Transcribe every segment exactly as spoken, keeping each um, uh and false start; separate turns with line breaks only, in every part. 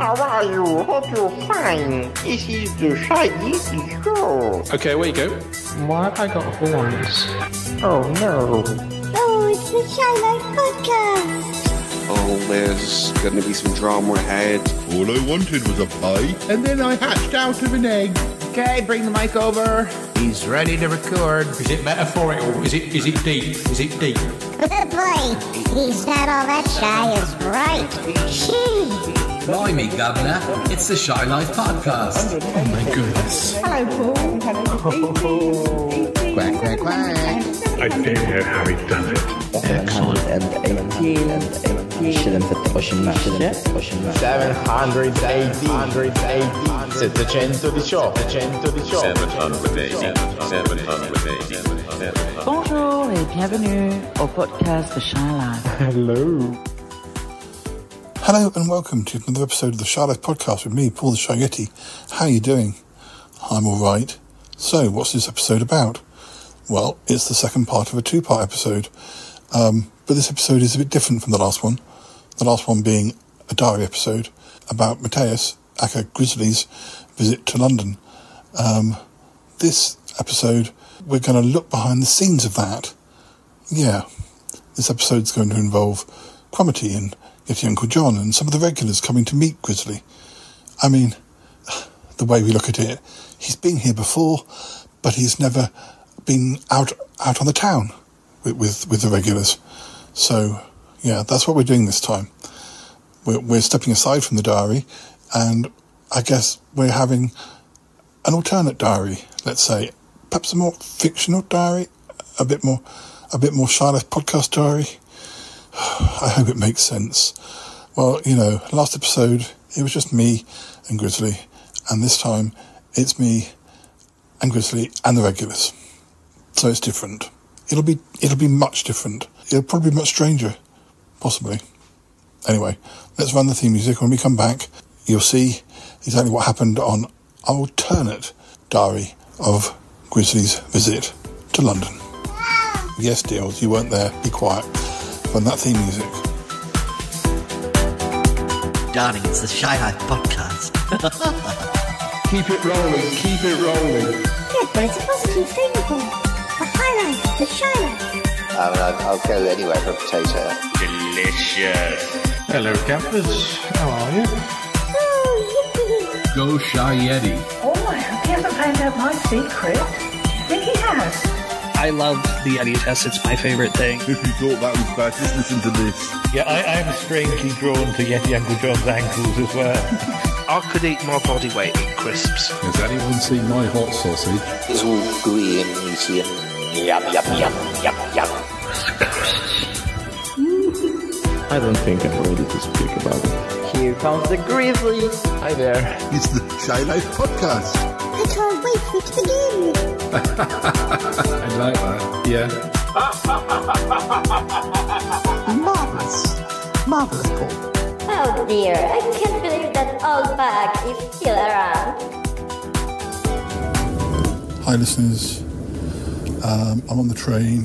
How are you? Hope you're fine. This is the Shy Yeti Show.
Okay, where you go?
Why have I got horns?
Oh no.
Oh, it's the Shy Life Podcast.
Oh, there's going to be some drama ahead.
All I wanted was a pie, and then I hatched out of an egg.
Okay, bring the mic over. He's ready to record.
Is it metaphorical? Is it is it deep? Is it deep?
Boy, he's not all that shy, is right.
Blimey, Governor, it's the Shy Life Podcast.
Oh my goodness.
Hello, Paul.
Quack, quack, quack.
I don't know how he does it.
Excellent.
seven hundred eighty.
Bonjour et bienvenue au podcast The Shy Life.
Hello.
Hello and welcome to another episode of the Shy Life Podcast with me, Paul the Shy Yeti. How are you doing? I'm alright. So, what's this episode about? Well, it's the second part of a two-part episode. Um, but this episode is a bit different from the last one. The last one being a diary episode about Mateus, aka Grizzly's, visit to London. Um, this episode, we're going to look behind the scenes of that. Yeah, this episode's going to involve Cromitty and Yeti Uncle John and some of the regulars coming to meet Grizzly. I mean, the way we look at it, he's been here before, but he's never been out out on the town with, with, with the regulars. So, yeah, that's what we're doing this time. We're, we're stepping aside from the diary, and I guess we're having an alternate diary, let's say. Perhaps a more fictional diary, a bit more, a bit more Shy Life Podcast diary. I hope it makes sense. Well, you know, last episode, it was just me and Grizzly, and this time, it's me and Grizzly and the regulars. So it's different. It'll be it'll be much different. It'll probably be much stranger, possibly. Anyway, let's run the theme music. When we come back, you'll see exactly what happened on our alternate diary of Grizzly's visit to London. Yes, Deals, you weren't there. Be quiet. Run that theme music.
Darling, it's the Shy Life Podcast.
Keep it rolling, keep it rolling.
Yeah, but it's a positive thing, Paul. The highlight, the Shy Life.
I mean, I'll, I'll go anywhere for a potato.
Delicious.
Hello, campers. How are you?
Oh, yippee.
Go Shy Yeti.
Oh, I hope he hasn't found out my secret. I think he has.
I love the Yeti test. It's my favorite thing.
If you thought that was bad, just listen to this.
Yeah, I, I'm strangely drawn to Yeti Uncle John's ankles as well.
I could eat my body weight in crisps.
Has anyone seen my hot sausage?
It's all gooey and meaty and yum, yum, yum, yum, yum.
I don't think I'm ready to speak about it.
Here comes the Grizzly.
Hi there.
It's the Shy Life Podcast.
I can't wait for it to begin.
I like that. Yeah.
Marvellous. Marvellous, Paul.
Oh dear, I can't believe that old bag is still around.
Hi, listeners. Um, I'm on the train.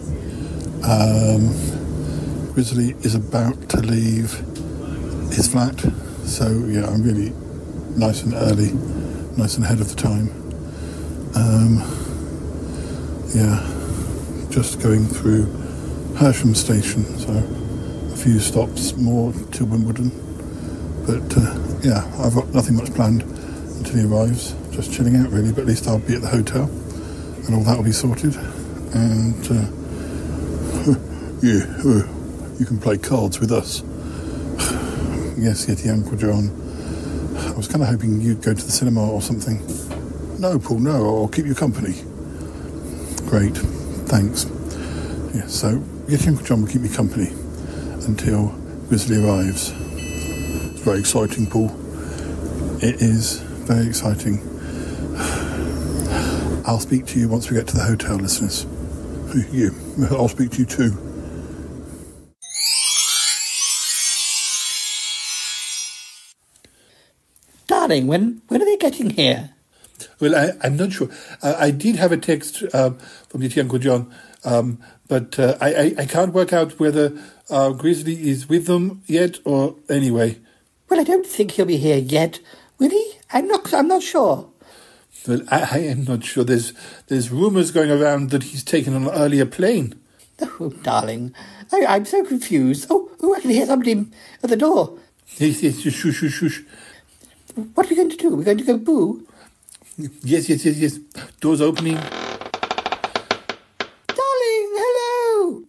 Um, Grizzly is about to leave his flat. So, yeah, I'm really nice and early, nice and ahead of the time. Um, yeah, just going through Hersham Station, so a few stops more to Wimbledon. But, uh, yeah, I've got nothing much planned until he arrives. Just chilling out, really, but at least I'll be at the hotel, and all that will be sorted. And, uh, yeah, uh, you can play cards with us. Yes, Yeti Uncle John. I was kind of hoping you'd go to the cinema or something. No, Paul, no, I'll keep you company. Great, thanks. Yeah, so Yeti Uncle John will keep me company until Grizzly arrives. It's very exciting, Paul. It is very exciting. I'll speak to you once we get to the hotel, listeners. You, I'll speak to you too.
Darling, when when are they getting here?
Well, I, I'm not sure. Uh, I did have a text um, from Yeti Uncle John, um, but uh, I, I, I can't work out whether uh, Grizzly is with them yet or anyway.
Well, I don't think he'll be here yet, will he? I'm not, I'm not sure.
Well, I, I am not sure. There's there's rumours going around that he's taken an earlier plane.
Oh, darling, I, I'm so confused. Oh, oh, I can hear somebody at the door.
Yes, yes, shush, shush, shush.
What are we going to do? We're going to go boo?
Yes, yes, yes, yes. Door's opening.
Darling, hello!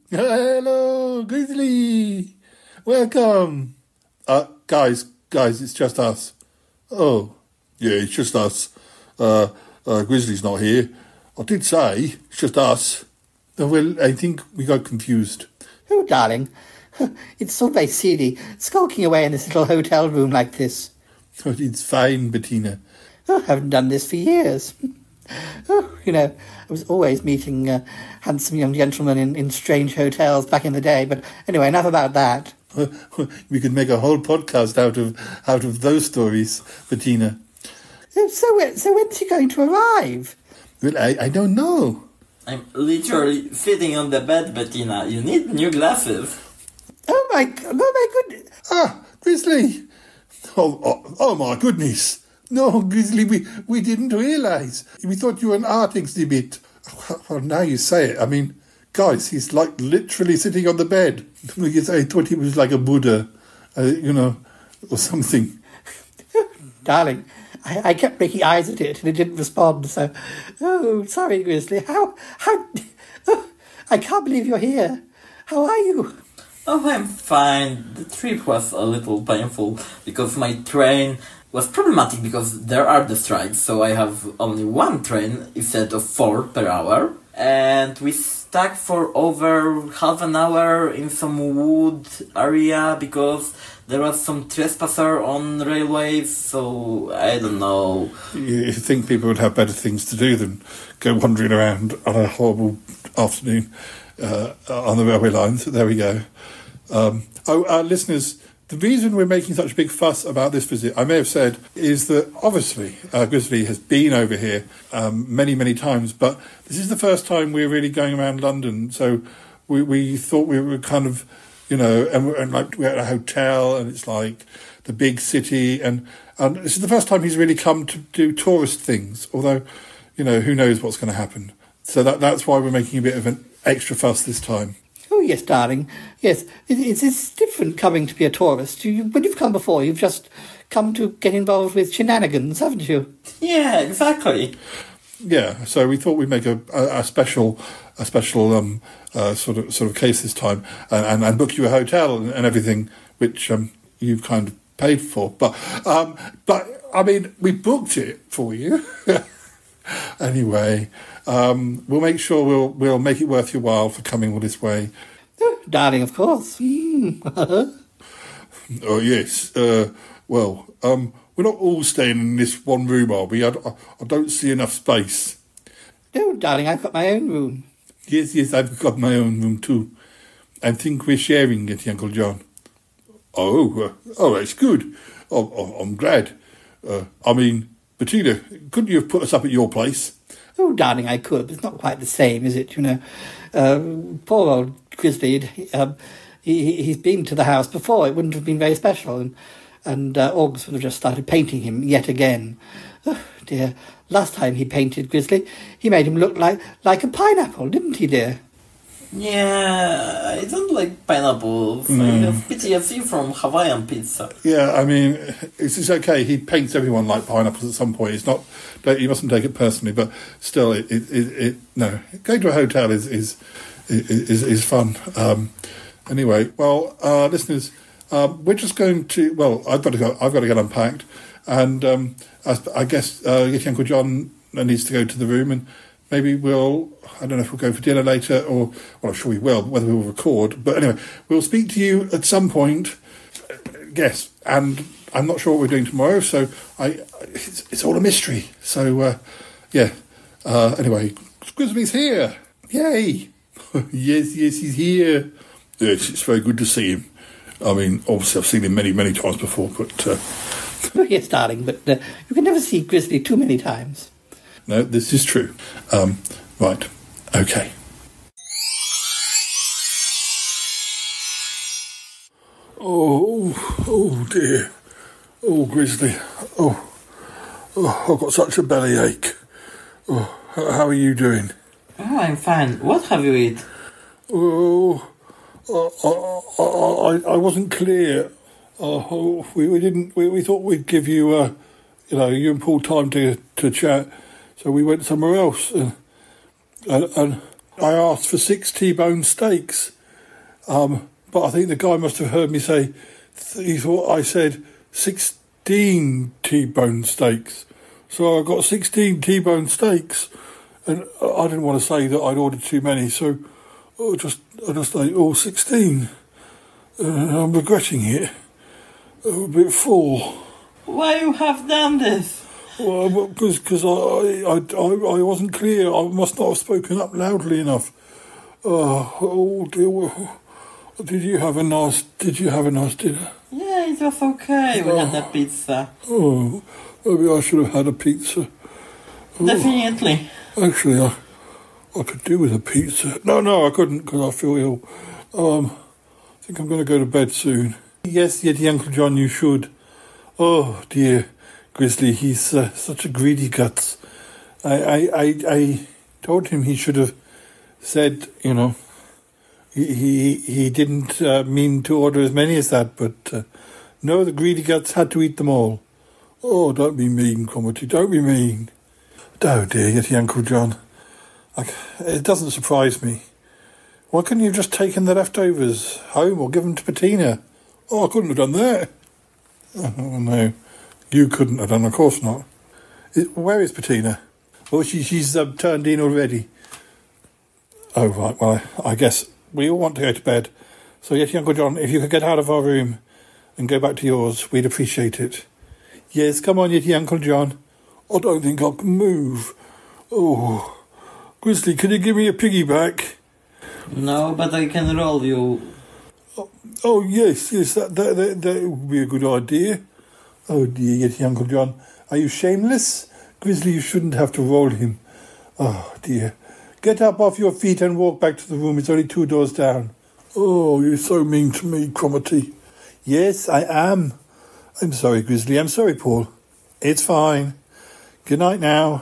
Hello, Grizzly. Welcome. Uh, guys, guys, it's just us. Oh, yeah, it's just us. Uh, uh, Grizzly's not here. I did say it's just us. Uh, well, I think we got confused.
Oh, darling, it's so very silly, skulking away in this little hotel room like this.
Oh, it's fine, Bettina.
Oh, I haven't done this for years. Oh, you know, I was always meeting uh, handsome young gentlemen in, in strange hotels back in the day. But anyway, enough about that.
We could make a whole podcast out of out of those stories, Bettina.
So, so, so when's he going to arrive?
Well, I, I don't know.
I'm literally sitting on the bed, Bettina. You need new glasses.
Oh my, oh my goodness.
Ah, Grizzly. Oh, oh, oh my goodness. No, Grizzly, we, we didn't realise. We thought you were an art exhibit. Well, now you say it. I mean, guys, he's like literally sitting on the bed. I thought he was like a Buddha, uh, you know, or something.
Darling, I, I kept making eyes at it and it didn't respond, so... Oh, sorry, Grizzly. How... how... Oh, I can't believe you're here. How are you?
Oh, I'm fine. The trip was a little painful because my train was problematic because there are the strikes, so I have only one train instead of four per hour. And we stuck for over half an hour in some wood area because there was some trespasser on railways, so I don't know.
You think people would have better things to do than go wandering around on a horrible afternoon uh, on the railway lines. There we go. Um, oh, uh, listeners, the reason we're making such a big fuss about this visit, I may have said, is that obviously uh, Grizzly has been over here um, many, many times, but this is the first time we're really going around London, so we, we thought we were kind of, you know, and, we're, and like we're at a hotel, and it's like the big city, and, and this is the first time he's really come to do tourist things, although, you know, who knows what's going to happen. So that that's why we're making a bit of an extra fuss this time.
Oh, yes, darling. Yes, it, it's, it's different coming to be a tourist. You, when you've come before, you've just come to get involved with shenanigans, haven't you?
Yeah, exactly.
Yeah, so we thought we'd make a, a, a special, a special um, uh, sort of sort of case this time, and, and, and book you a hotel and, and everything, which um, you've kind of paid for. But um, but I mean, we booked it for you anyway. Um, we'll make sure we'll we'll make it worth your while for coming all this way.
Oh, darling, of course.
Oh yes. Uh, well, um, we're not all staying in this one room, are we? I, I, I don't see enough space.
No, darling, I've got my own room.
Yes, yes, I've got my own room too. I think we're sharing it, Uncle John. Oh, uh, oh, that's good. Oh, oh, I'm glad. Uh, I mean, Bettina, couldn't you have put us up at your place?
Oh, darling, I could, but it's not quite the same, is it? You know, uh, poor old Grizzly, um, he, he's been to the house before. It wouldn't have been very special, and and uh, August would have just started painting him yet again. Oh, dear. Last time he painted Grizzly, he made him look like, like a pineapple, didn't he, dear?
Yeah, I don't like pineapples. Mm. I have P T S D from Hawaiian pizza.
Yeah, I mean, it's, it's okay. He paints everyone like pineapples at some point. It's not, you mustn't take it personally, but still, it, it, it, it no. Going to a hotel is is is, is fun. Um, anyway, well, uh, listeners, um, we're just going to. Well, I've got to go. I've got to get unpacked, and um, I, I guess uh, Yeti Uncle John needs to go to the room, and maybe we'll. I don't know if we'll go for dinner later, or well, I'm sure we will. Whether we'll record, but anyway, we'll speak to you at some point. Yes, and I'm not sure what we're doing tomorrow, so I it's, it's all a mystery. So uh, yeah. Uh, anyway, Grizzly's here. Yay! yes, yes, he's here. Yes, it's very good to see him. I mean, obviously I've seen him many, many times before, but uh,
oh, yes, darling, but uh, you can never see Grizzly too many times.
No, this is true. Um, right. Okay. Oh, oh dear. Oh, Grizzly. Oh, oh I've got such a bellyache. Oh, how are you doing?
Oh, I'm fine. What have you eaten?
Oh, I, I, I wasn't clear. Uh, we, we didn't. We, we thought we'd give you, uh, you know, you and Paul time to to chat, so we went somewhere else. And, and, and I asked for six T-bone steaks, um, but I think the guy must have heard me say. He thought I said sixteen T-bone steaks, so I got sixteen T-bone steaks, and I didn't want to say that I'd ordered too many, so I just I just ate all sixteen. Uh, I'm regretting it. I'm a bit full.
Why you have done this?
Well, because because I, I I I wasn't clear. I must not have spoken up loudly enough. Uh, oh dear. Did you have a nice? Did you have a nice dinner?
Yeah, it was okay. We oh. had a pizza.
Oh, maybe I should have had a pizza. Oh,
definitely.
Actually, I I could do with a pizza. No, no, I couldn't because I feel ill. Um, I think I'm going to go to bed soon. Yes, Yeti Uncle John, you should. Oh dear, Grizzly, he's uh, such a greedy guts. I, I, I, I told him he should have said, you know. He he, he didn't uh, mean to order as many as that, but uh, no, the greedy guts had to eat them all. Oh, don't be mean, Cromitty, don't be mean. Oh dear, Yeti Uncle John. I, it doesn't surprise me. Why couldn't you have just taken the leftovers home or given them to Bettina? Oh, I couldn't have done that. Oh, no, you couldn't have done, of course not. It, where is Bettina? Oh, she, she's uh, turned in already. Oh, right, well, I, I guess we all want to go to bed. So, yes, Uncle John, if you could get out of our room and go back to yours, we'd appreciate it. Yes, come on, Yeti Uncle John. I don't think I can move. Oh, Grizzly, can you give me a piggyback?
No, but I can roll you.
Oh, oh yes, yes, that, that that that would be a good idea. Oh dear, Yeti Uncle John, are you shameless? Grizzly, you shouldn't have to roll him. Oh dear. Get up off your feet and walk back to the room. It's only two doors down. Oh, you're so mean to me, Cromitty. Yes, I am. I'm sorry, Grizzly. I'm sorry, Paul. It's fine. Good night now.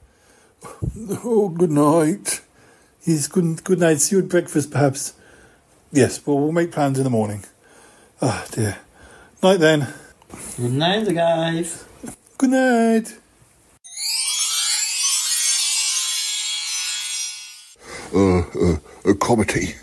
Oh, good night. Yes, good, good night. See you at breakfast, perhaps. Yes, well, we'll make plans in the morning. Ah, oh, dear. Night, then.
Good night, guys.
Good night.
Uh, uh, uh Cromitty.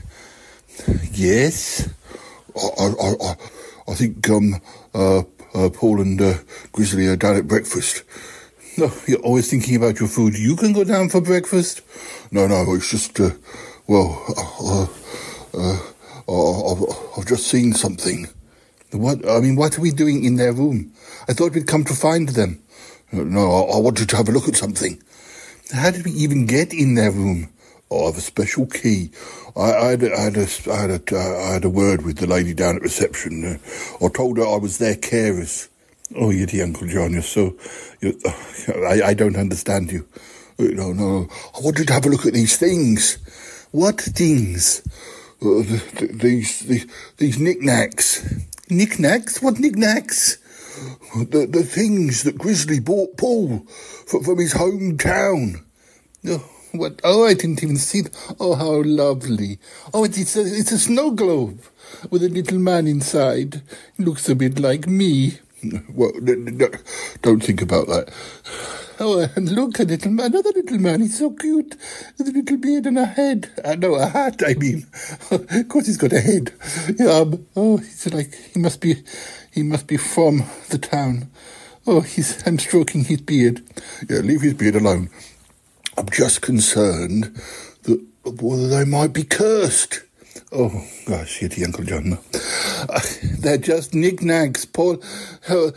Yes? I, I, I, I think, um, uh, uh, Paul and, uh, Grizzly are down at breakfast. No, you're always thinking about your food. You can go down for breakfast? No, no, it's just, uh, well, uh, uh, uh, I've, I've just seen something. What, I mean, what are we doing in their room? I thought we'd come to find them. No, I, I wanted to have a look at something. How did we even get in their room? Oh, I have a special key. I, I, had, I, had, a, I, had, a, uh, I had a word with the lady down at reception. Uh, I told her I was their carers. Oh, Yeti Uncle John, you're so... You're, uh, I, I don't understand you. Uh, no, no, I wanted to have a look at these things. What things? Uh, the, the, these, these, these knickknacks. Knickknacks? What knickknacks? The, the things that Grizzly bought Paul from, from his hometown. Oh, what? Oh, I didn't even see that. Oh, how lovely. Oh, it's, it's, a, it's a snow globe with a little man inside. Looks a bit like me. Well, don't think about that. Oh, and look, a little man, another little man. He's so cute, with a little beard and a head. Uh, no, a hat. I mean, of course he's got a head. Um, oh, he's like he must be, he must be from the town. Oh, he's I'm stroking his beard. Yeah, leave his beard alone. I'm just concerned that whether they might be cursed. Oh, gosh, Yeti Uncle John. Uh, they're just knickknacks. Paul uh,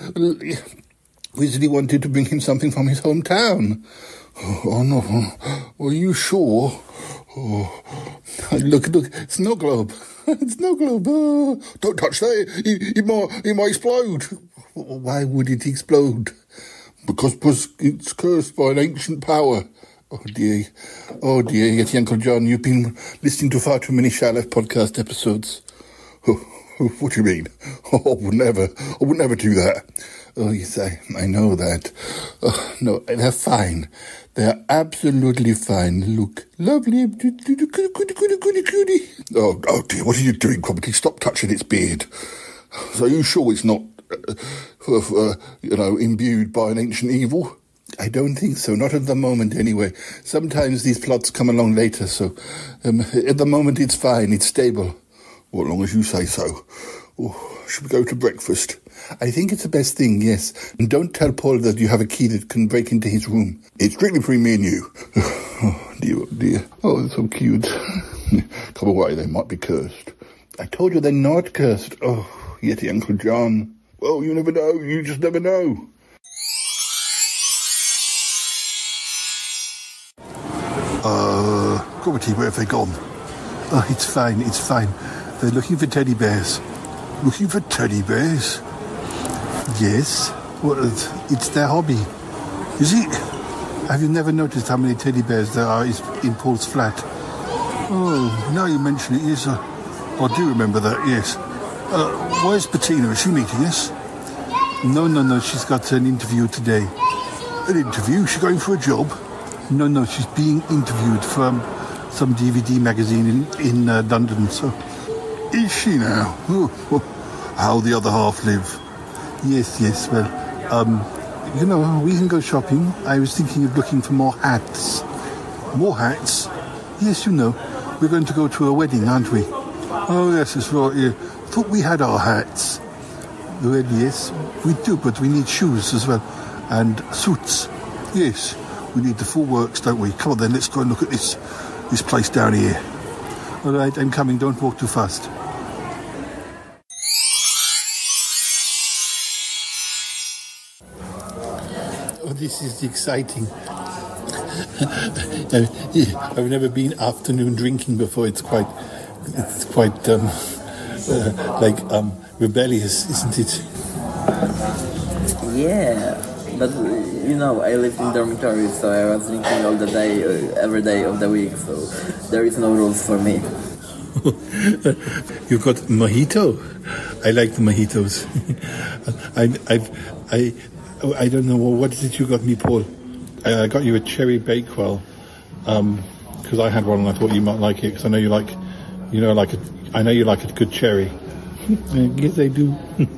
Grizzly wanted to bring him something from his hometown. Oh, oh no. Are you sure? Oh, look, look, snow globe. Snow globe. Oh, don't touch that. It, it, might, it might explode. Why would it explode? Because, because it's cursed by an ancient power. Oh dear, oh dear, Yeti Uncle John, you've been listening to far too many Shy Life podcast episodes. Oh, what do you mean? Oh, I would never, I would never do that. Oh, yes, I, I know that. Oh, no, they're fine. They're absolutely fine. Look, lovely. Goody, goody, goody, goody. Oh, oh dear, what are you doing, Cromitty? Stop touching its beard. So are you sure it's not, uh, uh, you know, imbued by an ancient evil? I don't think so, not at the moment anyway. Sometimes these plots come along later, so um, at the moment it's fine, it's stable. Well, as long as you say so. Oh, should we go to breakfast? I think it's the best thing, yes. And don't tell Paul that you have a key that can break into his room. It's strictly between me and you. Oh, dear, oh, dear. Oh, they're so cute. Come away, they might be cursed. I told you they're not cursed. Oh, Yeti Uncle John. Well, you never know. You just never know. Uh, Cromitty, where have they gone? Oh, it's fine, it's fine. They're looking for teddy bears. Looking for teddy bears? Yes. Well, it's their hobby. Is it? Have you never noticed how many teddy bears there are in Paul's flat? Oh, now you mention it, yes. Uh, I do remember that, yes. Uh, where's Bettina? Is she meeting us? No, no, no, she's got an interview today. An interview? She's going for a job? No, no, she's being interviewed from some D V D magazine in, in uh, London, so... Is she now? Oh, oh, how the other half live. Yes, yes, well, um, you know, we can go shopping. I was thinking of looking for more hats. More hats? Yes, you know, we're going to go to a wedding, aren't we? Oh, yes, that's right, yeah. Thought we had our hats. Well, yes, we do, but we need shoes as well. And suits. Yes, we need the full works, don't we? Come on then, let's go and look at this, this place down here. All right, I'm coming, don't walk too fast. Oh, this is exciting. I've never been afternoon drinking before. It's quite, it's quite um, uh, like um, rebellious, isn't it?
Yeah, but you know, I lived in dormitory, so I was drinking all the day, uh, every day of the week. So there is no rules for me.
You've got mojito. I like the mojitos. I, I've, I. I don't know, well, what is it you got me, Paul? I got you a cherry bakewell, um, because I had one and I thought you might like it, because I know you like, you know, like a, I know you like a good cherry. Yes, I do.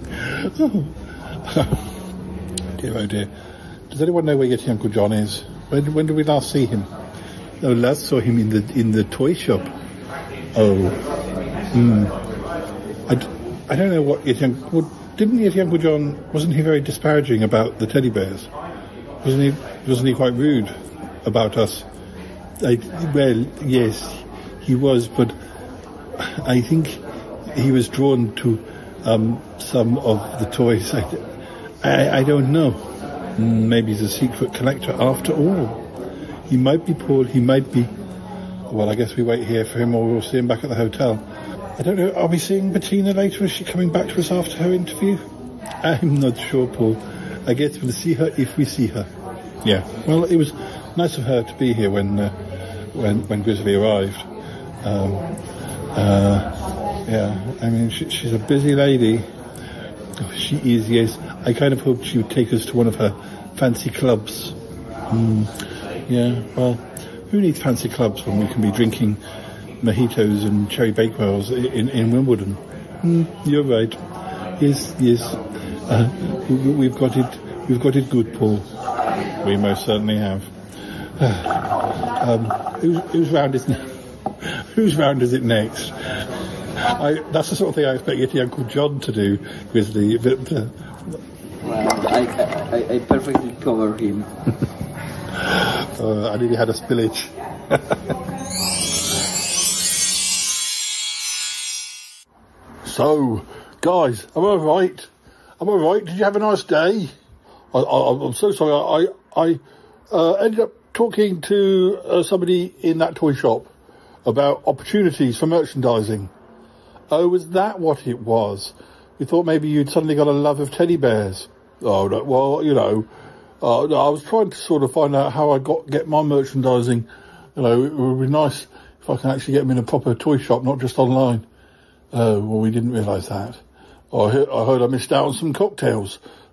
Dear, oh dear. Does anyone know where Yeti Uncle John is? When, when did we last see him? Oh, last saw him in the in the toy shop. Oh. Hmm. I, I don't know what Yeti Uncle... Well, didn't Yeti Uncle John, wasn't he very disparaging about the teddy bears? Wasn't he, wasn't he quite rude about us? I, well, yes, he was, but I think he was drawn to um, some of the toys. I, I, I don't know. Maybe he's a secret collector after all. He might be Paul, he might be... Well, I guess we wait here for him or we'll see him back at the hotel. I don't know, are we seeing Bettina later? Is she coming back to us after her interview? I'm not sure, Paul. I guess we'll see her if we see her. Yeah, well, it was nice of her to be here when uh, when, when Grizzly arrived. Um, uh, yeah, I mean, she, she's a busy lady. Oh, she is, yes. I kind of hoped she would take us to one of her fancy clubs. Mm, yeah, well, who needs fancy clubs when we can be drinking mojitos and cherry bakewells in, in Wimbledon? Mm, you're right. Yes, yes. Uh, we, we've got it. We've got it good, Paul. We most certainly have. um, who's, who's round is whose round is it next? I, that's the sort of thing I expect Yeti Uncle John to do, Grizzly. But, uh,
well, I, I, I perfectly cover him.
uh, I nearly had a spillage. So, guys, am I right? Am I right? Did you have a nice day? I, I, I'm so sorry. I I uh, ended up talking to uh, somebody in that toy shop about opportunities for merchandising. Oh, was that what it was? You thought maybe you'd suddenly got a love of teddy bears? Oh, no, well, you know, uh, no, I was trying to sort of find out how I got get my merchandising. You know, it would be nice if I can actually get them in a proper toy shop, not just online. Oh, well, we didn't realise that. Oh, I heard, I heard I missed out on some cocktails.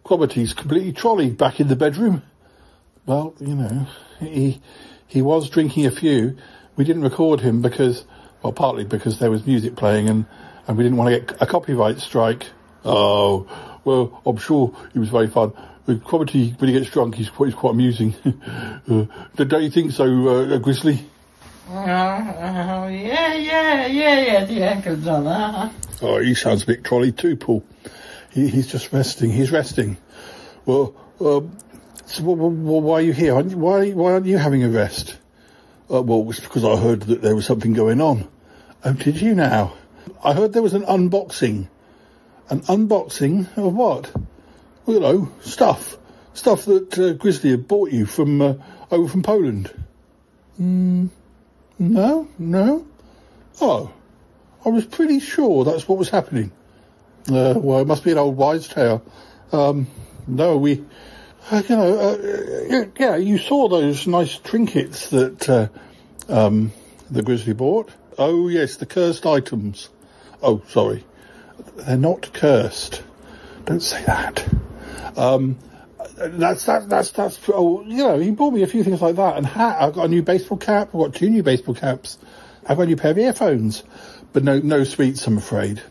Cromitty's completely trolley back in the bedroom. Well, you know, he he was drinking a few. We didn't record him because, well, partly because there was music playing and, and we didn't want to get a copyright strike. Oh, well, I'm sure it was very fun. With Cromitty, when he gets drunk, he's quite, he's quite amusing. uh, don't you think so, uh, Grizzly?
Uh, uh, yeah, yeah, yeah, yeah, the Uncle John. Uh-huh.
Oh, he sounds a bit trolley too, Paul. He, he's just resting. He's resting. Well, um, so well, well, why are you here? Why, why aren't you having a rest? Uh, well, it's because I heard that there was something going on. Oh, did you now? I heard there was an unboxing. An unboxing of what? Well, you know, stuff. Stuff that uh, Grizzly had bought you from uh, over from Poland. Hmm. No, no. Oh, I was pretty sure that's what was happening. Uh, well, it must be an old wives' tale. Um, no, we, uh, you know, uh, yeah, you saw those nice trinkets that uh, um, the Grizzly bought. Oh, yes, the cursed items. Oh, sorry. They're not cursed. Don't say that. Um, that's, that, that's, that's, oh, you know, he bought me a few things like that. And hat, I've got a new baseball cap. I've got two new baseball caps. I've got a new pair of earphones. But no, no sweets, I'm afraid.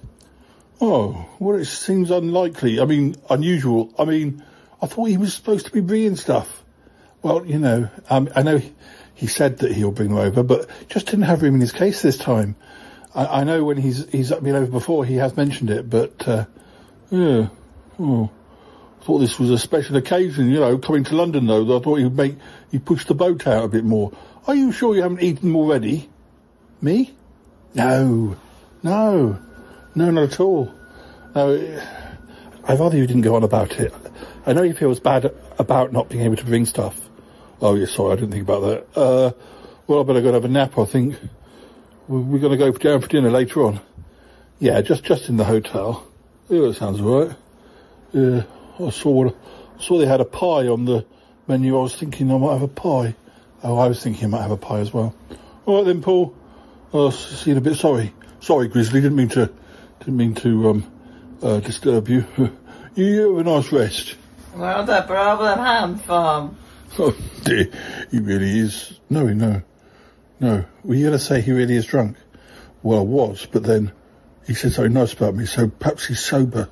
Oh, well, it seems unlikely. I mean, unusual. I mean, I thought he was supposed to be bringing stuff. Well, you know, um, I know he, he said that he'll bring them over, but just didn't have room in his case this time. I, I know when he's he's been over before, he has mentioned it, but, uh, yeah, oh, I thought this was a special occasion, you know, coming to London, though. I thought he'd make, he'd push the boat out a bit more. Are you sure you haven't eaten already? Me? No, no, no, not at all. No, I'd rather you didn't go on about it. I know he feels bad about not being able to bring stuff. Oh, yeah, sorry, I didn't think about that. Uh, well, I better go and have a nap, I think. We're going to go down for dinner later on. Yeah, just just in the hotel. Yeah, that sounds all right. Yeah, I saw, I saw they had a pie on the menu. I was thinking I might have a pie. Oh, I was thinking I might have a pie as well. All right then, Paul. I'll see you in a bit. Sorry. Sorry, Grizzly. Didn't mean to, didn't mean to, um, uh, disturb you. You have a nice rest.
Well, the problem, handsome.
Oh, dear. He really is. No, no. No. Were you going to say he really is drunk? Well, I was, but then he said something nice about me, so perhaps he's sober.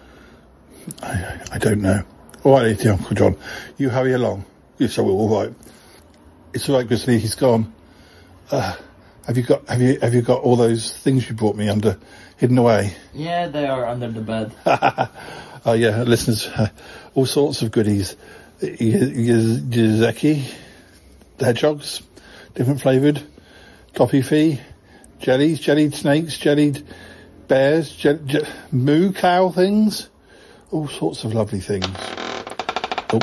I, I don't know. All right, Uncle John. You hurry along. Yes, I will. All right. It's all right, Grizzly. He's gone. Uh, have you got, have you, have you got all those things you brought me under, hidden away?
Yeah, they are under the bed.
Oh, yeah, listeners, uh, all sorts of goodies. Yazeki, hedgehogs, different flavoured, toffee, jellies, jellied snakes, jellied bears, je- je- moo cow things, all sorts of lovely things. Oh,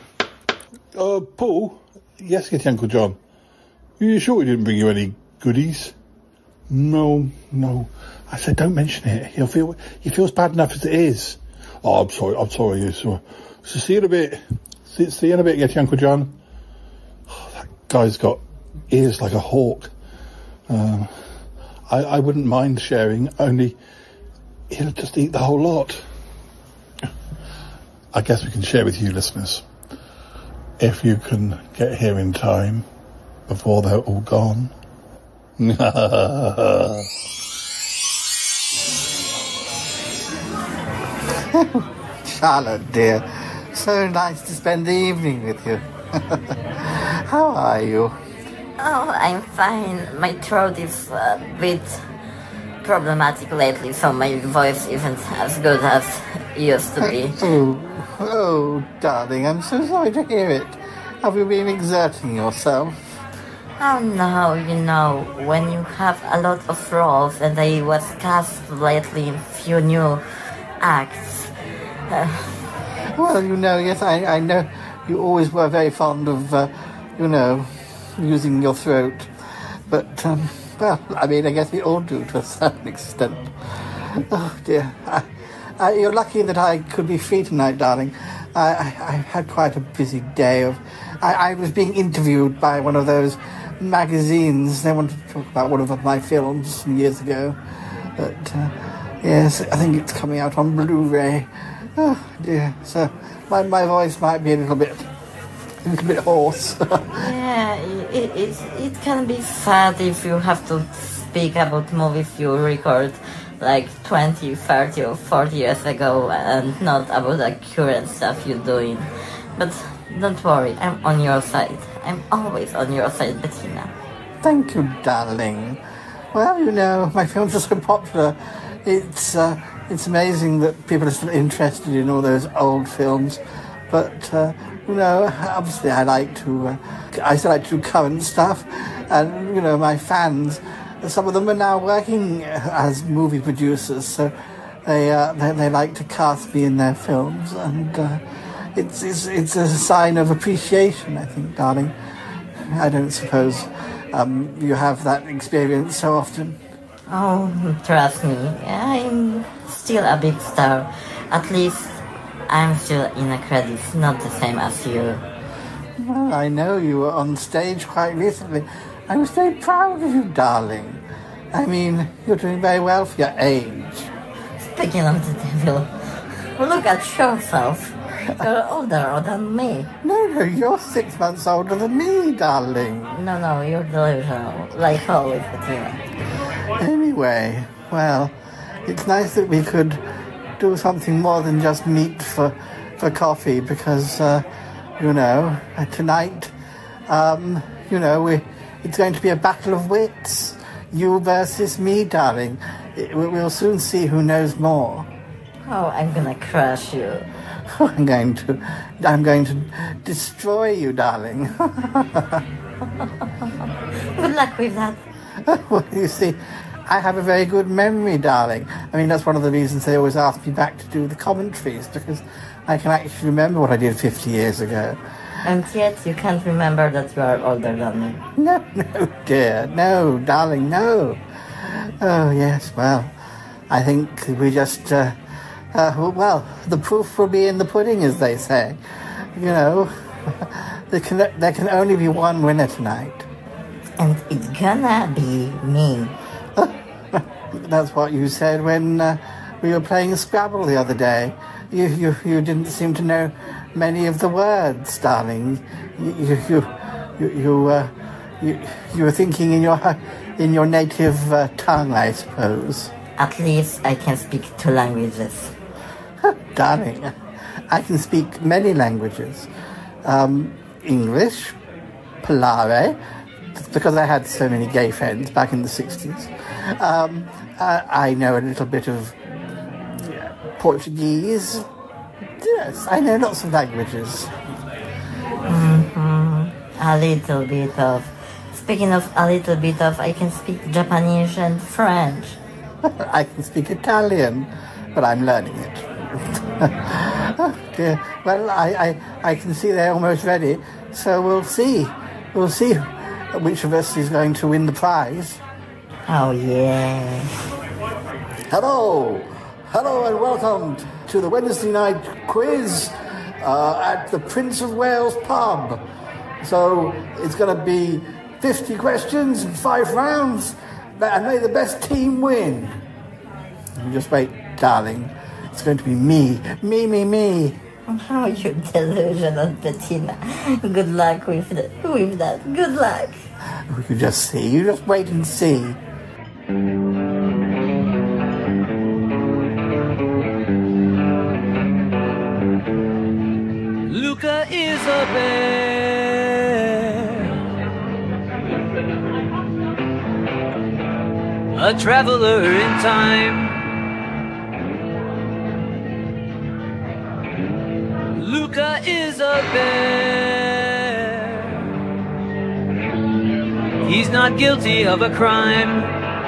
uh, Paul? Yes, yes, Uncle John. Are you sure he didn't bring you any goodies? No, no. I said don't mention it. He'll feel, he feels bad enough as it is. Oh, I'm sorry, I'm sorry. Yes. So see you in a bit. See, see you in a bit, yes, Uncle John. Oh, that guy's got ears like a hawk. Um, I, I wouldn't mind sharing, only he'll just eat the whole lot. I guess we can share with you, listeners, if you can get here in time before they're all gone.
Charlotte, dear, so nice to spend the evening with you. How are you?
Oh, I'm fine. My throat is a bit problematic lately, so my voice isn't as good as it used to be.
Oh, oh, darling, I'm so sorry to hear it. Have you been exerting yourself?
Oh no, you know, when you have a lot of roles, and I was cast lately in few new acts. Uh,
well, you know, yes, I, I know you always were very fond of, uh, you know, using your throat. But, um, well, I mean, I guess we all do to a certain extent. Oh, dear. I, I, you're lucky that I could be free tonight, darling. I, I, I had quite a busy day. Of, I, I was being interviewed by one of those magazines. They wanted to talk about one of my films from years ago. But, uh, yes, I think it's coming out on Blu-ray. Oh dear. So my my voice might be a little bit a little bit hoarse.
Yeah, it, it, it can be sad if you have to speak about movies you record like twenty, thirty or forty years ago and not about the current stuff you're doing. But don't worry, I'm on your side. I'm always on your side, Bettina.
Thank you, darling. Well, you know, my films are so popular. It's uh, it's amazing that people are still interested in all those old films. But, uh, you know, obviously I like to, uh, I still like to do current stuff. And, you know, my fans, some of them are now working as movie producers. So they, uh, they, they like to cast me in their films. And uh, it's, it's, it's a sign of appreciation, I think, darling. I don't suppose um, you have that experience so often.
Oh, trust me, I'm still a big star. At least I'm still in the credits, not the same as you.
Well, I know you were on stage quite recently. I was very proud of you, darling. I mean, you're doing very well for your age.
Speaking of the devil, look at yourself. You're older than me.
No, no, you're six months older than me, darling.
No, no, you're delusional, like always, Bettina.
Anyway, well, it's nice that we could do something more than just meet for, for coffee because, uh, you know, uh, tonight, um, you know, we, it's going to be a battle of wits. You versus me, darling. It, we'll soon see who knows more.
Oh, I'm gonna crush you.
I'm going to, I'm going to destroy you, darling.
Good luck with that.
Well, you see, I have a very good memory, darling. I mean, that's one of the reasons they always ask me back to do the commentaries, because I can actually remember what I did fifty years ago.
And yet you can't remember that you are older than me.
No, no, dear. No, darling, no. Oh, yes, well, I think we just, uh, uh, well, the proof will be in the pudding, as they say. You know, there can, there can only be one winner tonight.
And it's gonna be me.
That's what you said when uh, we were playing Scrabble the other day. You, you, you didn't seem to know many of the words, darling. You, you, you, you, you, uh, you, you were thinking in your in your native uh, tongue, I suppose.
At least I can speak two languages.
Darling, I can speak many languages. Um, English, Polare, because I had so many gay friends back in the sixties. Um, I, I know a little bit of yeah, Portuguese. Yes, I know lots of languages.
Mm-hmm. A little bit of. Speaking of a little bit of, I can speak Japanese and French.
I can speak Italian, but I'm learning it. Oh dear. Well, I, I, I can see they're almost ready, so we'll see. We'll see which of us is going to win the prize.
Oh, yeah.
Hello! Hello and welcome to the Wednesday night quiz uh, at the Prince of Wales pub. So it's going to be fifty questions in five rounds, and may the best team win. You just wait, darling. It's going to be me. Me, me, me.
How you delusional, Bettina. Good luck with, the, with that. Good luck.
We can just see. You just wait and see.
Luca is a bear, a traveler in time. Luca is a bear. He's not guilty of a crime.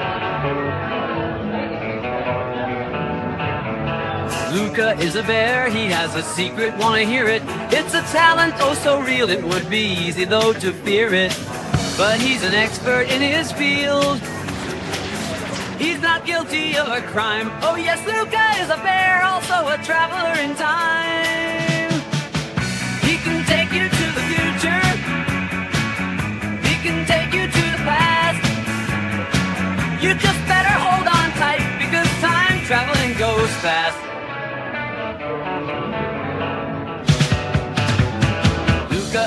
Luca is a bear, he has a secret, wanna hear it? It's a talent, oh so real, it would be easy though to fear it. But he's an expert in his field. He's not guilty of a crime. Oh yes, Luca is a bear, also a traveler in time. He can take you to the future. He can take you to the past. You just better hold on tight, because time traveling goes fast.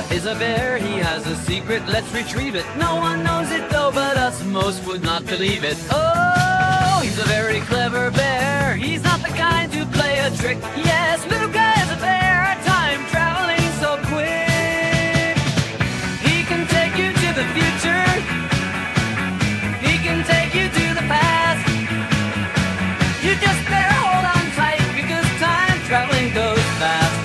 is a bear, he has a secret, let's retrieve it. No one knows it though, but us most would not believe it. Oh, he's a very clever bear, he's not the kind to play a trick. Yes, Luca is a bear, time traveling so quick. He can take you to the future, he can take you to the past. You just better hold on tight, because time traveling goes fast.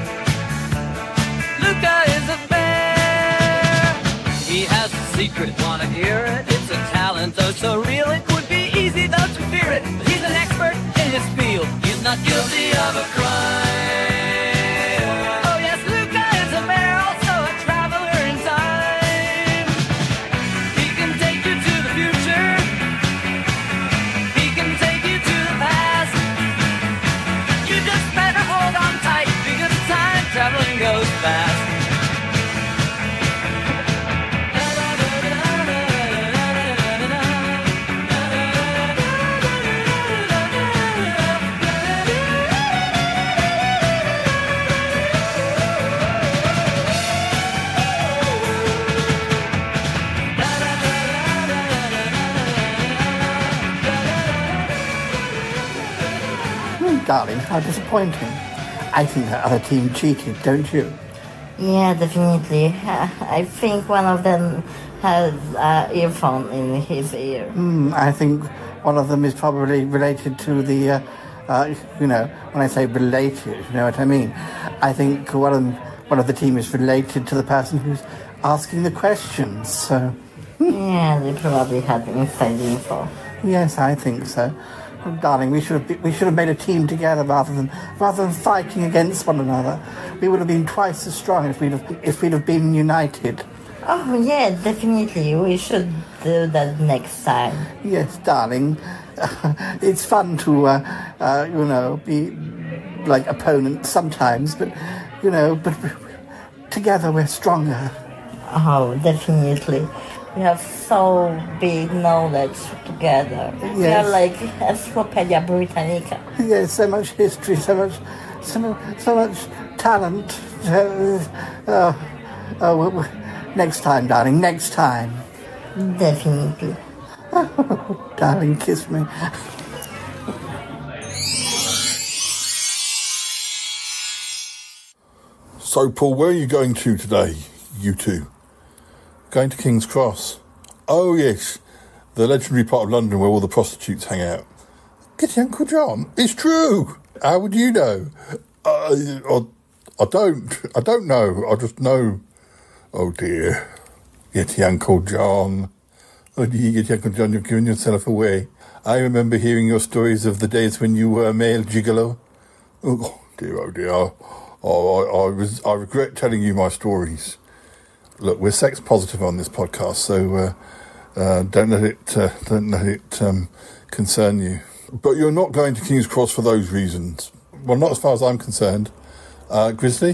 Luca is a bear, he has a secret, wanna hear it? It's a talent, though so real, it would be easy though to fear it. He's an expert in his field, he's not guilty of a crime. Oh yes, Luca is a bear, also a traveler in time. He can take you to the future, he can take you to the past. You just better hold on tight, because time traveling goes fast.
Darling, how disappointing. I think that other team cheated, don't you?
Yeah, definitely. Uh, I think one of them has an earphone in his ear.
Mm, I think one of them is probably related to the, uh, uh, you know, when I say related, you know what I mean? I think one of them, one of the team is related to the person who's asking the questions, so...
Yeah, they probably had inside info.
Yes, I think so. Oh, darling, we should have be, we should have made a team together rather than rather than fighting against one another. We would have been twice as strong if we'd have if we'd have been united.
Oh yeah, definitely. We should do that next time.
Yes, darling. Uh, it's fun to uh, uh, you know be like opponents sometimes, but you know, but together we're stronger.
Oh, definitely. We have so big knowledge together.
Yes.
We are like Encyclopedia Britannica.
Yes, so much history, so much, so much, so much talent. Uh, uh, uh, next time, darling, next time.
Definitely.
Oh, darling, kiss me.
So, Paul, where are you going to today, you two? Going to King's Cross. Oh, yes, the legendary part of London where all the prostitutes hang out. Get Uncle John. It's true. How would you know? Uh, I, I don't. I don't know. I just know. Oh, dear. Get Uncle John. Oh, dear, get Uncle John, you've given yourself away. I remember hearing your stories of the days when you were a male gigolo. Oh, dear, oh, dear. Oh, I, I, was, I regret telling you my stories. Look, we're sex positive on this podcast, so uh, uh, don't let it uh, don't let it um, concern you. But you're not going to King's Cross for those reasons. Well, not as far as I'm concerned. Uh, Grizzly?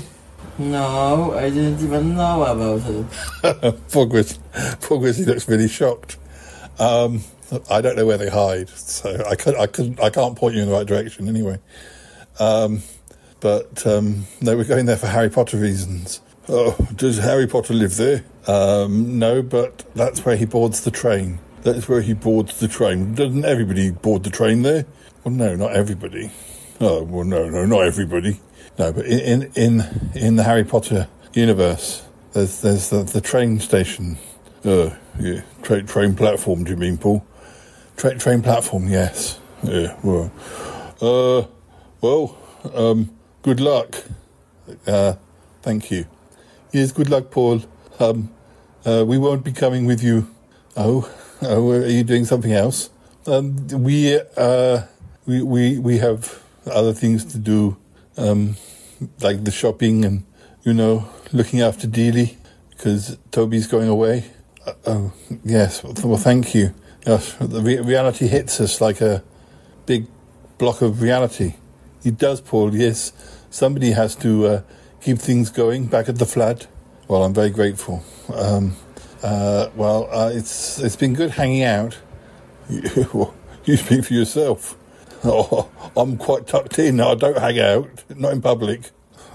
No, I didn't even know about it.
Poor Grizzly. Poor Grizzly looks really shocked. Um, I don't know where they hide, so I could I could I can't point you in the right direction anyway. Um, but um, no, we're going there for Harry Potter reasons. Oh, does Harry Potter live there? Um, no, but that's where he boards the train. That's where he boards the train. Doesn't everybody board the train there? Well, no, not everybody. Oh, well, no, no, not everybody. No, but in in in the Harry Potter universe, there's there's the, the train station. Uh, yeah, tra- train platform. Do you mean, Paul? Tra- train platform. Yes. Yeah. Well. Uh. Well. Um. Good luck. Uh. Thank you. Yes, good luck, Paul. Um, uh, we won't be coming with you. Oh, oh, are you doing something else? Um, we, uh, we, we, we have other things to do, um, like the shopping and, you know, looking after Dealey, because Toby's going away. Uh, oh, yes. Well, thank you. Yes, the re- reality hits us like a big block of reality. It does, Paul, yes. Somebody has to, uh, keep things going back at the flat. Well, I'm very grateful. Um, uh, well, uh, it's it's been good hanging out. You, you speak for yourself. Oh, I'm quite tucked in. I don't hang out, not in public.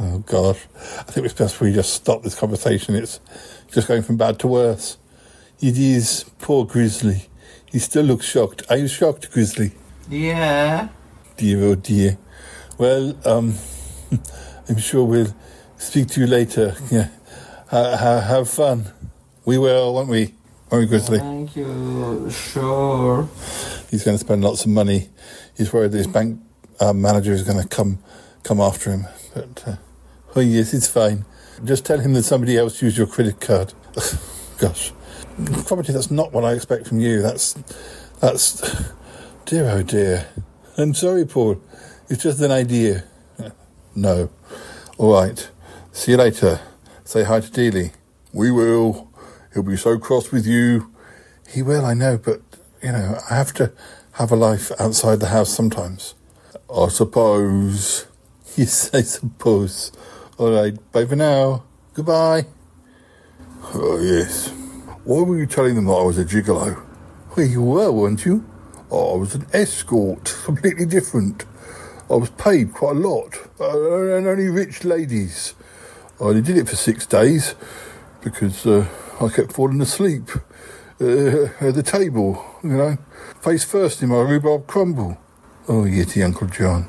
Oh, gosh. I think it's best we just stop this conversation. It's just going from bad to worse. It is. Poor Grizzly. He still looks shocked. Are you shocked, Grizzly?
Yeah.
Dear, oh dear. Well, um, I'm sure we'll speak to you later. Yeah. Ha- ha- have fun. We will, won't we? Won't we, Grizzly?
Thank you. Sure.
He's going to spend lots of money. He's worried that his bank uh, manager is going to come come after him. But, uh, oh yes, it's fine. Just tell him that somebody else used your credit card. Gosh. Probably that's not what I expect from you. That's, that's, dear oh dear. I'm sorry, Paul. It's just an idea. No. All right. See you later. Say hi to Dealey. We will. He'll be so cross with you. He will, I know, but, you know, I have to have a life outside the house sometimes. I suppose. Yes, I suppose. All right. Bye for now. Goodbye. Oh, yes. Why were you telling them that I was a gigolo? Well, you were, weren't you? Oh, I was an escort. Completely different. I was paid quite a lot. Uh, and only rich ladies. I only did it for six days because uh, I kept falling asleep uh, at the table, you know, face first in my rhubarb crumble. Oh, yitty Uncle John.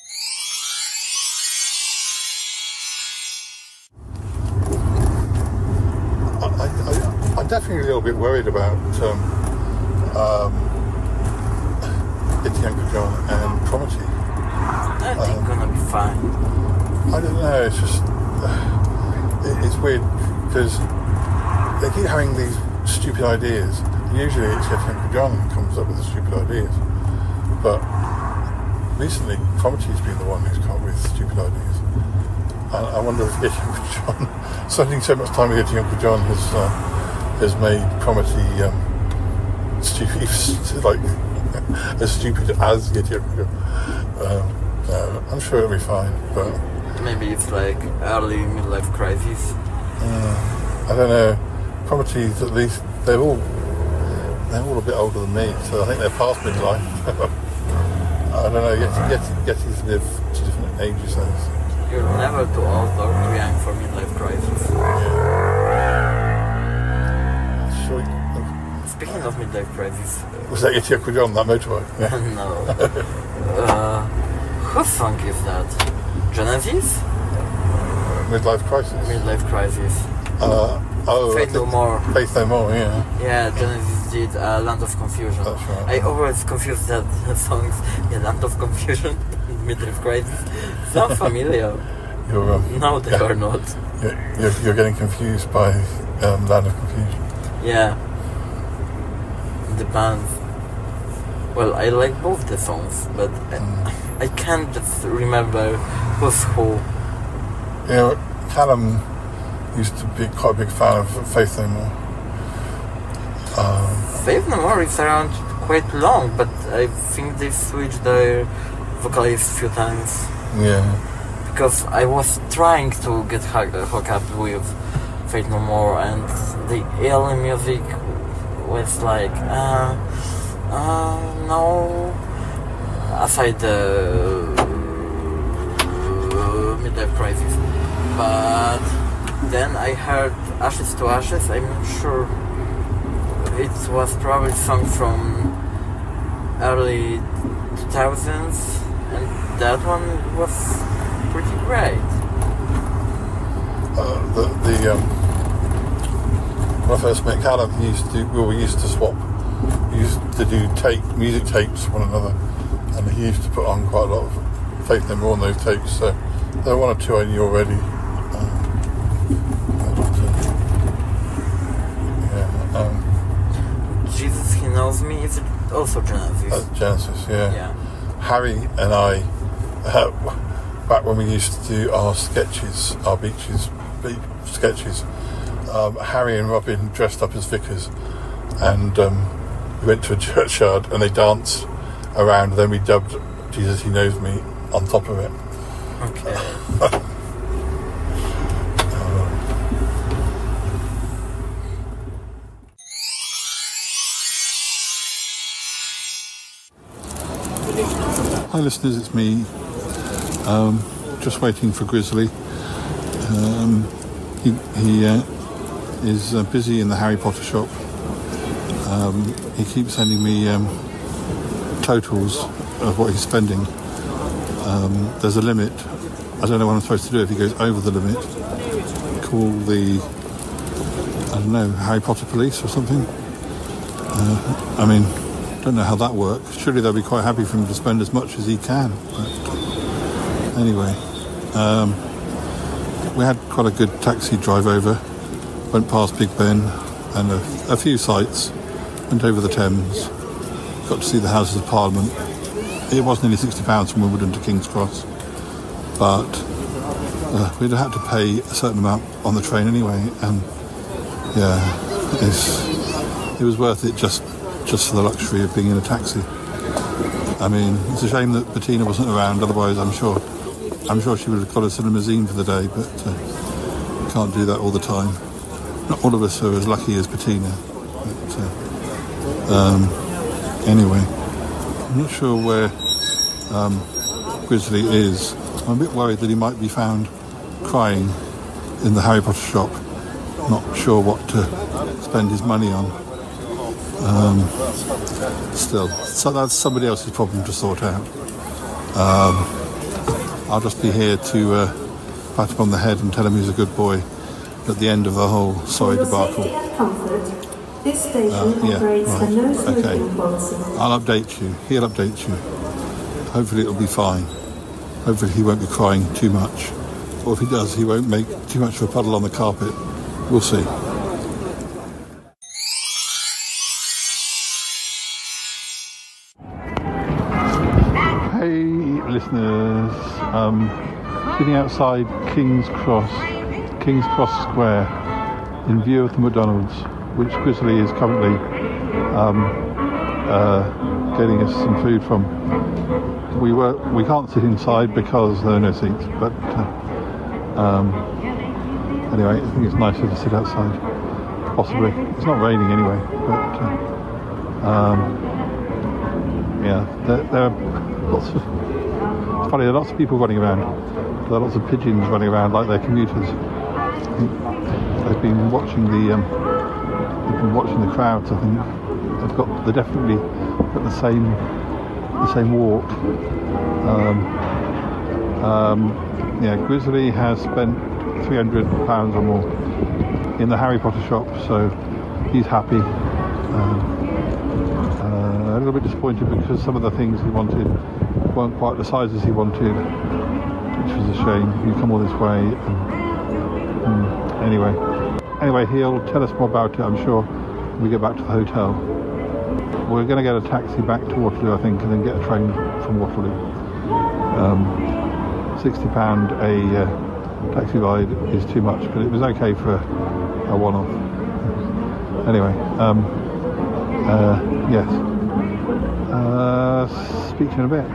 I, I, I'm definitely a little bit worried about um, um, yitty Uncle John and Cromitty.
I think um, gonna be fine.
I don't know, it's just... Uh, it, it's weird, because they keep having these stupid ideas. Usually it's Yeti Uncle John who comes up with the stupid ideas. But recently, Cromitty's been the one who's come up with stupid ideas. And I wonder if Yeti Uncle John, spending so much time with Yeti Uncle John has, uh, has made Cromitty um, stupid, like, as stupid as Yeti Uncle John. Um, no, I'm sure it'll be fine, but...
Maybe it's like early midlife crisis.
Uh, I don't know. Cromitty's at least, they're all, they're all a bit older than me, so I think they're past midlife. I don't know, Yeti, Yeti, Yetis live to different ages. So.
You're never too old or too young for midlife crisis.
Yeah. Sure.
Speaking of midlife crisis...
Was that Yeti Uncle John, that motorbike? Yeah.
No. uh, whose song is that? Genesis?
Uh, midlife crisis.
Midlife crisis.
Uh, oh,
Faith No More.
Faith No More, yeah.
Yeah, Genesis did uh, Land of Confusion.
That's right.
I always confuse that songs. Yeah, Land of Confusion, Midlife Crisis. Sound familiar.
You're, um,
no, they
yeah,
are not.
You're, you're, you're getting confused by um, Land of Confusion.
Yeah. The band. Well, I like both the songs, but mm. I, I can't just remember who's who.
You know, Callum used to be quite a big fan of Faith No More. Um,
Faith No More is around quite long, but I think they switched their vocalist a few times.
Yeah.
Because I was trying to get hooked up with Faith No More, and the early music was like, uh, uh, no, aside the uh, midlife crisis. But then I heard Ashes to Ashes. I'm not sure. It was probably a song from early two thousands, and that one was pretty great.
Uh, the the um, when I first met Callum, he used to well, we used to swap. We used to do tape music tapes for one another, and he used to put on quite a lot of Faith No More on those tapes. So there were one or two I knew already.
Jesus, He Knows Me is also Genesis.
That's Genesis, yeah.
yeah.
Harry and I, uh, back when we used to do our sketches, our beaches beach sketches, um, Harry and Robin dressed up as vicars, and um, we went to a churchyard and they danced around, and then we dubbed Jesus, He Knows Me on top of it.
Okay.
Hi listeners, it's me, um, just waiting for Grizzly. Um, he he uh, is uh, busy in the Harry Potter shop. Um, he keeps sending me um, totals of what he's spending. Um, there's a limit. I don't know what I'm supposed to do if he goes over the limit. Call the, I don't know, Harry Potter police or something. Uh, I mean, don't know how that works. Surely they'll be quite happy for him to spend as much as he can. But anyway, um, we had quite a good taxi drive over. Went past Big Ben and a, a few sites. Went over the Thames. Got to see the Houses of Parliament. It was nearly sixty pounds from Wimbledon to King's Cross. But uh, we'd have to pay a certain amount on the train anyway. And yeah, it's, it was worth it just, just for the luxury of being in a taxi. I mean, it's a shame that Bettina wasn't around. Otherwise, I'm sure I'm sure she would have got us in a limousine for the day. But uh, can't do that all the time. Not all of us are as lucky as Bettina. But, uh, um, anyway, I'm not sure where um, Grizzly is. I'm a bit worried that he might be found crying in the Harry Potter shop. Not sure what to spend his money on. Um, still, so that's somebody else's problem to sort out. Um, I'll just be here to uh, pat him on the head and tell him he's a good boy at the end of the whole sorry debacle.
This station
Uh, yeah,
operates
right.
a no smoking
Okay.
policy.
I'll update you. He'll update you. Hopefully it'll be fine. Hopefully he won't be crying too much. Or if he does, he won't make too much of a puddle on the carpet. We'll see. Hey, listeners. Um, sitting outside King's Cross, King's Cross Square, in view of the McDonald's, which Grizzly is currently um, uh, getting us some food from. We were we can't sit inside because there are no seats, but uh, um, anyway, I think it's nicer to sit outside. Possibly, it's not raining anyway, but uh, um, yeah, there, there are lots of. It's funny, there are lots of people running around. There are lots of pigeons running around like they're commuters. They've been watching the. Um, they've been watching the crowds. I think they've got. They definitely got the same. The same walk. Um, um, yeah, Grizzly has spent three hundred pounds or more in the Harry Potter shop, so he's happy. Um, uh, a little bit disappointed because some of the things he wanted weren't quite the sizes he wanted, which was a shame. You come all this way. And, um, anyway, anyway, he'll tell us more about it, I'm sure, when we get back to the hotel. We're going to get a taxi back to Waterloo, I think, and then get a train from Waterloo. Um, sixty pounds a uh, taxi ride is too much, but it was okay for a one-off. Anyway, um, uh, yes. Uh, speak to you in a bit.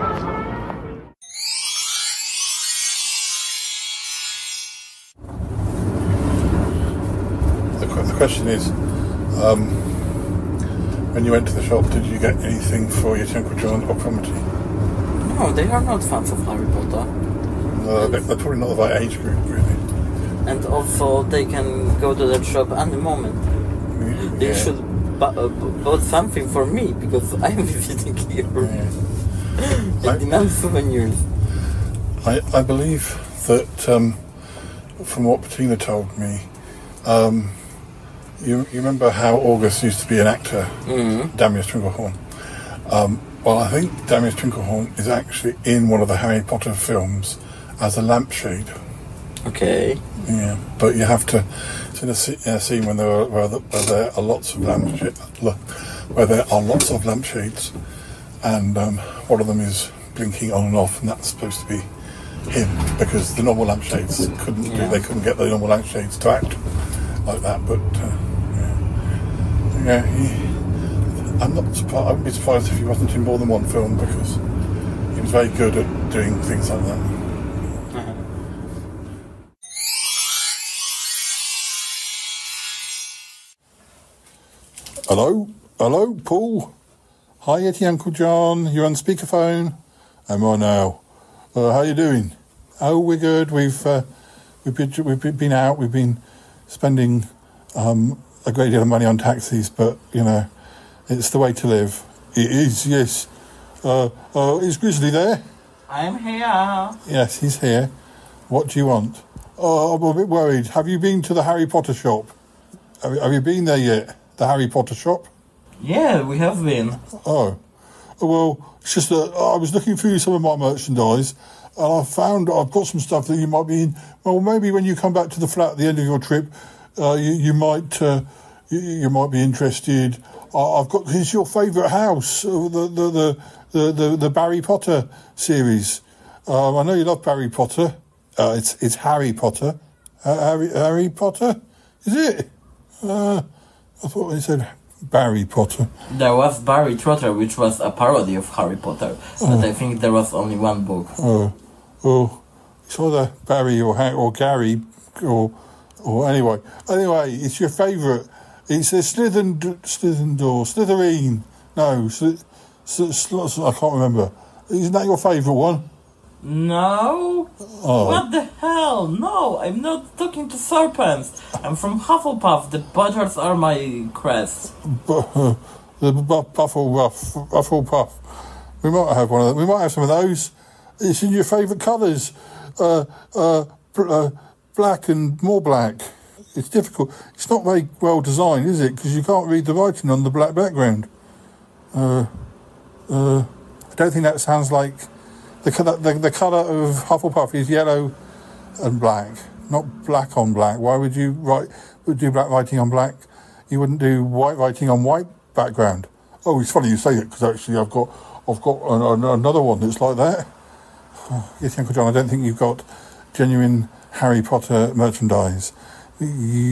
The, the question is, um, when you went to the shop, did you get anything for your Uncle John or comedy?
No, they are not fans of Harry Potter.
No, they're, they're probably not the right age group, really.
And also, they can go to that shop any moment.
Yeah.
They should bu- uh, bought something for me, because I'm visiting here. Yeah. They I, demand souvenirs.
I, I believe that, um, from what Bettina told me, um, You, you remember how August used to be an actor, mm-hmm. Damius Trinklehorn? Um, well, I think Damius Trinklehorn is actually in one of the Harry Potter films as a lampshade.
Okay.
Yeah, but you have to. It's in a, in a scene when there are where, the, where there are lots of lampshades, where there are lots of lampshades, and um, one of them is blinking on and off, and that's supposed to be him because the normal lampshades couldn't. Yeah. They couldn't get the normal lampshades to act like that, but uh, yeah, yeah he, I'm not surprised. I wouldn't be surprised if he wasn't in more than one film because he was very good at doing things like that. Uh-huh. Hello, hello, Paul. Hi, Yeti Uncle John. You're on speakerphone. I'm on now. Uh, how you doing? Oh, we're good. We've uh, we've been, we've been out, we've been spending um, a great deal of money on taxis, but, you know, it's the way to live. It is, yes. Uh, uh, is Grizzly there?
I'm here.
Yes, he's here. What do you want? Oh, I'm a bit worried. Have you been to the Harry Potter shop? Have, have you been there yet? The Harry Potter shop?
Yeah, we have been.
Oh. Well, it's just that I was looking through some of my merchandise and I found I've got some stuff that you might be in. Well, maybe when you come back to the flat at the end of your trip, uh, you, you might uh, you, you might be interested. Uh, I've got, here's your favourite house, uh, the, the, the, the, the, the Barry Potter series. Um, I know you love Barry Potter. Uh, it's it's Harry Potter. Uh, Harry Harry Potter? Is it? Uh, I thought they said Barry Potter.
There was Barry Trotter, which was a parody of Harry Potter, but
Oh.
I think there was only one book.
Oh, oh, it's either Barry or Ha- or Gary or or anyway. Anyway, it's your favourite. It's a Slytherin, Slytherin door, Slytherin. No, Sly, Sly, Sly, I can't remember. Isn't that your favourite one?
No?
Oh.
What the hell? No, I'm not talking to serpents. I'm from Hufflepuff. The badgers are my crest.
Bu- uh, the bu- Buffle Ruff, Buffle Puff. We might have one of them. We might have some of those. It's in your favourite colours. Uh, uh, bl- uh, black and more black. It's difficult. It's not very well designed, is it? Because you can't read the writing on the black background. Uh, uh, I don't think that sounds like... The colour, the, the colour of Hufflepuff is yellow and black, not black on black. Why would you write, would do black writing on black? You wouldn't do white writing on white background. Oh, it's funny you say it, because actually I've got I've got an, an, another one that's like that. Oh, yes, Uncle John, I don't think you've got genuine Harry Potter merchandise. You,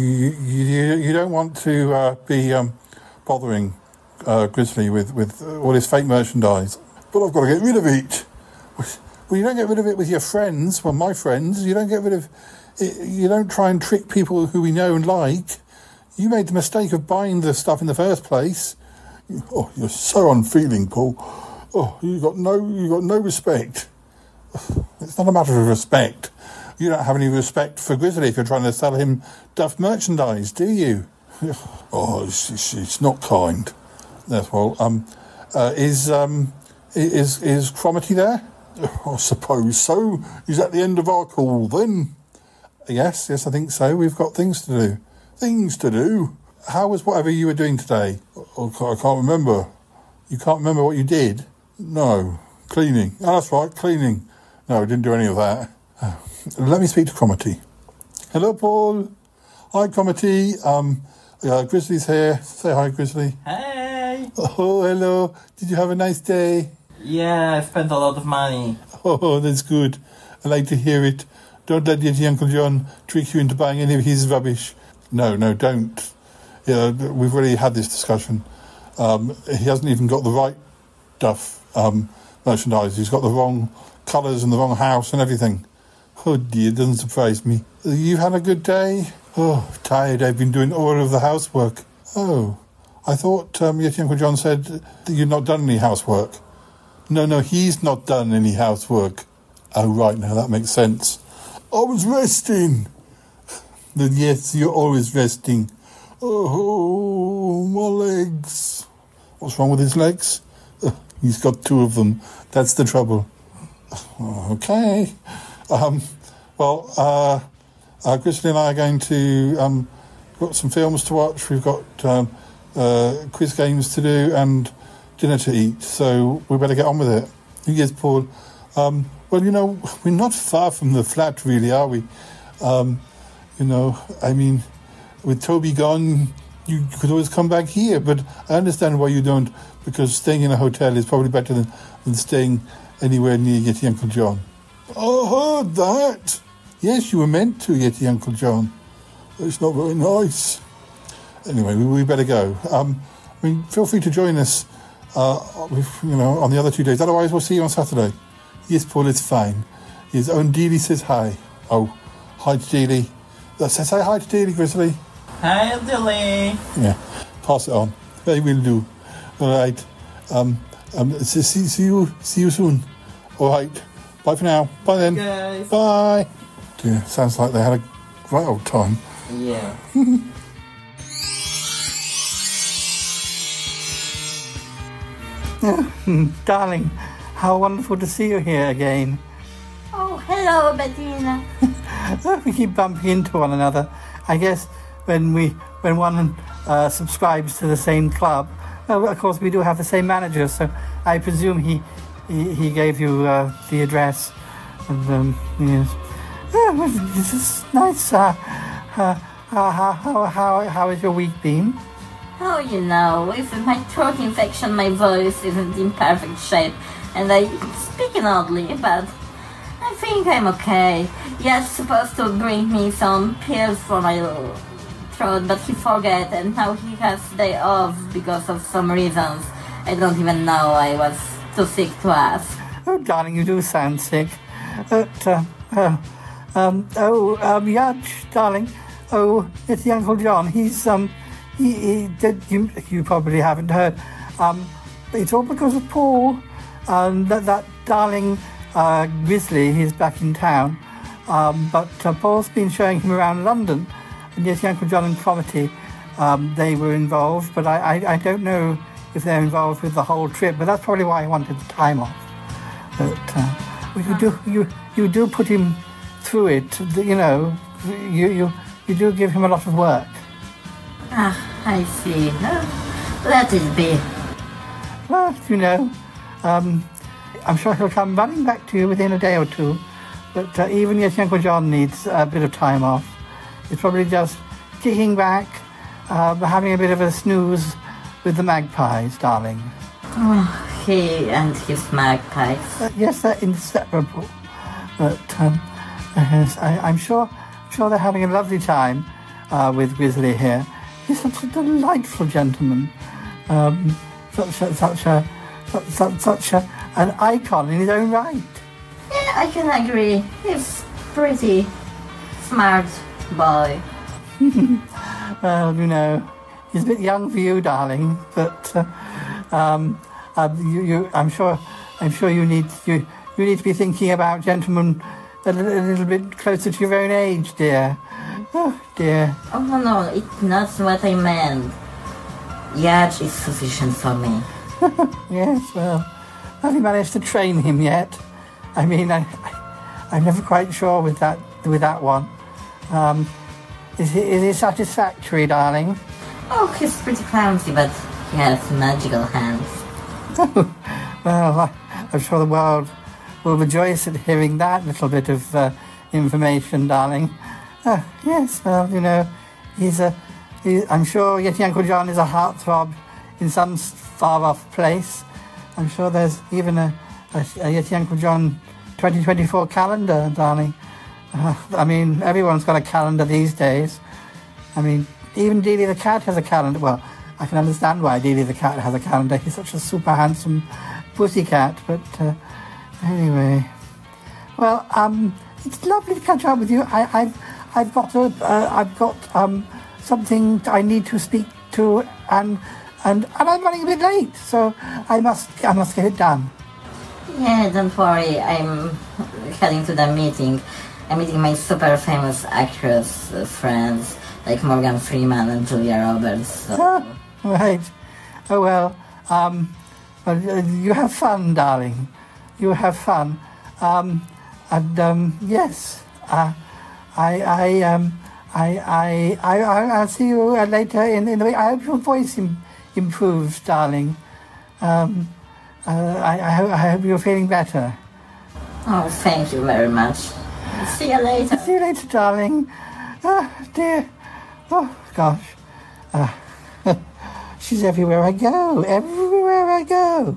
you, you don't want to uh, be um, bothering uh, Grizzly with, with all his fake merchandise. But I've got to get rid of it. Well, you don't get rid of it with your friends. Well, my friends, you don't get rid of it. You don't try and trick people who we know and like. You made the mistake of buying the stuff in the first place. Oh, you're so unfeeling, Paul. Oh, you got no, you got no respect. It's not a matter of respect. You don't have any respect for Grizzly if you're trying to sell him duff merchandise, do you? Oh, it's, it's, it's not kind. That's well. Um, uh, is um, is is Cromitty there? I suppose so. Is that the end of our call then? Yes, yes, I think so. We've got things to do. Things to do? How was whatever you were doing today? I can't, I can't remember. You can't remember what you did? No. Cleaning. Oh, that's right, cleaning. No, I didn't do any of that. Oh. Let me speak to Cromitty. Hello, Paul. Hi, Cromitty. Um, uh, Grizzly's here. Say hi, Grizzly.
Hey!
Oh, hello. Did you have a nice day?
Yeah, I spent a lot of money.
Oh, that's good. I like to hear it. Don't let Yeti Uncle John trick you into buying any of his rubbish. No, no, don't. Yeah, we've already had this discussion. Um, he hasn't even got the right duff um, merchandise. He's got the wrong colours and the wrong house and everything. Oh dear, it doesn't surprise me. You've had a good day? Oh, tired. I've been doing all of the housework. Oh, I thought um, Yeti Uncle John said that you'd not done any housework. No, no, he's not done any housework. Oh, right, now that makes sense. I was resting. Then yes, you're always resting. Oh, my legs. What's wrong with his legs? Uh, he's got two of them. That's the trouble. Okay. Um, well, uh, uh, Grizzly and I are going to... Um, got some films to watch. We've got um, uh, quiz games to do and dinner to eat, so we better get on with it. Yes, Paul. Um, well, you know, we're not far from the flat, really, are we? Um, you know, I mean, with Toby gone, you could always come back here, but I understand why you don't, because staying in a hotel is probably better than, than staying anywhere near Yeti Uncle John. I heard that. Yes, you were meant to, Yeti Uncle John. It's not very nice. Anyway, we, we better go. Um, I mean, feel free to join us Uh, you know, on the other two days. Otherwise, we'll see you on Saturday. Yes, Paul, it's fine. His own Dealey says hi. Oh, hi to Dealey. Let's say hi to Dealey, Grizzly.
Hi, Dealey.
Yeah, pass it on. They will do. All right. Um, um, see, see you. See you soon. All right. Bye for now. Bye then.
Guys.
Bye. dear. Sounds like they had a right old time.
Yeah.
Darling, how wonderful to see you here again.
Oh, hello, Bettina.
We keep bumping into one another. I guess when we when one uh, subscribes to the same club, well, of course we do have the same manager, so I presume he he, he gave you uh, the address. And um, yes, oh, well, this is nice. Uh, uh, how how how how has your week been?
Oh, you know, with my throat infection, my voice isn't in perfect shape, and I speak oddly, but I think I'm okay. Yet's supposed to bring me some pills for my throat, but he forgot, and now he has day off because of some reasons. I don't even know. I was too sick to ask.
Oh, darling, you do sound sick. But, uh, uh, um, oh, um, Yudge, darling. Oh, it's the Uncle John. He's, um, he, he did, you, you probably haven't heard. Um, it's all because of Paul, um, that, that darling, uh, Grizzly, he's back in town. Um, but uh, Paul's been showing him around London, and yes, Uncle John and Cromitty, um, they were involved, but I, I, I don't know if they're involved with the whole trip, but that's probably why I wanted the time off. But, uh, well, you do, you, you do put him through it, you know, you, you, you do give him a lot of work.
Ah, I see. No, let it be.
Well, you know, um, I'm sure he'll come running back to you within a day or two, but uh, even yes, Uncle John needs a bit of time off. He's probably just kicking back, uh, having a bit of a snooze with the magpies, darling.
Oh, he and his magpies.
Uh, yes, they're inseparable. But um, yes, I, I'm sure, sure they're having a lovely time uh, with Grizzly here. He's such a delightful gentleman, um, such a, such a, such, such a, an icon in his own right.
Yeah, I can agree. He's pretty smart boy.
Well, you know, he's a bit young for you, darling, but uh, um, uh, you, you, I'm sure, I'm sure you need you, you need to be thinking about gentlemen a little, a little bit closer to your own age, dear. Oh dear.
Oh no, no, it's not what I meant. Yacht is sufficient for me.
Yes, well, have you managed to train him yet? I mean, I, I, I'm never quite sure with that with that one. Um, is he is he satisfactory, darling?
Oh, he's pretty clumsy, but he has magical hands.
Well, I, I'm sure the world will rejoice at hearing that little bit of uh, information, darling. Uh, yes, well, you know, he's a... He, I'm sure Yeti Uncle John is a heartthrob in some far-off place. I'm sure there's even a, a, a Yeti Uncle John twenty twenty-four calendar, darling. Uh, I mean, everyone's got a calendar these days. I mean, even Dealey the cat has a calendar. Well, I can understand why Dealey the cat has a calendar. He's such a super handsome pussycat. But uh, anyway, well, um, it's lovely to catch up with you. I, I've, I've got a, uh, I've got um, something I need to speak to, and and and I'm running a bit late, so I must, I must get it done.
Yeah, don't worry. I'm heading to the meeting. I'm meeting my super famous actress uh, friends like Morgan Freeman and Julia Roberts. So.
Ah, right. Oh well. Um, well, you have fun, darling. You have fun. Um, and um, yes. Uh, I I um I I I I'll see you later in in the week. I hope your voice im- improves, darling. Um, uh, I I hope, I hope you're feeling better.
Oh, thank you very much. See you later.
See you later, darling. Ah, dear. Oh gosh. Uh, she's everywhere I go. Everywhere I go.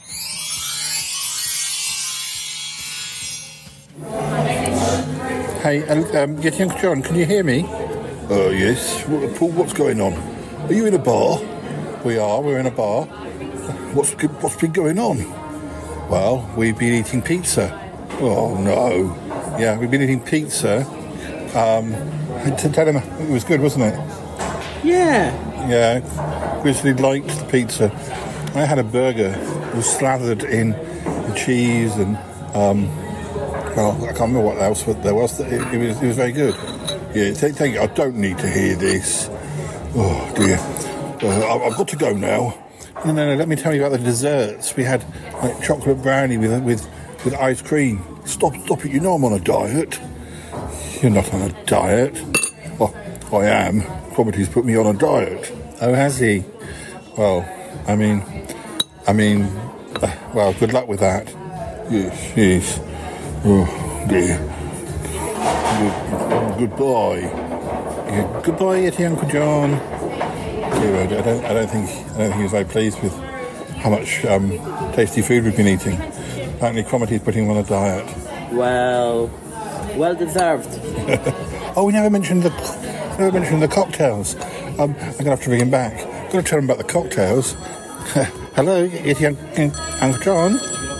Hey, um, Yeti Uncle John, can you hear me?
Uh, yes. What, Paul, what's going on? Are you in a bar?
We are, we're in a bar.
What's what's been going on?
Well, we've been eating pizza.
Oh, no.
Yeah, we've been eating pizza. Um, to tell him it was good, wasn't it?
Yeah.
Yeah, Grizzly liked the pizza. I had a burger. It was slathered in cheese and um, Well, I can't remember what else but there was. It, it was it was very good. Yeah, take, take it. I don't need to hear this. Oh dear. Uh, I've got to go now. No, no, no. Let me tell you about the desserts. We had like chocolate brownie with with with ice cream. Stop, stop it. You know I'm on a diet. You're not on a diet. Well, I am. Cromitty's put me on a diet. Oh, has he? Well, I mean, I mean, uh, well, good luck with that. Yes, yes. Oh dear. Good, goodbye. Yeah, goodbye, Yeti Uncle John. Dear, I don't, I don't think, I don't think he's very pleased with how much um, tasty food we've been eating. Apparently, Cromitty's putting him on a diet.
Well, well deserved.
Oh, we never mentioned the, never mentioned the cocktails. Um, I'm gonna have to bring him back. I'm gonna tell him about the cocktails. Hello, Yeti Uncle, Uncle John.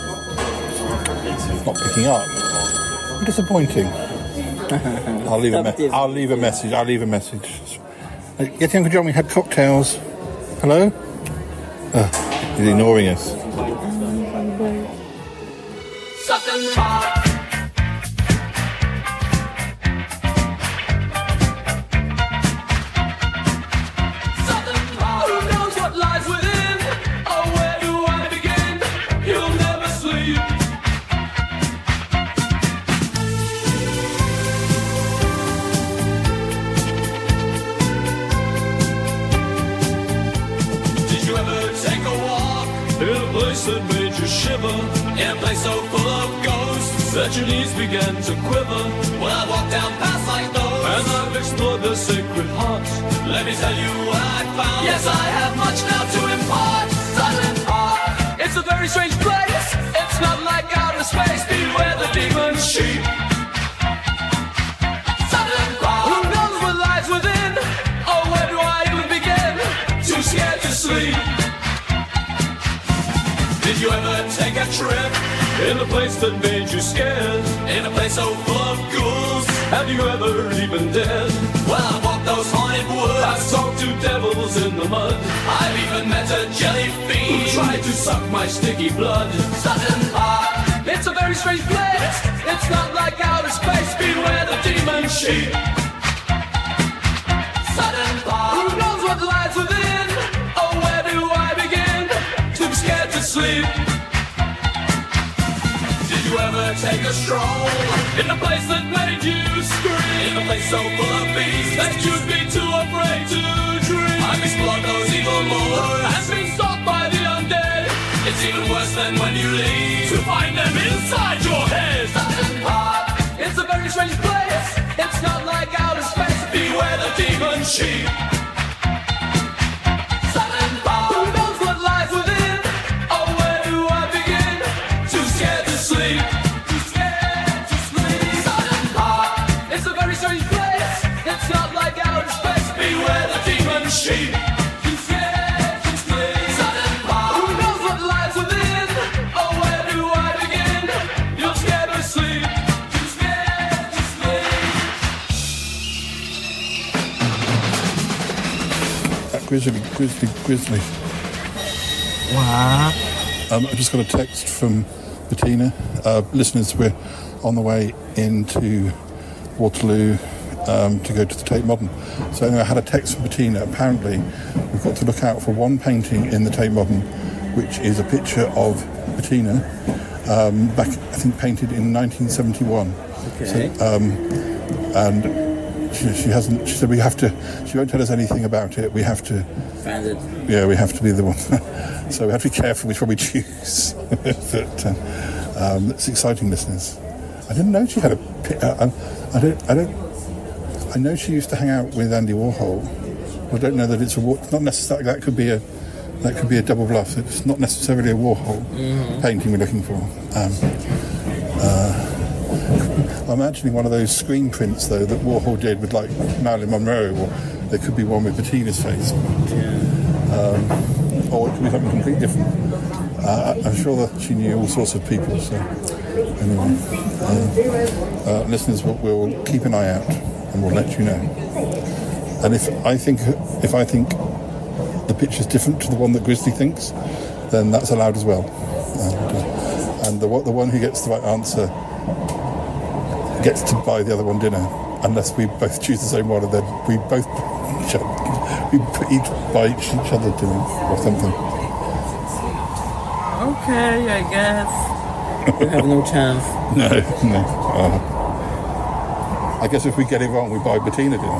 Not picking up. Disappointing. I'll leave a me- I'll leave a message. I'll leave a message. Uh, Yeti Uncle John, we had cocktails. Hello? Uh, he's ignoring us.
Southern Park. Southern Park. Who knows what lies within? Oh, where do I begin? You'll never sleep. Did you ever take a walk in a place that made you shiver? In a place so full of ghosts that your knees began to quiver. Well, I walked down paths like those, and I've explored the sacred heart. Let me tell you what I found. Yes, I have much now to impart. Silent Park. It's a very strange place. It's not like outer space. Beware the demon sheep. Silent Park. Who knows what lies within? Oh, where do I even begin? Too scared to sleep. Did you ever take a trip in a place that made you scared? In a place so full of ghouls, have you ever even dared? Well, I've walked those haunted woods, I've talked to devils in the mud, I've even met a jelly fiend who tried to suck my sticky blood. Sudden Park. It's a very strange place. It's not like outer space. Beware the demon sheep. Sudden Park. Who knows what lies within? Oh, where do I begin? Too scared to sleep. Did you ever take a stroll in a place that made you scream? In a place so full of beasts that you'd be too afraid to dream. I've explored those evil lords and been stalked by the undead. It's even worse than when you leave to find them inside your head. Sudden Park. It's a very strange place. It's not like outer space. Beware the demon sheep. Sudden Park. Who knows what lies within? Oh, where do I begin? Too scared to sleep. Too scared to sleep. Sudden Park. It's a very strange place. It's not like outer space. Beware the demon sheep. Too scared to sleep. Sudden Park. Who knows what lies within? Oh, where do I begin? You're scared to sleep. Too scared to sleep.
That Grizzly, Grizzly, Grizzly.
What?
Um, I just got a text from Bettina. Uh, listeners, we're on the way into Waterloo um, to go to the Tate Modern. So anyway, I had a text from Bettina. Apparently, we've got to look out for one painting in the Tate Modern, which is a picture of Bettina, um, back, I think, painted in nineteen seventy-one.
Okay.
So, um, and she, she hasn't. She said we have to. She won't tell us anything about it. We have to.
Find it.
Yeah, we have to be the one. So we have to be careful which one we choose. But, uh, um, it's exciting, listeners. I didn't know she had a. pi- Uh, I don't. I don't. I know she used to hang out with Andy Warhol. I don't know that it's a. War- It's not necessarily. That could be a. That could be a double bluff. It's not necessarily a Warhol
Mhm.
painting we're looking for. Um, uh, I'm imagining one of those screen prints though that Warhol did with like Marilyn Monroe, or there could be one with Bettina's face. Um, or it could be something completely different. Uh, I'm sure that she knew all sorts of people. So anyway, um, uh, listeners, we'll, we'll keep an eye out and we'll let you know. And if I think if I think the picture's different to the one that Grizzly thinks, then that's allowed as well. And, uh, and the the one who gets the right answer gets to buy the other one dinner, unless we both choose the same one, and then we both we each buy each other dinner or something.
Okay, I guess. We have no chance.
No, no. Uh, I guess if we get it wrong, we buy Bettina dinner.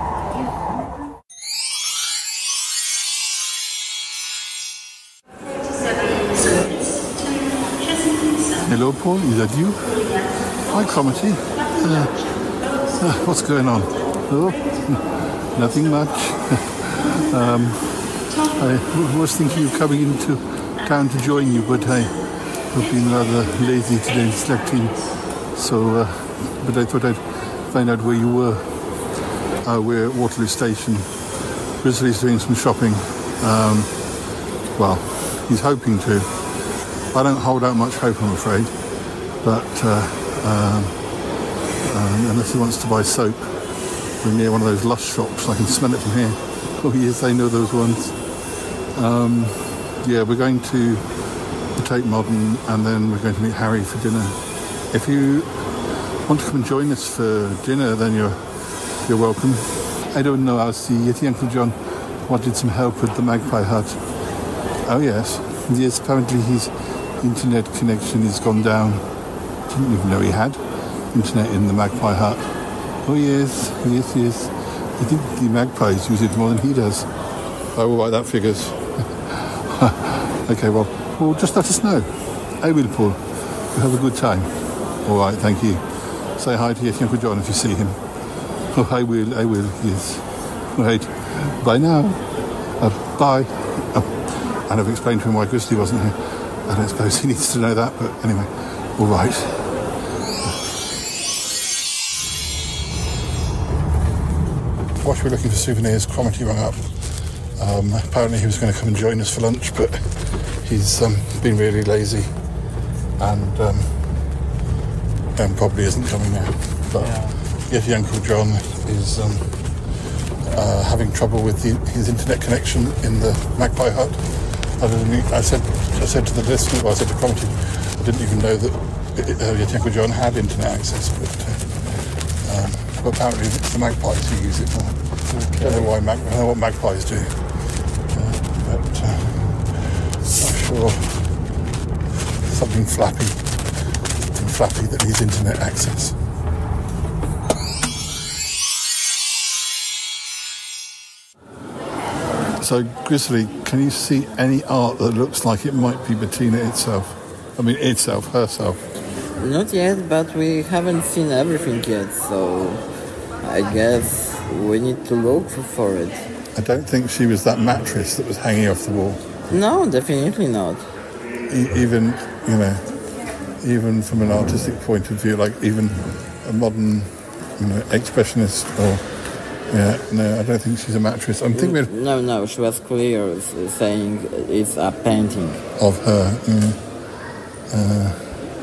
Hello, Paul. Is that you? Hi, Cromitty. Uh, uh, what's going on? Oh, nothing much. um, I was thinking of coming into town to join you, but I have been rather lazy today, slept in. So, uh, but I thought I'd find out where you were. Uh, we're at Waterloo Station. Grizzly's doing some shopping. Um, well, he's hoping to. I don't hold out much hope, I'm afraid. But uh, um, um, unless he wants to buy soap, we're near one of those Lush shops. I can smell it from here. Oh yes, I know those ones. Um, yeah, we're going to the Tate Modern, and then we're going to meet Harry for dinner. If you want to come and join us for dinner, then you're you're welcome. I don't know. I'll see. Yeti Uncle John wanted some help with the Magpie Hut. Oh yes, yes. Apparently his internet connection has gone down. Didn't even know he had internet in the Magpie Hut. Oh yes, yes, yes. I think the magpies use it more than he does. Oh, all right, that figures. Okay, well, well, just let us know. I will, Paul. You have a good time. All right, thank you. Say hi to your Uncle John if you see him. Oh, I will, I will, yes. Right, bye now. Uh, bye. Oh, and I've explained to him why Grizzly wasn't here. I don't suppose he needs to know that, but anyway, all right. Whilst we were looking for souvenirs, Cromitty rang up. Um, apparently he was going to come and join us for lunch, but he's um, been really lazy and, um, and probably isn't coming now. But yeah. Yeti Uncle John is um, uh, having trouble with the, his internet connection in the Magpie Hut. I, didn't, I said I said to the listener, well, I said to Cromitty, I didn't even know that uh, Yeti Uncle John had internet access, but, uh, um, but apparently it's the magpies who use it more. Okay. I don't know why mag- I don't know what magpies do, uh, but uh, I'm sure something flappy, something flappy that needs internet access. So, Grizzly, can you see any art that looks like it might be Bettina itself? I mean, itself, herself.
Not yet, but we haven't seen everything yet, so I guess we need to look for it.
I don't think she was that mattress that was hanging off the wall.
No, definitely not.
E- even, you know, even from an artistic point of view, like even a modern, you know, expressionist or... Yeah, no, I don't think she's a mattress. I'm thinking... Of,
no, no, she was clear saying it's a painting.
Of her, yeah. Uh,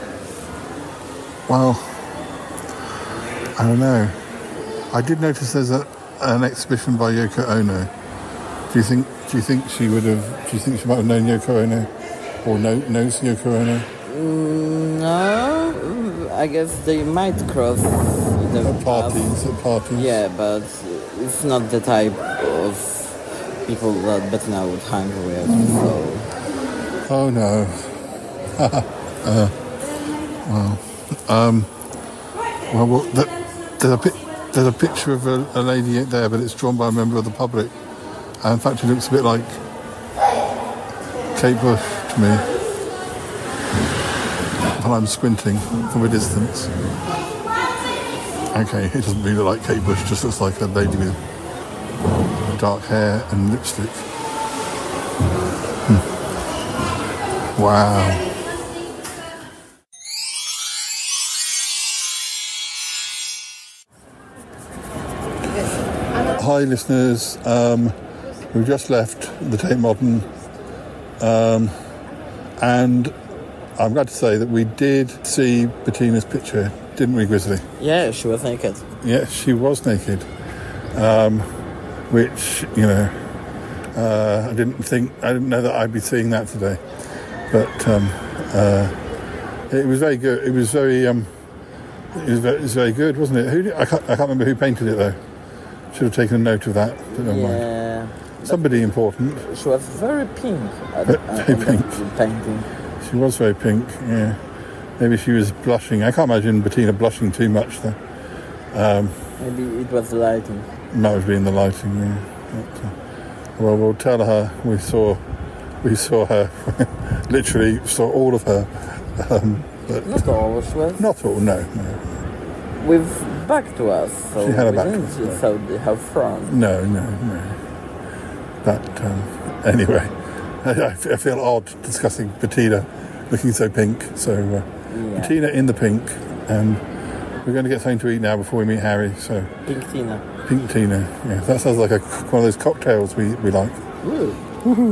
well, I don't know. I did notice there's a, an exhibition by Yoko Ono. Do you think Do you think she would have... Do you think she might have known Yoko Ono? Or know, knows Yoko Ono?
Mm, no, I guess they might cross the
at parties, at parties.
Yeah, but it's not the type of people that Bettina would hang with, so...
Oh, no. uh, well, um, well, well that, there's, a pi- there's a picture of a, a lady there, but it's drawn by a member of the public. And in fact, it looks a bit like Kate Bush to me. While I'm squinting from a distance. Okay, it doesn't really look like Kate Bush, just looks like a lady with dark hair and lipstick. Hmm. Wow. Hi listeners, um, we've just left the Tate Modern um, and I'm glad to say that we did see Bettina's picture, didn't we, Grizzly?
Yeah, she was naked.
Yeah, she was naked. Um, which, you know, uh, I didn't think, I didn't know that I'd be seeing that today. But um, uh, it was very good. It was very, um, It was, very, it was very good, wasn't it? Who did, I, can't, I can't remember who painted it, though. Should have taken a note of that. But never
Yeah.
mind. Somebody important.
She was very pink at,
Very
at
pink.
the painting.
She was very pink, yeah. Maybe she was blushing. I can't imagine Bettina blushing too much, though. Um,
Maybe it was the lighting.
might have been the lighting, yeah. But, uh, well, we'll tell her we saw, we saw her, literally saw all of her. Um, but
Not all, she was
not all, no, no.
with back to us, so
She had her
we
back
didn't
to us,
see her front.
No, no, no. But um, anyway, I, I feel odd discussing Bettina looking so pink. So uh,
Yeah.
Bettina in the pink, and we're going to get something to eat now before we meet Harry. So
Pink Tina.
Pink Tina, yeah, that sounds like a, one of those cocktails we, we like.
Ooh.
Woohoo.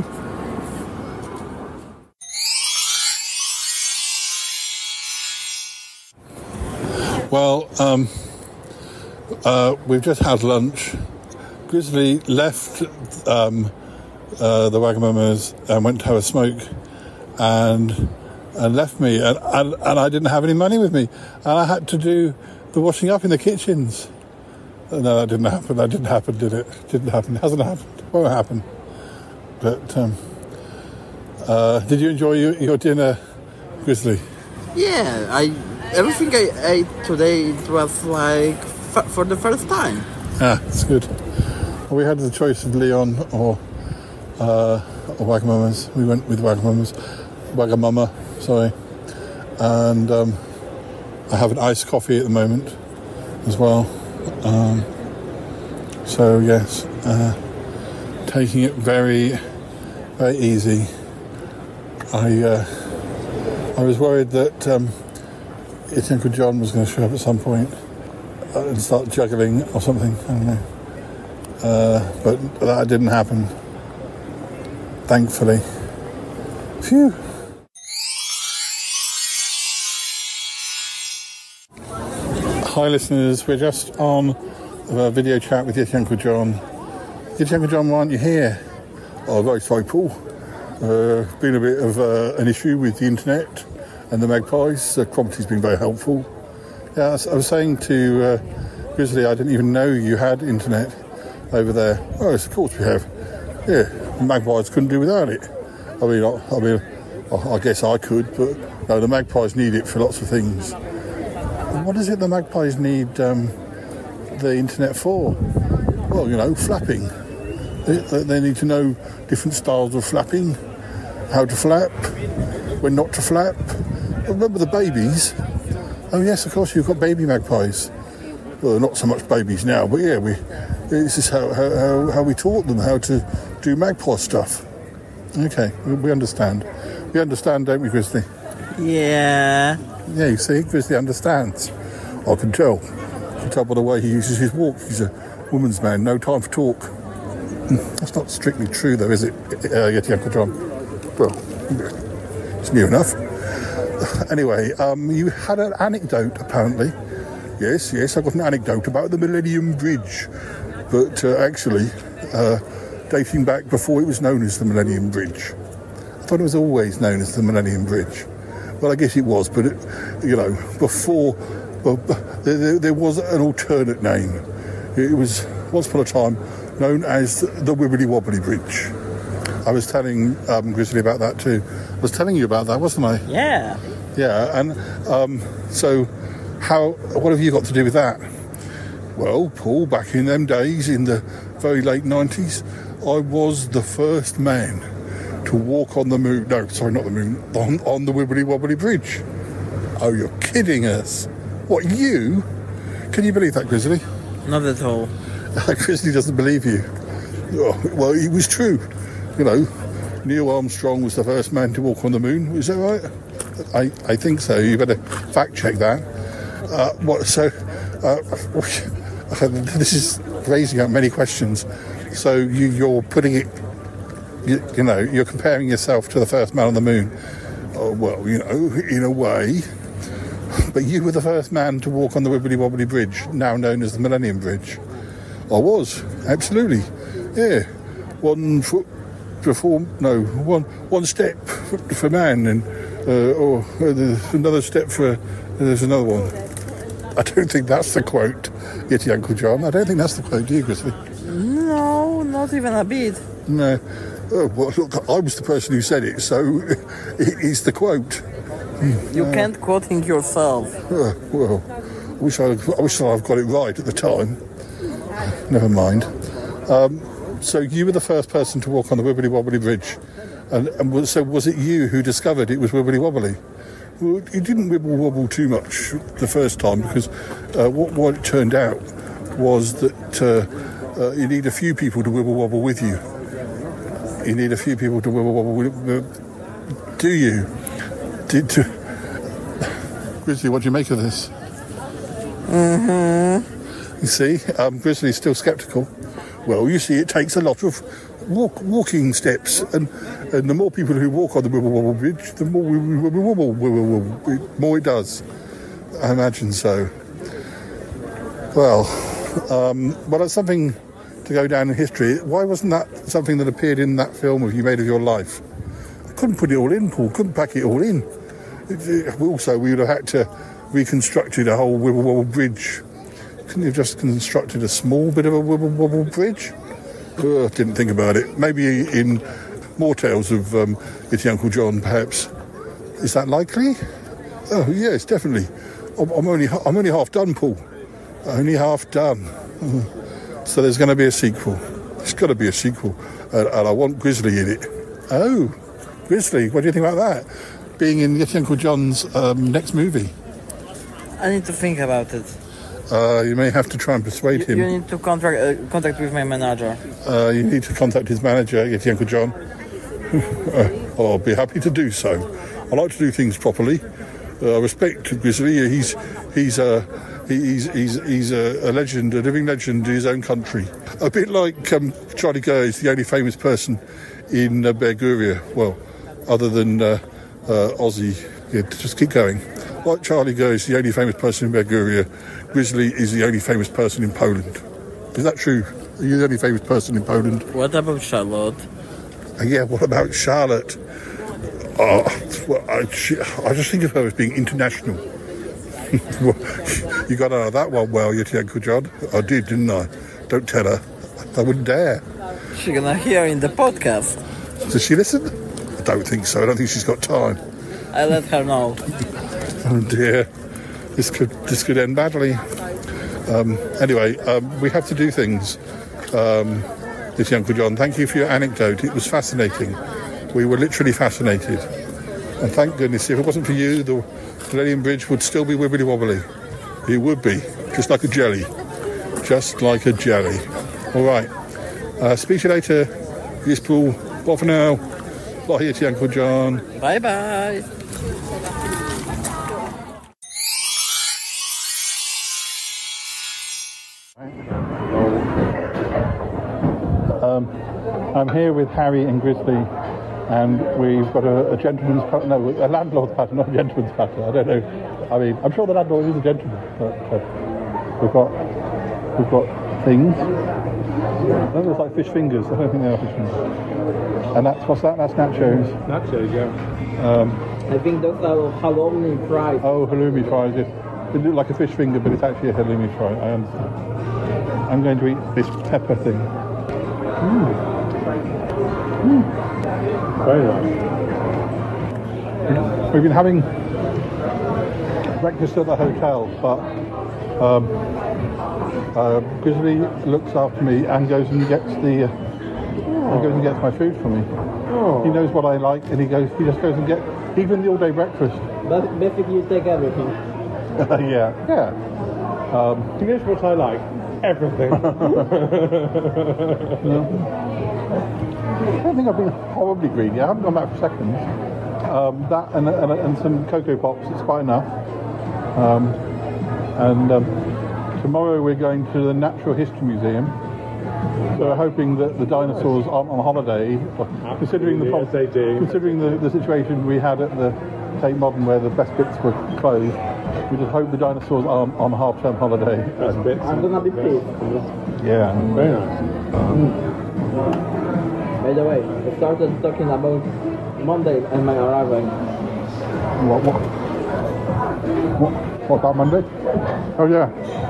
Well, um, uh, we've just had lunch. Grizzly left um, uh, the Wagamamas and went to have a smoke, and and left me, and, and and I didn't have any money with me, and I had to do the washing up in the kitchens. No, that didn't happen. That didn't happen, did it? Didn't happen. Hasn't happened. Won't happen. But um, uh, did you enjoy your, your dinner, Grizzly?
Yeah, I everything I ate today it was like f- for the first time.
Ah, that's good. Well, we had the choice of Leon or uh, or Wagamamas. We went with Wagamamas. Wagamama, sorry. And um, I have an iced coffee at the moment as well. Um, so yes, uh, taking it very, very easy. I uh, I was worried that um, his Uncle John was going to show up at some point and start juggling or something. I don't know, uh, but that didn't happen. Thankfully. Phew. Hi listeners, we're just on a video chat with Yeti Uncle John. Yeti Uncle John, why aren't you here? Oh, very sorry, Paul. Uh, been a bit of uh, an issue with the internet and the magpies. The quality's been very helpful. Yeah, I was, I was saying to uh, Grizzly, I didn't even know you had internet over there. Oh, yes, of course we have. Yeah, magpies couldn't do without it. I mean, I, I mean, I, I guess I could, but no, the magpies need it for lots of things. What is it the magpies need um, the internet for? Well, you know, flapping. They, they need to know different styles of flapping, how to flap, when not to flap. Remember the babies? Oh yes, of course, you've got baby magpies. Well, not so much babies now, but yeah, we. This is how, how, how we taught them how to do magpie stuff. Okay, we understand. We understand, don't we, Grizzly?
Yeah.
Yeah, you see, Grizzly understands. I can tell. I can tell by the way he uses his walk. He's a woman's man, no time for talk. That's not strictly true, though, is it, uh, Yeti Uncle John? Well, it's near enough. Anyway, um, you had an anecdote, apparently. Yes, yes, I got an anecdote about the Millennium Bridge. But uh, actually, uh, dating back before it was known as the Millennium Bridge. I thought it was always known as the Millennium Bridge. Well, I guess it was, but, it, you know, before, well, there, there was an alternate name. It was, once upon a time, known as the Wibbly Wobbly Bridge. I was telling um, Grizzly about that too. I was telling you about that, wasn't I?
Yeah.
Yeah, and um, so how? What have you got to do with that? Well, Paul, back in them days, in the very late nineties, I was the first man to walk on the moon. No, sorry, not the moon. On, on the Wibbly Wobbly Bridge. Oh, you're kidding us. What, you? Can you believe that, Grizzly?
Not at all.
Grizzly doesn't believe you. Oh, well, it was true. You know, Neil Armstrong was the first man to walk on the moon. Is that right? I, I think so. You better fact check that. Uh, what? So, uh, this is raising up many questions. So you, you're putting it, you, you know, you're comparing yourself to the first man on the moon. Oh, well, you know, in a way. But you were the first man to walk on the Wibbly Wobbly Bridge, now known as the Millennium Bridge. I was, absolutely. Yeah. One foot before, no, one one step for man, and uh, or uh, there's another step for, uh, there's another one. I don't think that's the quote, Yeti Uncle John. I don't think that's the quote, do you, Grizzly?
No, not even a bit.
No. Oh, well, look, I was the person who said it, so it is the quote.
You
uh,
can't quoting yourself.
Uh, well, I wish, I, I wish I'd got it right at the time. Never mind. Um, so you were the first person to walk on the Wibbly Wobbly Bridge. And, and was, so was it you who discovered it was Wibbly Wobbly? Well, it didn't wibble wobble too much the first time, because uh, what, what it turned out was that uh, uh, you need a few people to wibble wobble with you. You need a few people to wibble wobble with uh, do you? Did to... Grizzly, what do you make of this?
Mm-hmm.
You see, um, Grizzly's still sceptical. Well, you see, it takes a lot of walk, walking steps, and, and the more people who walk on the Wibble Wobble Bridge, the more we, we, we wobble, wibble, wobble, it, more it does. I imagine so. Well, um, well, that's something to go down in history. Why wasn't that something that appeared in that film of You Made of Your Life? I couldn't put it all in, Paul. Couldn't pack it all in. It, it, also, we would have had to reconstructed a whole Wibble Wobble Bridge. Couldn't you have just constructed a small bit of a Wibble Wobble Bridge? Ugh, didn't think about it. Maybe in more tales of um, Yeti Uncle John, perhaps. Is that likely? Oh yes, definitely. I'm, I'm only I'm only half done, Paul. Only half done. So there's going to be a sequel. There's got to be a sequel, uh, and I want Grizzly in it. Oh, Grizzly! What do you think about that? Being in Yeti Uncle John's um, next movie.
I need to think about it.
Uh, you may have to try and persuade
you,
him.
You need to contract, uh, contact with my manager.
Uh, you need to contact his manager, Yeti Uncle John. uh, I'll be happy to do so. I like to do things properly. I uh, respect Grizzly. He's he's a he's he's he's a, a legend, a living legend in his own country. A bit like um, Charlie Gurr is the only famous person in uh, Bulgaria. Well, other than uh, uh, Aussie. Yeah, just keep going. Like Charlie Gurr is the only famous person in Bulgaria, Grizzly is the only famous person in Poland. Is that true? Are you the only famous person in Poland?
What about Charlotte?
Uh, yeah, what about Charlotte? Uh, well, I, she, I just think of her as being international. You got out of that one well, Yeti Uncle John. I did, didn't I? Don't tell her. I wouldn't dare.
She's gonna hear in the podcast.
Does she listen? I don't think so. I don't think she's got time.
I let her know.
Oh dear, this could this could end badly. Um, anyway, um, we have to do things. Um, this Uncle John, thank you for your anecdote. It was fascinating. We were literally fascinated. And thank goodness, if it wasn't for you, the Millennium Bridge would still be wibbly wobbly. It would be, just like a jelly. Just like a jelly. All right. Uh, speak to you later. Yes, Paul. Bye for now. Bye, Yeti Uncle John.
Bye-bye.
Um, I'm here with Harry and Grizzly, and we've got a, a gentleman's pattern, no, a landlord's pattern, not a gentleman's pattern. I don't know. I mean, I'm sure the landlord is a gentleman, but uh, we've got we've got things. I think it's like fish fingers. I don't think they are fish fingers. And that's what's that? That's nachos.
Nachos, yeah.
Um,
I think those are halloumi fries.
Oh, halloumi fries. Yes. It looks like a fish finger, but it's actually a halloumi fry. I understand. I'm going to eat this pepper thing. Mm. Mm. Very nice. We've been having breakfast at the hotel, but um, uh, Grizzly looks after me and goes and gets the uh, oh. and goes and gets my food for me. Oh. He knows what I like, and he goes. He just goes and gets even the all-day breakfast.
But basically, you take everything.
yeah, yeah. Um,
he knows what I like. Everything.
no. I don't think I've been horribly greedy. I haven't gone back for seconds. Um, that and, and, and some Cocoa Pops, it's quite enough. Um, and um, tomorrow we're going to the Natural History Museum. So we're hoping that the dinosaurs aren't on holiday, considering the
yes, they do.
considering the, the situation we had at the Tate Modern where the best bits were closed. We just hope the dinosaurs aren't on half-term holiday.
Best bits.
I'm gonna be pissed.
Yeah.
Very nice.
Mm. By the way, I started talking about Monday and my arrival.
What? What? What, what about Monday? Oh yeah.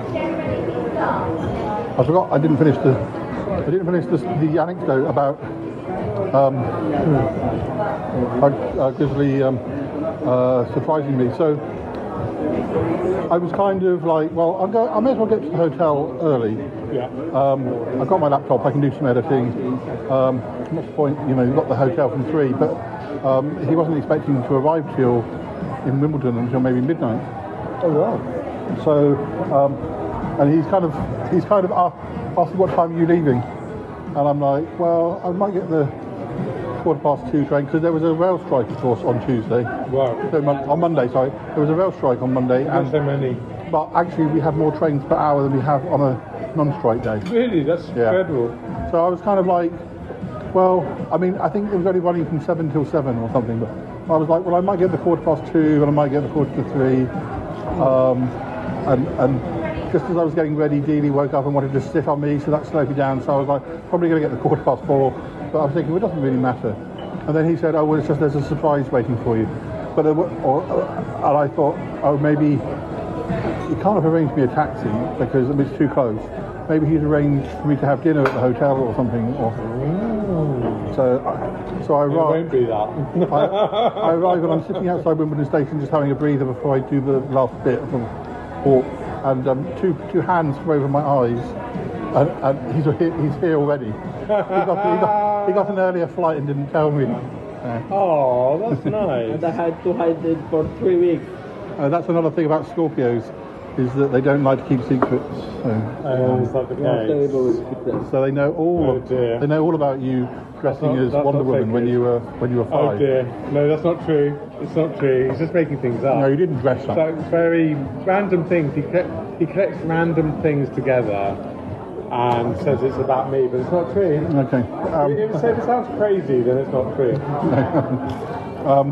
I forgot. I didn't finish the. I didn't finish the, the anecdote about um, uh, uh, Grizzly um, uh, surprising me. So I was kind of like, well, I'll go. I may as well get to the hotel early.
Yeah.
Um, I've got my laptop. I can do some editing. Um, what's the point? You know, you've got the hotel from three, but um, he wasn't expecting to arrive till in Wimbledon until maybe midnight.
Oh wow.
So, um, and he's kind of he's kind of uh, asking what time are you leaving, and I'm like, well, I might get the quarter past two train because there was a rail strike, of course, on Tuesday.
Wow.
So, mon- on Monday, sorry, there was a rail strike on Monday.
Not
and
so many.
But actually, we have more trains per hour than we have on a non-strike day.
Really, that's
Yeah.
incredible.
So I was kind of like, well, I mean, I think it was only running from seven till seven or something, but I was like, well, I might get the quarter past two, and I might get the quarter to three. Um, and, and just as I was getting ready, Dealey woke up and wanted to sit on me, so that slowed me down. So I was like, probably going to get the quarter past four. But I was thinking, well, it doesn't really matter. And then he said, oh, well, it's just there's a surprise waiting for you. But there were, or, uh, and I thought, oh, maybe he can't have arranged me a taxi because it's too close. Maybe he's arranged for me to have dinner at the hotel or something. Or, so, so I arrived.
It won't be that.
I, I arrive and I'm sitting outside Wimbledon Station just having a breather before I do the last bit of the walk, and um, two two hands come over my eyes, and, and he's here, he's here already. He got, he, got, he got an earlier flight and didn't tell me. Uh,
Oh, that's nice.
And I had to hide it for three weeks.
uh, that's another thing about Scorpios, is that they don't like to keep secrets. So,
Oh, is that the
Yeah, terrible
case?
with secrets.
so they know all.
Oh, dear.
They know all about you dressing
not-
as
that's
Wonder
not so
Woman when
good.
you were when you were
Oh
five.
dear. No, that's not true. It's not true. He's just making things up.
No, you didn't dress up.
So very random things. He collect, he collects random things together and says it's about me, but it's not true.
Okay. Um,
if, it, if it sounds crazy, then it's not true.
um,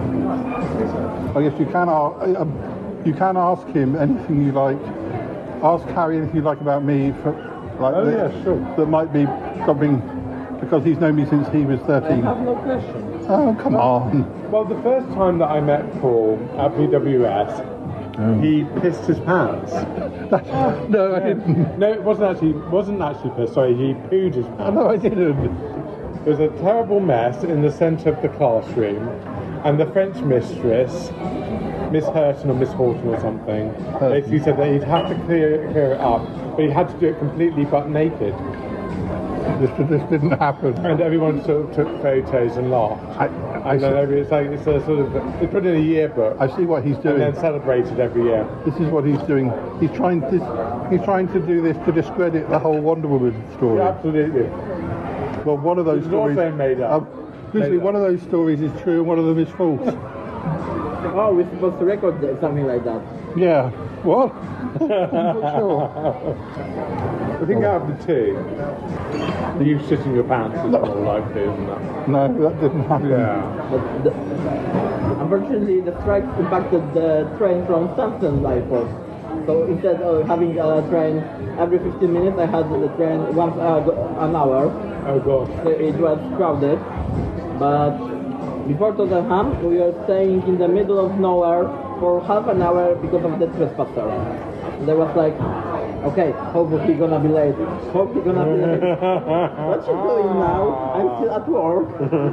I guess you can ask, um, you can ask him anything you like. Ask Harry anything you like about me, for, like
Oh,
that,
yeah, sure.
that might be something, because he's known me since he was
I
thirteen.
have no questions.
Oh, come on.
Well, the first time that I met Paul at P W S,
Oh.
he pissed his pants.
No, I didn't.
No, it wasn't actually wasn't actually pissed. Sorry, he pooed his pants.
No, I didn't.
It was a terrible mess in the centre of the classroom, and the French mistress, Miss Hurton or Miss Horton or something, basically said that he'd have to clear, clear it up, but he had to do it completely butt naked.
This, this didn't happen.
And everyone sort of took photos and laughed.
I, I,
And then every, it's like it's a sort of they put in a yearbook.
I see what he's doing.
And then celebrated every year.
This is what he's doing. He's trying to he's trying to do this to discredit the whole Wonder Woman story.
Yeah, absolutely.
Well, one of those
It's
stories.
also made up.
Um, usually, one of those stories is true and one of them is false.
Oh, we're supposed to record that- something like that.
Yeah. What? I'm not sure.
I think out of the two, you shitting your pants is more likely, isn't it?
No, that didn't happen.
Yeah.
But the, unfortunately, the strikes impacted the train from Stansted Airport. So instead of having a train every fifteen minutes, I had the train once uh, an hour.
Oh god.
So it was crowded. But before Tottenham, we were staying in the middle of nowhere for half an hour because of the trespasser. And there was like, okay, hope he's gonna be late. Hope he's gonna be late. What you doing now? I'm still at work.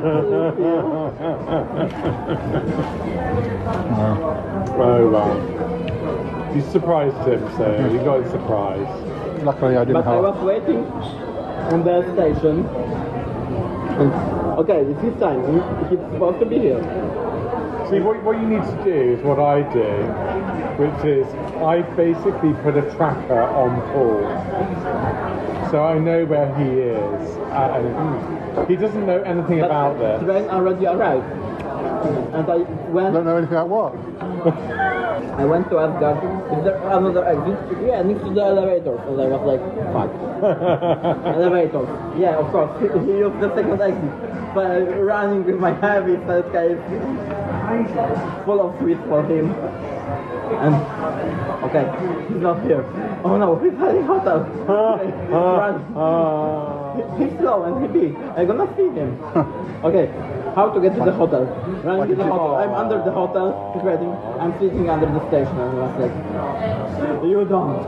Oh wow. You surprised him, so you got a surprise.
Luckily, I didn't
But I
have.
was waiting on the station. Okay, it's his time. He- He's supposed to be here.
See, what, what you need to do is what I do, which is I basically put a tracker on Paul. So I know where he is. Uh, he doesn't know anything
But
about this.
the train already arrived. And I went...
Don't know anything about what?
I went to ask God, is there another exit? Yeah, next to the elevator. And I was like, fuck. Elevator. Yeah, of course. He, he used the second exit. So I'm running with my heavy suitcase full of sweets for him. And, okay, he's not here. Oh no, he's at the hotel. Okay. He, he's slow and he big. I'm gonna feed him. Okay, how to get to the hotel? Running to the hotel. I'm under the hotel. He's waiting. I'm sitting under the station and I was like, you don't.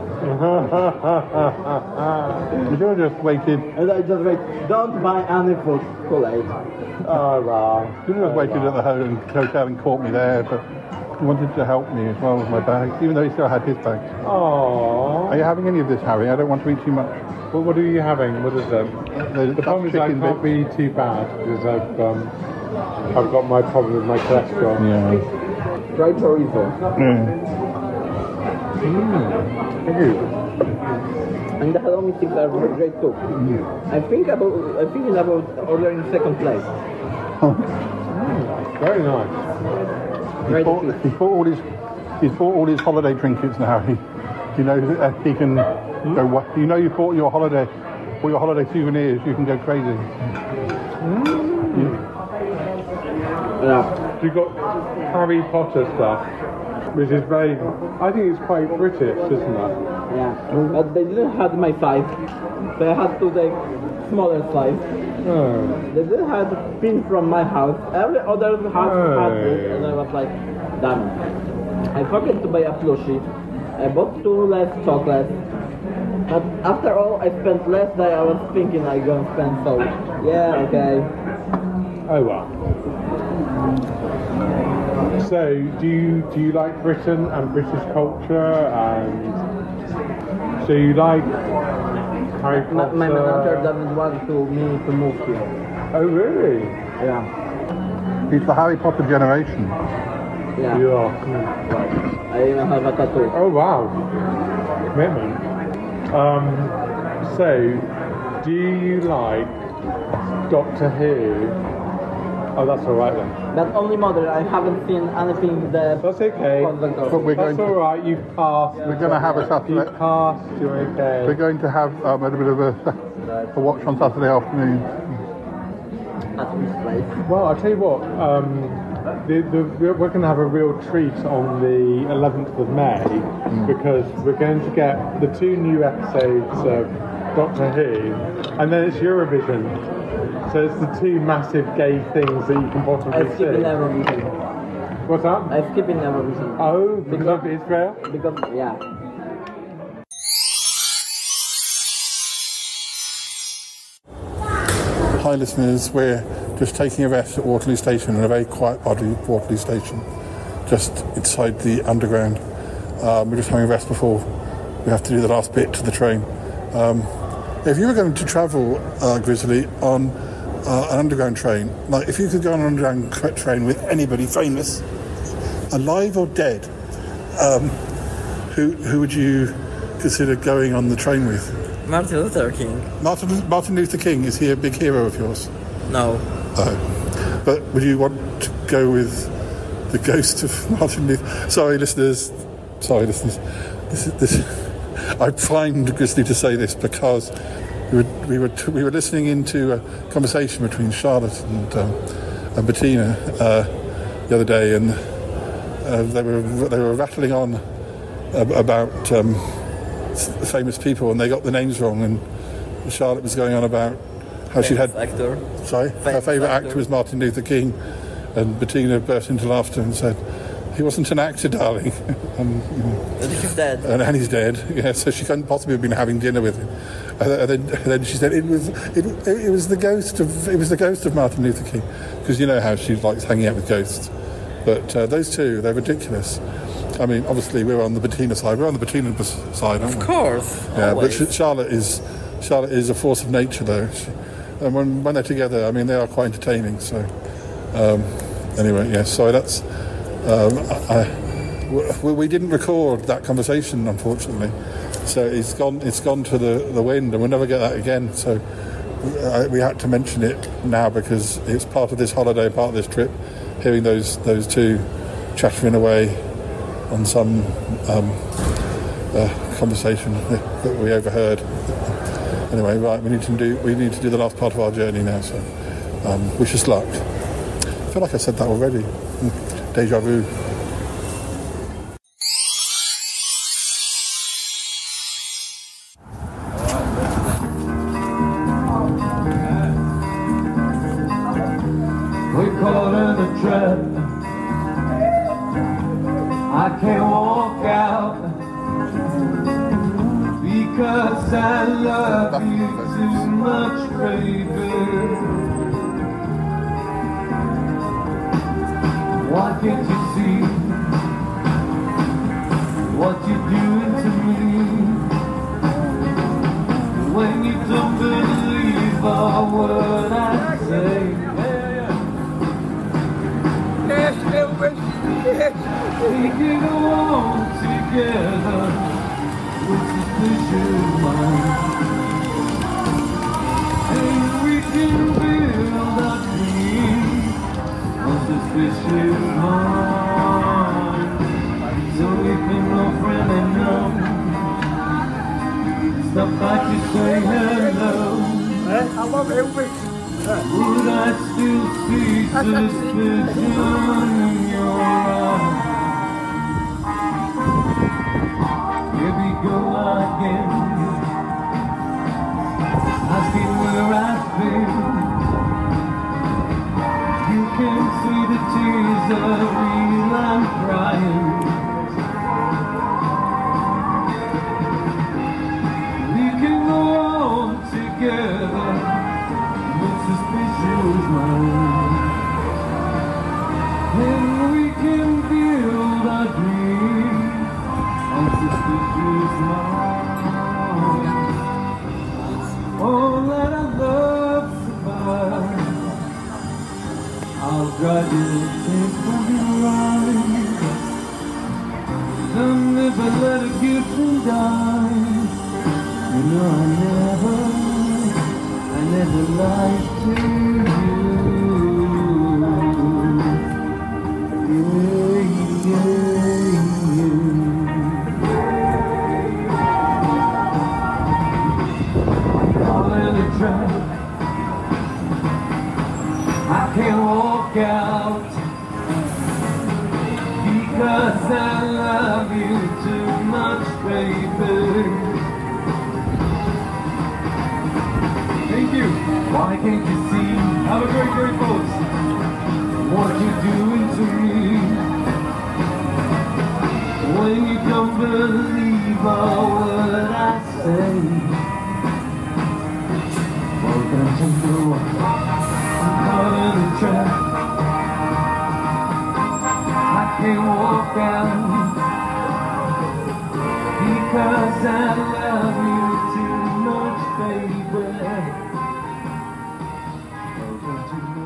You should have just waited.
And I just wait. Don't buy any food. Too late.
Oh, wow. You should have waited at the hotel and caught me there, but he wanted to help me as well with my bags, even though he still had his bags. Oh. Are you having any of this, Harry? I don't want to eat too much. Well, what are you having? What is it? The, the problem is I can't be too bad because I've um, I've got my problem with my cholesterol.
Yeah. Fried chorizo.
Mm. Mm. Thank you.
And the halloumi sticks are very great too.
Mm.
I think about I'm thinking about ordering second place.
Mm. Very nice. He's bought, he's bought all his he's bought all his holiday trinkets now. He he knows that he can mm. go. You know, you bought your holiday all your holiday souvenirs. You can go crazy. Mm.
Yeah.
You got Harry Potter stuff, which is very. I think it's quite British, isn't it?
Yeah. But they didn't have my size. They had to take smaller size.
Oh.
They didn't have pin from my house. Every other house
Oh.
had it, and I was like, damn. I forgot to buy a plushie. I bought two less chocolates. But after all, I spent less than I was thinking I gonna spend. So yeah, okay.
Oh well. So, do you do you like Britain and British culture, and so you like Harry
My,
Potter?
my manager doesn't want to me to move here.
Oh really?
Yeah.
He's the Harry Potter generation.
Yeah.
You are.
Right. I even have a tattoo.
Oh wow. Commitment. Um. So, do you like Doctor Who? Oh, that's all right then.
But only mother. I haven't seen anything that.
That's okay.
But
we're going. That's all right. You've passed. We're going to have a Saturday. You've passed. You're okay. We're going to have um, a bit of a, a watch on Saturday afternoon.
At this place.
Well, I'll tell you what. Um, the, the, we're going to have a real treat on the eleventh of May mm. because we're going to get the two new episodes of Doctor Who, and then it's Eurovision. So it's the two massive gay things that you can possibly
I
see.
skip in Eurovision.
What's that?
I skip in Eurovision.
Oh, because, because of Israel?
Because, yeah.
Hi listeners, we're just taking a rest at Waterloo Station, in a very quiet part of Waterloo Station, just inside the underground. Um, we're just having a rest before we have to do the last bit to the train. Um, if you were going to travel, uh, Grizzly, on uh, an underground train, like if you could go on an underground train with anybody famous, alive or dead, um, who who would you consider going on the train with?
Martin Luther King.
Martin Martin Luther King, is he a big hero of yours?
No.
Oh. But would you want to go with the ghost of Martin Luther? Sorry, listeners. Sorry, listeners. This is this. I primed Grizzly to say this because we were we were we were listening into a conversation between Charlotte and um, and Bettina uh, the other day, and uh, they were they were rattling on about um, famous people, and they got the names wrong. And Charlotte was going on about how she had
actor.
Sorry,
famous
her favourite
actor.
actor was Martin Luther King, and Bettina burst into laughter and said, "He wasn't an actor, darling." and, you know,
and he's dead.
And, and he's dead. Yeah, so she couldn't possibly have been having dinner with him. And then, and then she said, "It was it, it was the ghost of it was the ghost of Martin Luther King," because you know how she likes hanging out with ghosts. But uh, those two, they're ridiculous. I mean, obviously we're on the Bettina side. We're on the Bettina side, aren't we?
Of course.
Yeah,
always.
but Charlotte is Charlotte is a force of nature, though. She, and when when they're together, I mean, they are quite entertaining. So um, anyway, yeah. So that's um, I, we, we didn't record that conversation, unfortunately. So it's gone. It's gone to the, the wind, and we'll never get that again. So I, we had to mention it now because it's part of this holiday, part of this trip. Hearing those those two chattering away on some um, uh, conversation that we overheard. Anyway, right, we need to do we need to do the last part of our journey now. So um, wish us luck. I feel like I said that already. Deja vu.
can't walk out because I love you too much, baby. Why can't you see what you're doing to me? When you don't believe a word I say. Yes, Elvis, yes. We can go on together with suspicious minds, and we can build a dream on suspicious minds. So we can go friend and know. Stop by to say hello. I love Elvis. Would I still see suspicion in your eyes? Here we go again, asking where I've been. You can see the tears are real, I'm crying. We can go on together with suspicious minds, and we can build a dream on suspicious minds. Oh, let our love survive. I'll drive you take from your eyes. Don't never let a gift die. You know I never, I never lied to you. Yeah, yeah, yeah. All in the trap, I can't walk out because I love you too much, baby. Thank you. Why can't you see? Have a great, great folks. What you're doing to me when you don't believe a word I say. Well, don't you know I'm caught in a trap? I can't walk out because I love you too much, baby. Well, don't you know?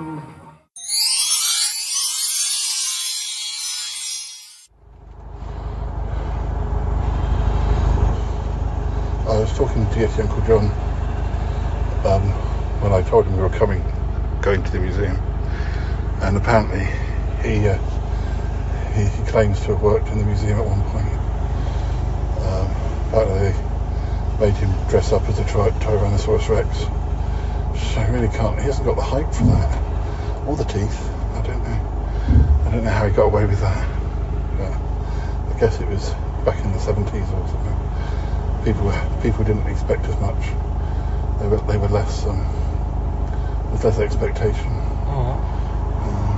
I was talking to Yeti Uncle John um, when I told him we were coming, going to the museum, and apparently he, uh, he he claims to have worked in the museum at one point. Um, apparently they made him dress up as a Ty- Tyrannosaurus Rex. So I really can't. He hasn't got the hype for that, or the teeth. I don't know. I don't know how he got away with that. But I guess it was back in the seventies or something. People were, people didn't expect as much. They were they were less um, with less expectation.
Oh.
Um,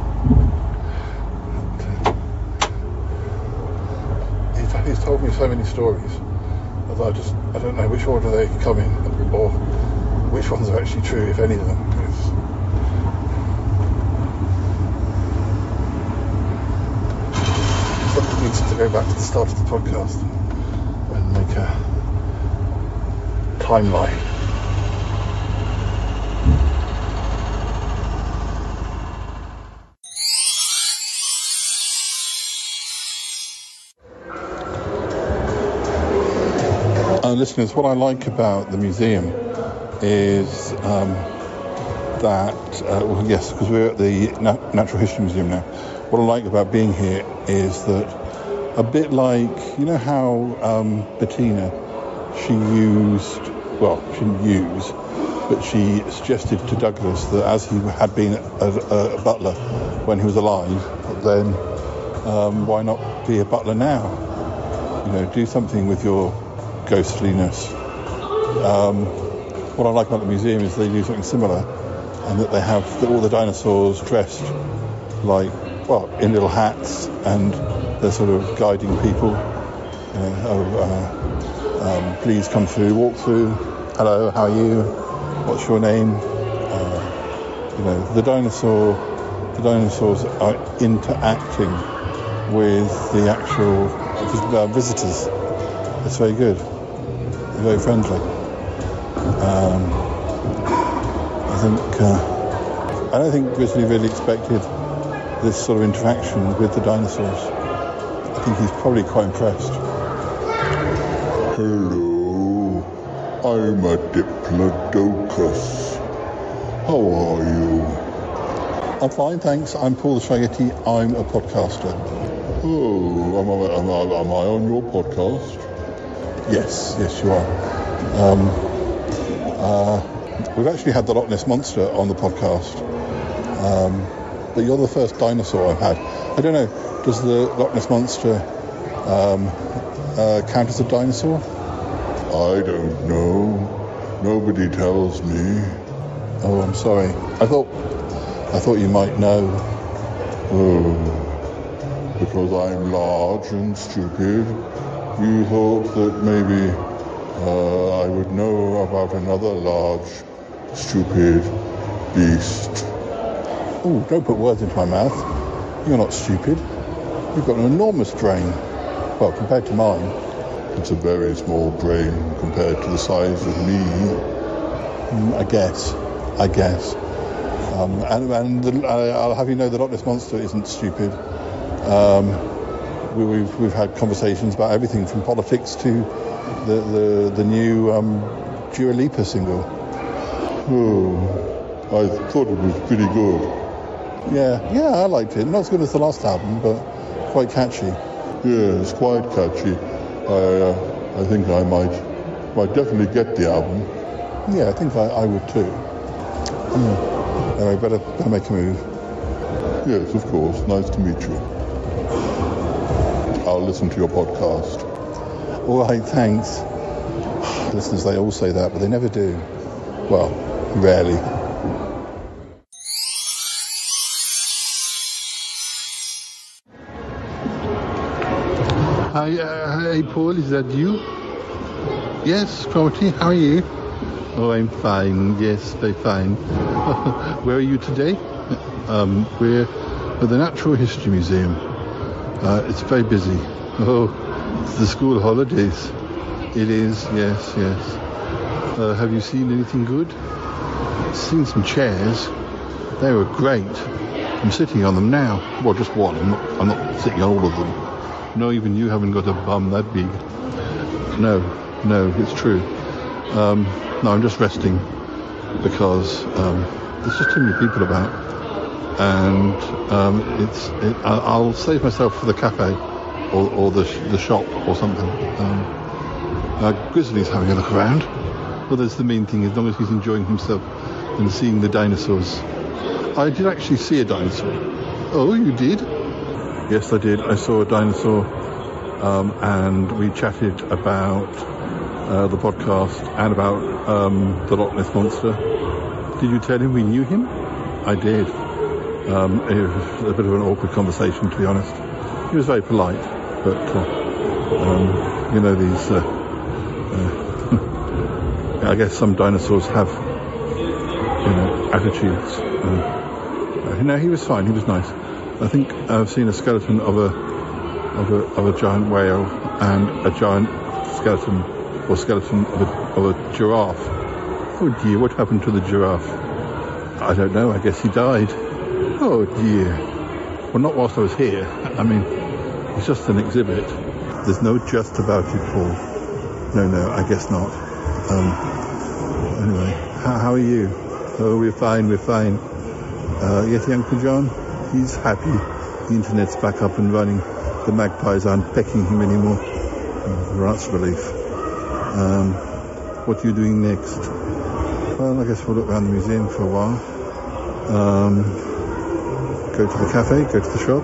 but, uh, he's, he's told me so many stories that I just I don't know which order they come in or which ones are actually true, if any of them. It's, something needs to go back to the start of the podcast and make a timeline. Uh, listeners, what I like about the museum is um, that, uh, well, yes, because we're at the Nat- Natural History Museum now. What I like about being here is that, a bit like, you know how um, Bettina, she used, well, she didn't use, but she suggested to Douglas that as he had been a, a, a butler when he was alive, then um, why not be a butler now? You know, do something with your ghostliness. Um, what I like about the museum is they do something similar, and that they have the, all the dinosaurs dressed like, well, in little hats and they're sort of guiding people. You know, oh, uh, um, please come through, walk through. Hello, how are you? What's your name? Uh, you know, the dinosaur, the dinosaurs are interacting with the actual uh, visitors. It's very good. They're very friendly. Um, I think uh, I don't think Grizzly really expected this sort of interaction with the dinosaurs. I think he's probably quite impressed.
Hello, I'm a Diplodocus. How are you?
I'm fine, thanks. I'm Paul the Shaggy. I'm a podcaster.
Oh, am I, am I, am I on your podcast?
Yes, yes you are. Um, uh, we've actually had the Loch Ness Monster on the podcast. Um, but you're the first dinosaur I've had. I don't know, does the Loch Ness Monster um, uh, count as a dinosaur?
I don't know. Nobody tells me.
Oh, I'm sorry. I thought I thought you might know.
Oh, because I'm large and stupid, you thought that maybe uh, I would know about another large, stupid beast.
Oh, don't put words into my mouth. You're not stupid. You've got an enormous brain. Well, compared to mine.
It's a very small brain compared to the size of me.
Mm, I guess. I guess. Um, and and the, I'll have you know the Loch Ness Monster isn't stupid. Um, we, we've we've had conversations about everything from politics to the the, the new um, Dua Lipa single.
Oh, I thought it was pretty good.
Yeah, yeah, I liked it. Not as good as the last album, but quite catchy.
Yeah, it's quite catchy. I uh, I think I might might definitely get the album.
Yeah, I think I, I would too. Mm. Anyway, better, better make a move.
Yes, of course. Nice to meet you. I'll listen to your podcast.
All right, thanks. Listeners, they all say that, but they never do. Well, rarely. Hi, uh, hey Paul, is that you? Yes, Cromitty, how are you? Oh, I'm fine, yes, very fine. Where are you today? Um, we're at the Natural History Museum. Uh, it's very busy. Oh, it's the school holidays. It is, yes, yes. Uh, have you seen anything good? Seen some chairs. They were great. I'm sitting on them now. Well, just one. I'm not, I'm not sitting on all of them. No, even you haven't got a bum that big. No, no, it's true. Um, no, I'm just resting because um, there's just too many people about, and um, it's. It, I'll save myself for the cafe or, or the the shop or something. Um, uh, Grizzly's having a look around. Well, that's the main thing. As long as he's enjoying himself and seeing the dinosaurs. I did actually see a dinosaur. Oh, you did? Yes, I did. I saw a dinosaur, um, and we chatted about uh, the podcast and about um, the Loch Ness Monster. Did you tell him we knew him? I did. Um, it was a bit of an awkward conversation, to be honest. He was very polite, but uh, um, you know these. Uh, uh, I guess some dinosaurs have, you know, attitudes. Uh, no, he was fine. He was nice. I think I've seen a skeleton of a of a of a giant whale and a giant skeleton or skeleton of a, of a giraffe. Oh dear, what happened to the giraffe? I don't know. I guess he died. Oh dear. Well, not whilst I was here. I mean, it's just an exhibit. There's no just about it, Paul. No, no, I guess not. Um, anyway, how, how are you? Oh, we're fine. We're fine. Uh, yes, Uncle John. He's happy. The internet's back up and running. The magpies aren't pecking him anymore. Oh, that's a relief. Um, what are you doing next? Well, I guess we'll look around the museum for a while. Um, go to the cafe, go to the shop.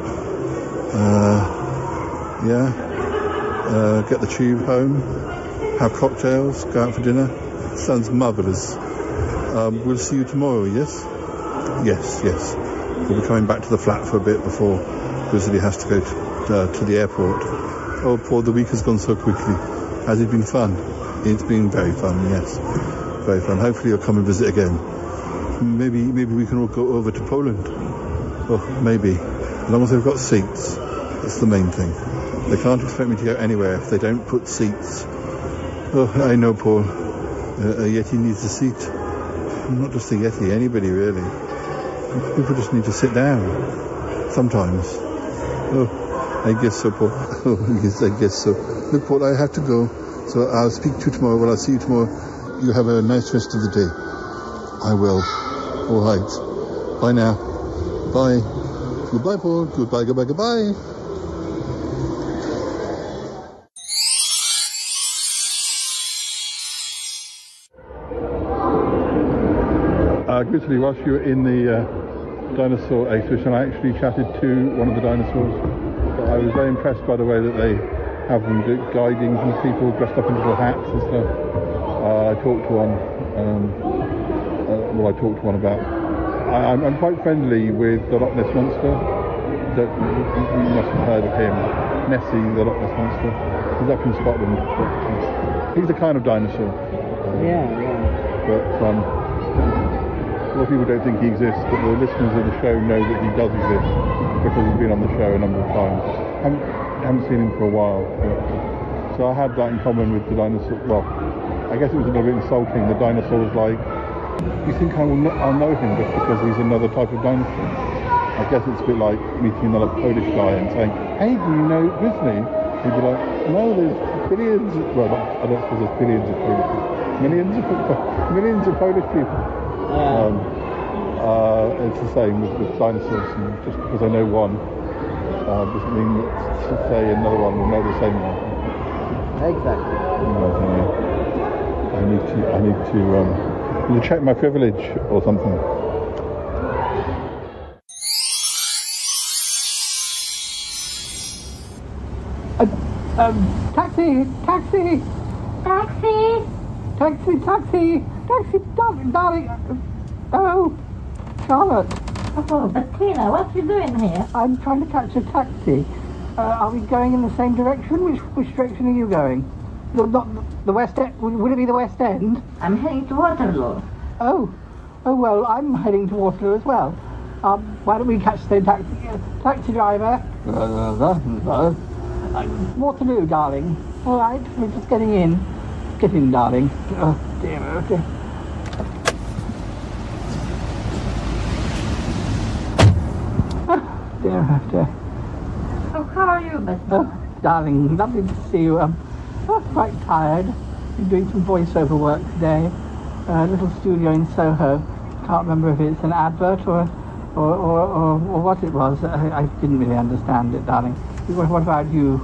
Uh, yeah. Uh, get the tube home. Have cocktails. Go out for dinner. Sounds marvellous. Um, we'll see you tomorrow, yes? Yes, yes. We'll be coming back to the flat for a bit before Grizzly has to go to, uh, to the airport. Oh, Paul, the week has gone so quickly. Has it been fun? It's been very fun, yes. Very fun. Hopefully you'll come and visit again. Maybe maybe we can all go over to Poland. Oh, maybe. As long as they've got seats. That's the main thing. They can't expect me to go anywhere if they don't put seats. Oh, I know, Paul. Uh, a Yeti needs a seat. Not just a Yeti, anybody really. People just need to sit down. Sometimes. Oh, I guess so, Paul. Oh, yes, I guess so. Look, Paul, I have to go. So I'll speak to you tomorrow. Well, I'll see you tomorrow. You have a nice rest of the day. I will. All right. Bye now. Bye. Goodbye, Paul. Goodbye, goodbye, goodbye. Uh, Grizzly, whilst you were in the uh, dinosaur exhibition, I actually chatted to one of the dinosaurs. I was very impressed by the way that they have them do guiding these people dressed up in little hats and stuff. Uh, I talked to one. Um, uh, well, I talked to one about. I, I'm, I'm quite friendly with the Loch Ness Monster. That, you, you must have heard of him, Nessie, the Loch Ness Monster. He's up in Scotland. He's a kind of dinosaur. Um,
yeah, yeah.
But um, a lot of people don't think he exists, but the listeners of the show know that he does exist because he's been on the show a number of times. I haven't, haven't seen him for a while. But, so I had that in common with the dinosaur. Well, I guess it was a little bit insulting. The dinosaur was like, you think I will not, I'll know him just because he's another type of dinosaur? I guess it's a bit like meeting another Polish guy and saying, hey, do you know Grizzly? He'd be like, no, there's billions, well, I don't suppose there's billions of Polish people. Millions of, millions of Polish people.
Yeah.
Um, uh, it's the same with, with dinosaurs, and just because I know one uh, doesn't mean that to say another one will know the same one.
Exactly.
No, I don't know. I need to, I need to, um, I need to check my privilege or something.
Uh, um, taxi, taxi, taxi, taxi, taxi, taxi, darling, darling. Oh, Charlotte.
Oh, Bettina, what are you doing here?
I'm trying to catch a taxi. Uh, are we going in the same direction? Which which direction are you going? The, not the West End? Would it be the West End?
I'm heading to Waterloo.
Oh, oh well, I'm heading to Waterloo as well. Um, why don't we catch the same taxi? Uh, taxi driver. Uh, Waterloo, darling. All right, we're just getting in. Get in, darling. Oh dear. Okay. Oh dear, oh dear.
Oh, how are you, Bettina?
Oh, darling, lovely to see you. Um, oh, quite tired. Been doing some voiceover work today. A uh, little studio in Soho. Can't remember if it's an advert or, or, or, or, or what it was. I, I didn't really understand it, darling. What, what about you?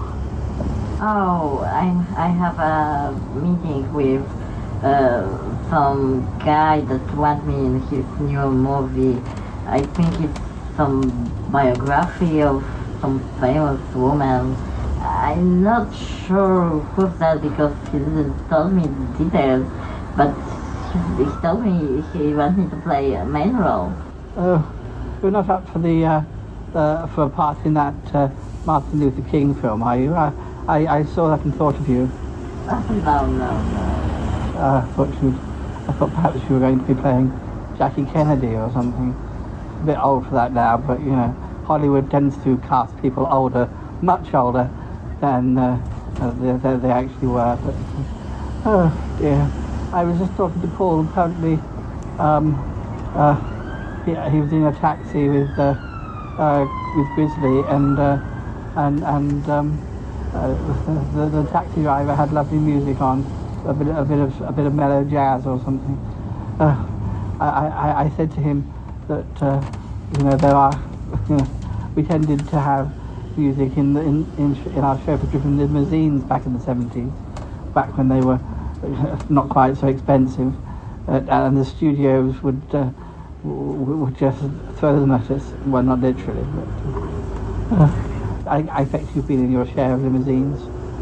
Oh, I I have a meeting with uh, some guy that wants me in his new movie. I think it's some biography of some famous woman. I'm not sure who's that because he didn't tell me the details, but he, he told me he wants me to play a main role.
Oh, you're not up for the uh, uh, for a part in that uh, Martin Luther King film, are you? Uh, I, I saw that and thought of you.
Oh, no, no, no.
Uh, I thought you, I thought perhaps you were going to be playing Jackie Kennedy or something. A bit old for that now, but you know, Hollywood tends to cast people older, much older than uh, they, they, they actually were. But oh dear, I was just talking to Paul. Apparently, um, uh, he, he was in a taxi with uh, uh, with Grizzly, and uh, and and. Um, Uh, the, the taxi driver had lovely music on, a bit, a bit of a bit of mellow jazz or something. Uh, I, I, I said to him that uh, you know there are, you know, we tended to have music in the in in, in our chauffeur-driven limousines back in the seventies, back when they were not quite so expensive, uh, and the studios would uh, would just throw them at us. Well, not literally, but. Uh, I, I expect you've been in your share of limousines.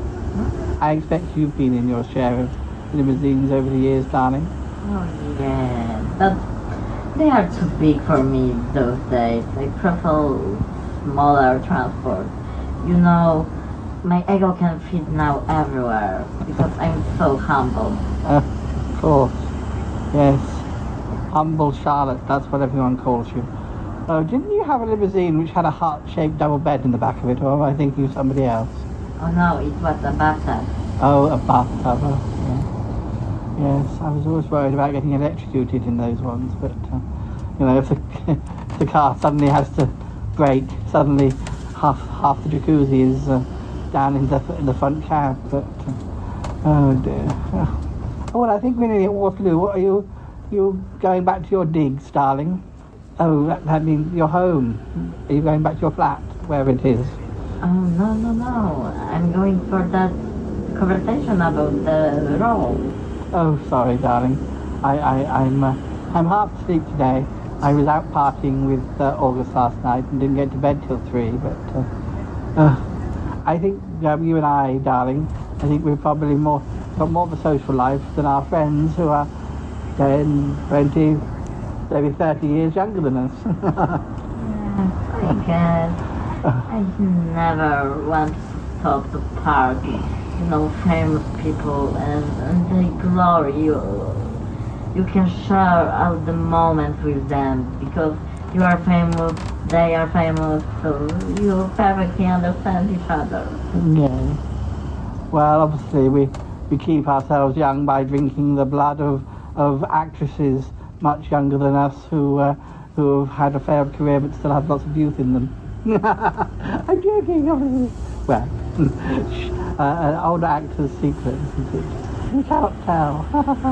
I expect you've been in your share of limousines over the years, darling.
Oh, yeah, but they are too big for me those days. I prefer smaller transport. you know, my ego can fit now everywhere because I'm so humble.
Uh, of course. Yes. Humble Charlotte, that's what everyone calls you. Oh, didn't you have a limousine which had a heart-shaped double bed in the back of it, or am I thinking of somebody else?
Oh no, it was a bathtub.
Oh, a bathtub, oh, yeah. Yes, I was always worried about getting electrocuted in those ones, but, uh, you know, if the, if the car suddenly has to brake, suddenly half half the jacuzzi is uh, down in the, in the front cab, but, uh, oh dear. Oh, well, I think we're nearly at Waterloo. What are you, you going back to your digs, darling? Oh, that, that means you're home. Are you going back to your flat, wherever it is?
Oh, no, no, no. I'm going for that conversation about the role.
Oh, sorry, darling. I, I, I'm, uh, I'm half asleep today. I was out partying with uh, August last night and didn't get to bed till three, but uh, uh, I think uh, you and I, darling, I think we're probably more, got more of a social life than our friends who are ten, twenty, maybe thirty years younger than us.
Yeah, I guess. I never want to stop to party. You know, famous people and, and they glory. You, you can share all the moments with them because you are famous, they are famous, so you perfectly understand each other.
Yeah. Well, obviously we, we keep ourselves young by drinking the blood of, of actresses much younger than us who uh, who have had a failed career but still have lots of youth in them. I'm joking, obviously. Well, uh, an older actor's secret, isn't it? You can't tell.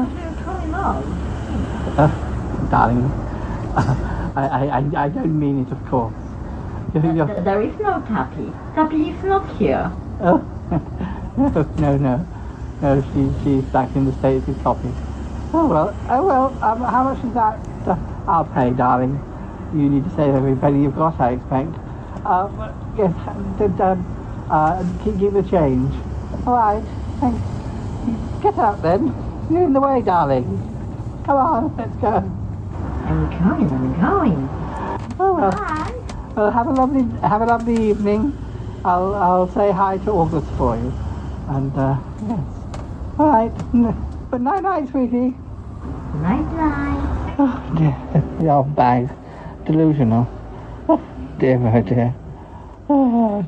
uh, darling, uh, I, I, I don't mean it, of course.
Uh, there is no Tappy. Tappy is not here.
Oh, no, no, no. No, she, she's back in the States with Poppy. Oh, well, oh, well, um, how much is that? Uh, I'll pay, darling. You need to save every penny you've got, I expect. Uh, yes, did, um, uh, give the change. All right, thanks. Get up then. You're in the way, darling. Come on, let's go.
I'm going, I'm going.
Oh, well.
Bye.
Well, have a lovely, have a lovely evening. I'll, I'll say hi to August for you. And, uh, yes. All right. But night night, sweetie.
Night night.
Oh, dear. The old bag. Delusional. Oh, dear, oh, dear. Oh.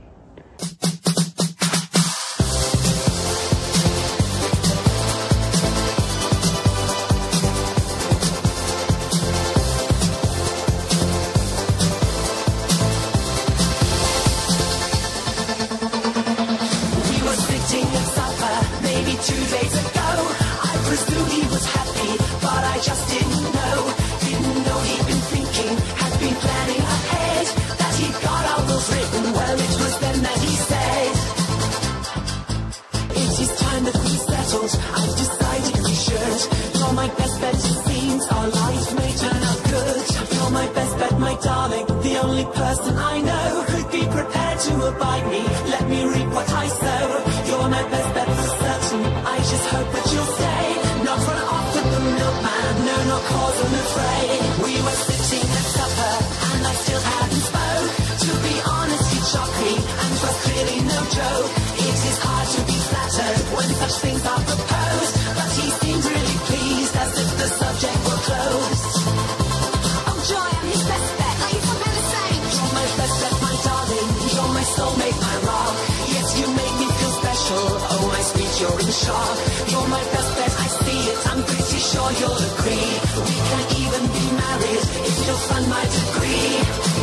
Person I know who'd be prepared to abide me. Let me reap what I sow. You're my best bet for certain. I just hope that you'll stay. Not run off with the milkman. No, not cause I'm afraid. We were sitting at supper and I still hadn't spoke. To be honest, you shocked me and was clearly no joke. It is hard to be flattered when such things are proposed, but he seemed really pleased as if the subject were closed. Oh joy, I'm his best bet. Are you something the same? You're my best bet, my darling. You're my soulmate, my rock. Yes, you make me feel special. Oh my sweet, you're in shock. You're my best bet, I see it. I'm pretty sure you'll agree. We can even be married if you'll fund my degree.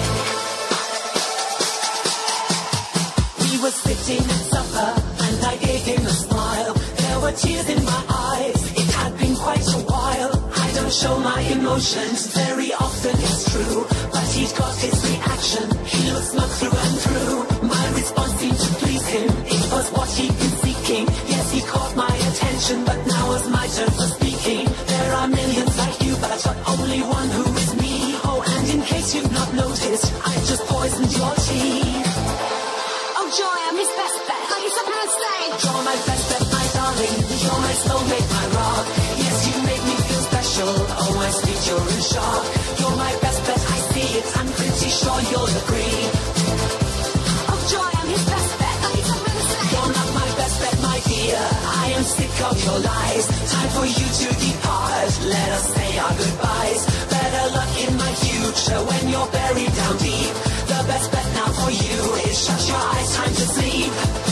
We were sitting at supper and I gave him a smile. There were tears in my eyes. It had been quite a while. I don't show my emotions very often, it's true, but he's got his reaction. He looks smug through and through. My response seemed to please him. It was what he'd been seeking. Yes, he caught my attention, but now was my turn for speaking. There are millions like you, but only one who is me. Oh, and in case you've not noticed, I've just poisoned your tea. Oh joy, I'm his best bet. Are you something on stage? You're my best bet, my darling. You're my soulmate, my rock. Yes, you make me feel special. Oh my sweet, you're in shock. You're my best bet, I see it. I'm pretty sure you'll agree. Oh joy, I'm his of your lies. Time for you to depart. Let us say our goodbyes. Better luck in my future when you're buried down deep. The best bet now for you is shut your eyes. Time to sleep.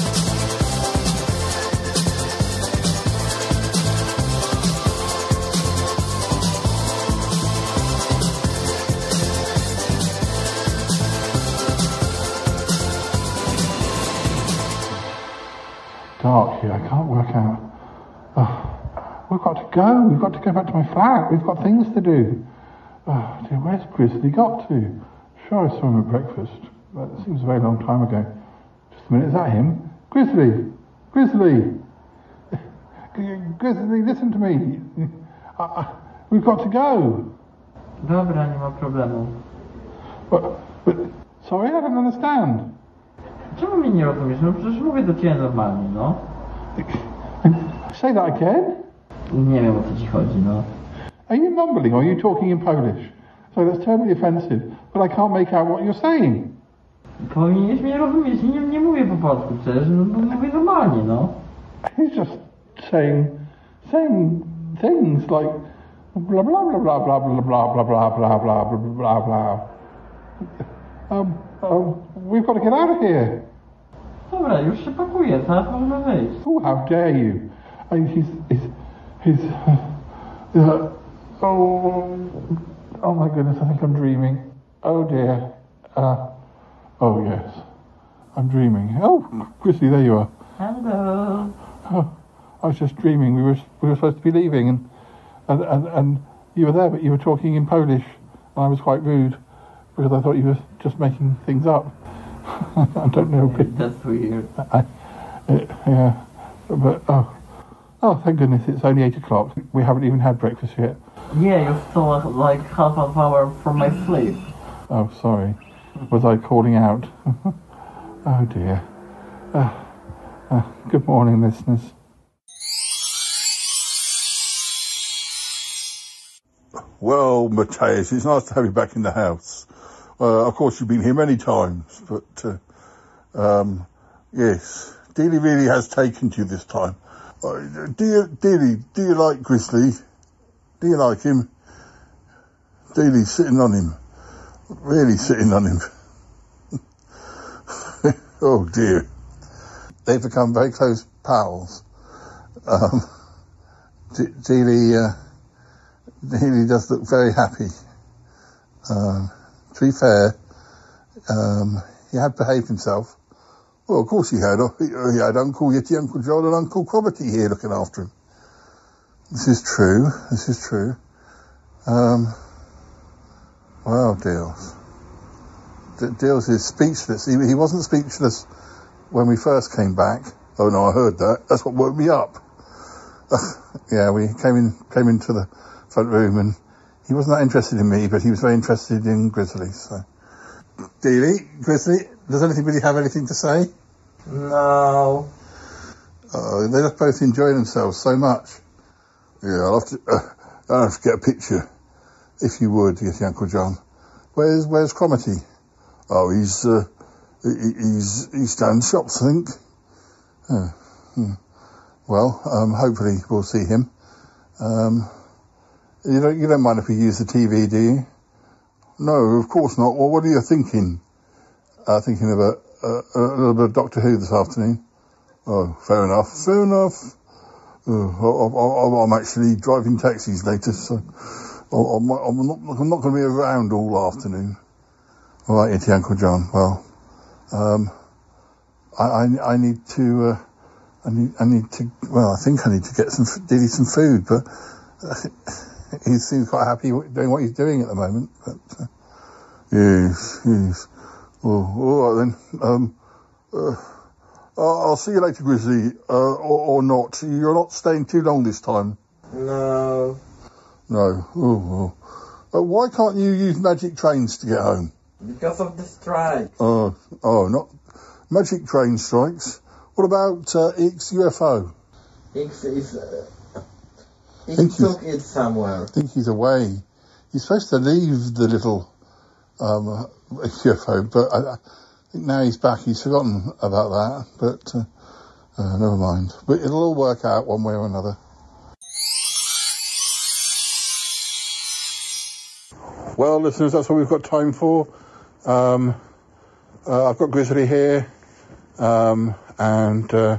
Dark here, I can't work out. Oh, we've got to go, we've got to go back to my flat, we've got things to do. Oh dear, where's Grizzly got to? Sure I saw him at breakfast, but it seems a very long time ago. Just a minute, is that him? Grizzly! Grizzly! Grizzly, listen to me! I, I, we've got to go!
Dobra, nie ma problemu.
But, but, sorry, I don't understand.
Czemu mnie nie rozumiesz? No przecież mówię do ciebie normalnie, no.
Say that again?
Nie wiem, o co ci chodzi, no.
Are you mumbling or are you talking in Polish? So that's terribly offensive, but I can't make out what you're saying.
Powinieneś mnie rozumieć, nie, nie mówię po polsku przecież, no bo mówię normalnie, no.
He's just saying, saying things like blah blah blah blah blah blah blah blah blah blah blah blah blah blah. Um, um, we've got to get out of here.
Dobra, już się pakuję, zaraz możemy wyjść.
Oh, how dare you! I mean, he's, he's, he's, uh, uh, oh, oh my goodness, I think I'm dreaming. Oh dear. Uh, oh yes, I'm dreaming. Oh, Grizzly, there you are.
Hello.
Oh, I was just dreaming. We were we were supposed to be leaving, and and and, and you were there, but you were talking in Polish, and I was quite rude because I thought you were just making things up. I don't know.
That's weird.
I, uh, yeah, but oh, oh, thank goodness it's only eight o'clock. We haven't even had breakfast yet.
Yeah, you're still like half an hour from my sleep.
Oh, sorry. Was I calling out? Oh dear. Uh, uh, good morning, listeners.
Well, Matthias, it's nice to have you back in the house. Uh, of course, you've been here many times, but uh, um, yes, Dealey really has taken to you this time. Uh, do you, Dealey, do you like Grizzly? Do you like him? Dealey sitting on him, really sitting on him. Oh dear, they've become very close pals. Um, D- Dealey, uh, Dealey does look very happy. Um, To be fair, um, he had behaved himself. Well, of course he had. He had Uncle Yeti, Uncle John and Uncle Cromitty here looking after him. This is true. This is true. Um, well, Deals. D- Deals is speechless. He, he wasn't speechless when we first came back. Oh no, I heard that. That's what woke me up. Yeah, we came in, came into the front room and he wasn't that interested in me, but he was very interested in Grizzly, so. Dealey, Grizzly, does anybody have anything to say?
No.
Oh, they just both enjoy themselves so much. Yeah, I'll have to, uh, I'll have to get a picture, if you would, yes, Uncle John. Where's, where's Cromitty? Oh, he's, uh, he, he's, he's down the shops, I think. Oh, hmm. Well, um, hopefully we'll see him. Um, You don't, you don't mind if we use the T V, do you? No, of course not. Well, what are you thinking? Uh, thinking of a, a, a little bit of Doctor Who this afternoon. Oh, fair enough, fair enough. Oh, I, I, I'm actually driving taxis later, so I'm, I'm not, I'm not going to be around all afternoon. All right, Yeti, Uncle John. Well, um, I, I, I need to, uh, I need, I need to, well, I think I need to get some, Diddy some food, but, uh, he seems quite happy doing what he's doing at the moment. But, uh, yes, yes. Oh, all right then. Um, uh, I'll see you later, Grizzly, uh, or, or not. You're not staying too long this time.
No.
No. Oh, oh. Uh, why can't you use magic trains to get home?
Because of the strike.
Oh, oh, not magic train strikes. What about uh, X U F O?
X is. Uh... He
think
took it somewhere.
I think he's away. He's supposed to leave the little um, U F O, but I, I think now he's back. He's forgotten about that. But uh,
Uh, never mind. But it'll all work out one way or another. Well, listeners, that's what we've got time for. Um, uh, I've got Grizzly here, um, and uh,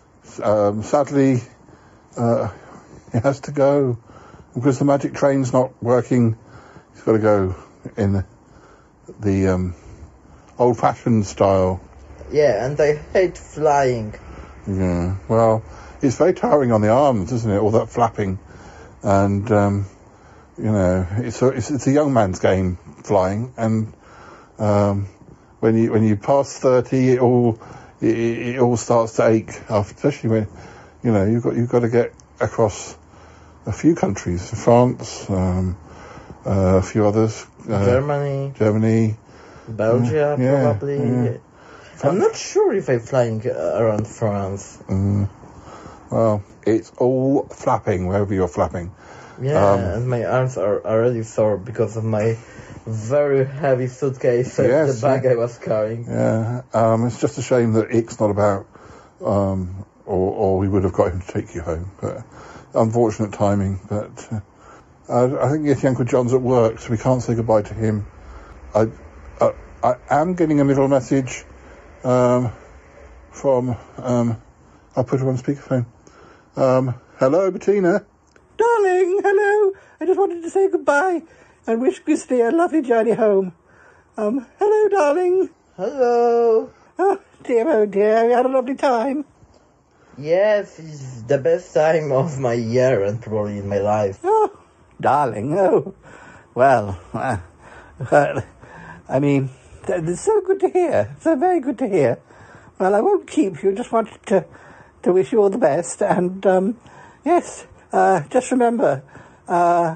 um, sadly, uh, he has to go because the magic train's not working. He's got to go in the, the um, old-fashioned style.
Yeah, and I hate flying.
Yeah, well, it's very tiring on the arms, isn't it? All that flapping, and um, you know, it's a it's, it's a young man's game, flying, and um, when you when you pass thirty, it all it, it all starts to ache, especially when you know you've got you've got to get across a few countries, France, um, uh, a few others, uh,
Germany,
Germany,
Belgium,
yeah,
probably.
Yeah.
I'm not sure if I'm flying around France.
Mm. Well, it's all flapping wherever you're flapping.
Yeah,
um,
and my arms are already sore because of my very heavy suitcase and
yes,
the bag
yeah.
I was carrying.
Yeah, um, it's just a shame that Ick's not about, um, or, or we would have got him to take you home. But unfortunate timing. But uh, I, I think Yeti Uncle John's at work, so we can't say goodbye to him. I, I, I am getting a little message um, from. Um, I'll put her on speakerphone. Um, hello, Bettina.
Darling, hello. I just wanted to say goodbye and wish Grizzly a lovely journey home. Um, hello, darling.
Hello.
Oh, dear, oh dear, we had a lovely time.
Yes, it's the best time of my year and probably in my life.
Oh, darling, oh. Well, uh, uh, I mean, it's so good to hear. So very good to hear. Well, I won't keep you. Just wanted to, to wish you all the best. And, um, yes, uh, just remember, uh,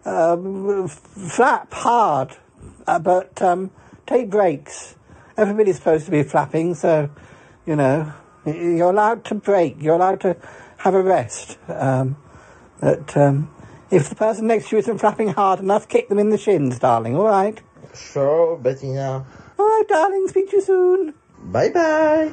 uh, flap hard, uh, but um, take breaks. Everybody's supposed to be flapping, so, you know, you're allowed to break. You're allowed to have a rest. Um, but um, if the person next to you isn't flapping hard enough, kick them in the shins, darling, all right?
Sure, Bettina.
All right, darling, speak to you soon.
Bye-bye.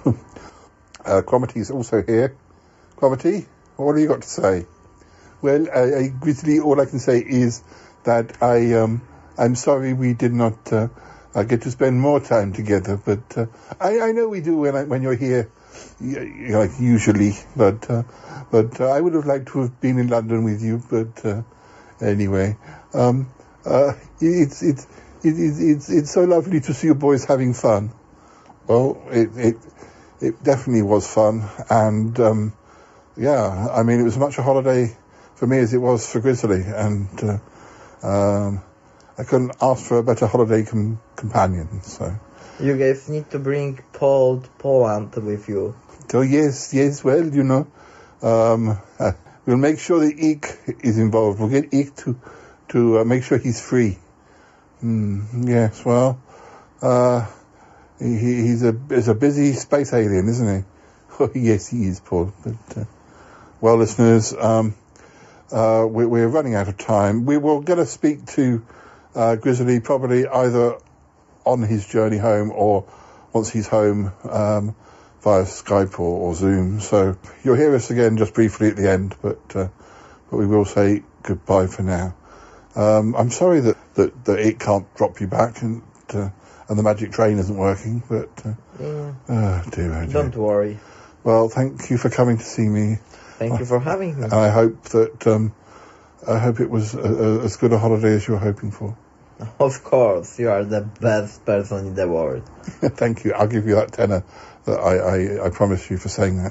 uh, Cromity's also here. Cromity, what have you got to say? Well, uh, uh, Grizzly, all I can say is that I, um, I'm sorry we did not uh, uh, get to spend more time together, but uh, I, I know we do when I, when you're here, y- like usually, but uh, but uh, I would have liked to have been in London with you, but uh, anyway, um, uh, it's it's it's it's it's so lovely to see you boys having fun. Well, it it it definitely was fun, and um, yeah, I mean it was as much a holiday for me as it was for Grizzly, and uh, um, I couldn't ask for a better holiday com- companion. So
you guys need to bring Paul to Poland with you.
So yes, yes. Well, you know, um, uh, we'll make sure that Eek is involved. We'll get Eek to to uh, make sure he's free. Mm, yes. Well, uh, he, he's a he's a busy space alien, isn't he? Oh, yes, he is, Paul. But uh, well, listeners, um, uh, we, we're running out of time. We were going to speak to uh, Grizzly probably either on his journey home or once he's home um, via Skype or, or Zoom. So you'll hear us again just briefly at the end, but uh, but we will say goodbye for now. Um, I'm sorry that, that, that it can't drop you back and uh, and the magic train isn't working, but uh,
yeah.
oh dear, oh dear.
Don't worry.
Well, thank you for coming to see me.
Thank you for having me.
And I hope that um, I hope it was a, a, as good a holiday as you were hoping for.
Of course, you are the best person in the world.
Thank you. I'll give you that tenner that I, I, I promised you for saying that.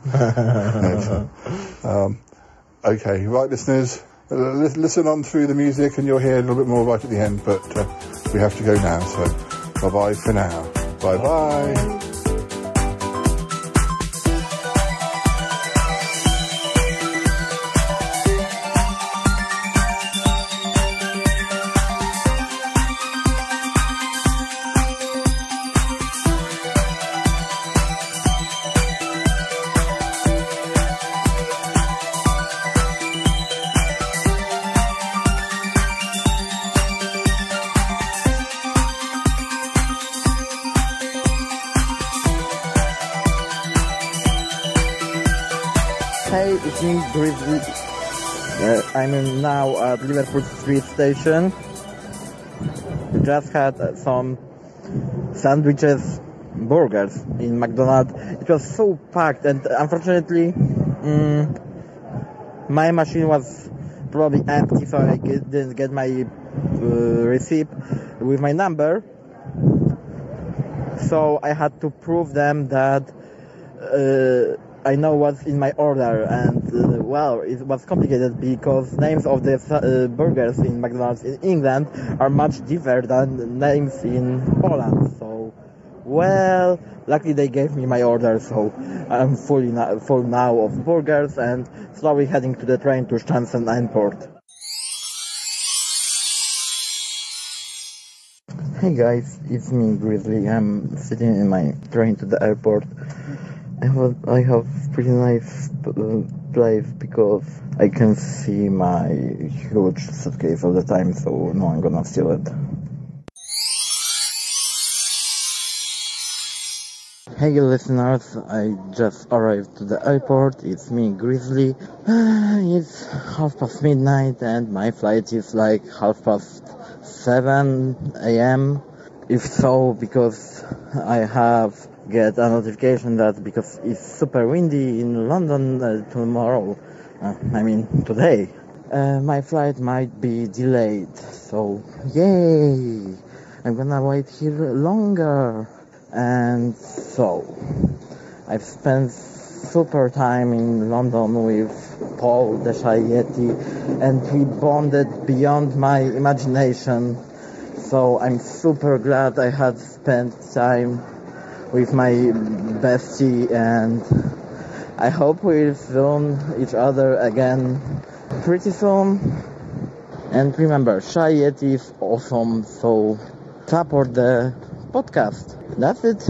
Uh, um, okay, right, listeners, uh, listen on through the music and you'll hear a little bit more right at the end, but uh, we have to go now, so bye-bye for now. Bye-bye. Bye.
Hey, it's me, Grizzly. Uh, I'm in now at Liverpool Street Station. We just had uh, some sandwiches, burgers in McDonald's. It was so packed, and unfortunately, um, my machine was probably empty, so I get, didn't get my uh, receipt with my number. So I had to prove them that uh, I know what's in my order, and uh, well, it was complicated because names of the uh, burgers in McDonald's in England are much different than names in Poland. So, well, luckily they gave me my order, so I'm fully na- full now of burgers and slowly heading to the train to Stansted Airport. Hey guys, it's me, Grizzly. I'm sitting in my train to the airport. I have, I have pretty nice uh, place because I can see my huge suitcase all the time, so no one gonna steal it. Hey listeners, I just arrived to the airport. It's me, Grizzly. It's half past midnight and my flight is like half past seven a.m. If so, because I have get a notification that because it's super windy in London uh, tomorrow, uh, I mean today, uh, my flight might be delayed. So yay! I'm gonna wait here longer. And so I've spent super time in London with Paul the Shy Yeti, and we bonded beyond my imagination. So I'm super glad I had spent time with my bestie, and I hope we'll soon each other again pretty soon. And remember, Shy Yeti is awesome, so support the podcast. That's it.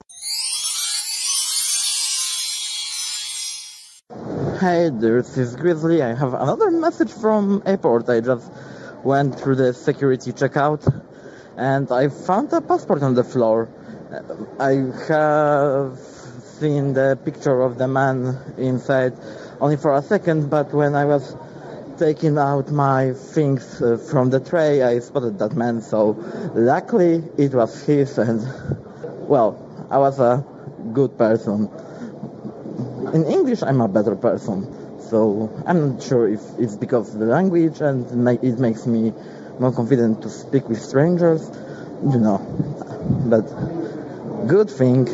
Hey, this is Grizzly. I have another message from airport. I just went through the security checkout and I found a passport on the floor. I have seen the picture of the man inside only for a second, but when I was taking out my things uh, from the tray, I spotted that man, so luckily it was his, and well, I was a good person. In English, I'm a better person, so I'm not sure if it's because of the language and it makes me more confident to speak with strangers, you know, but good thing.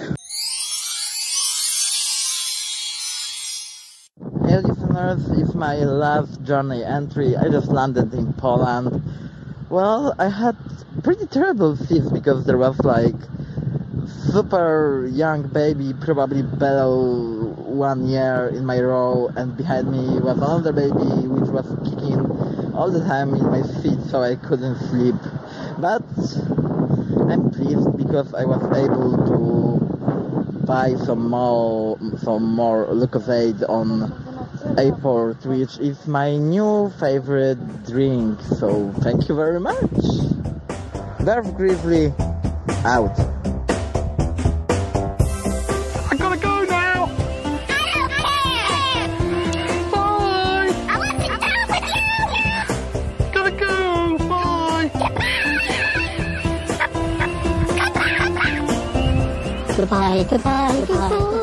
Hey listeners, it's my last journey entry. I just landed in Poland. Well, I had pretty terrible seats because there was like super young baby, probably below one year in my row, and behind me was another baby which was kicking all the time in my seat, so I couldn't sleep. But I'm pleased because I was able to buy some more some more Lucozade on airport, which is my new favorite drink, so thank you very much. Darth Grizzly out.
I gotta go now. Bye. I want to go with you. Gotta go. Bye.
Goodbye. Goodbye. Goodbye. Goodbye.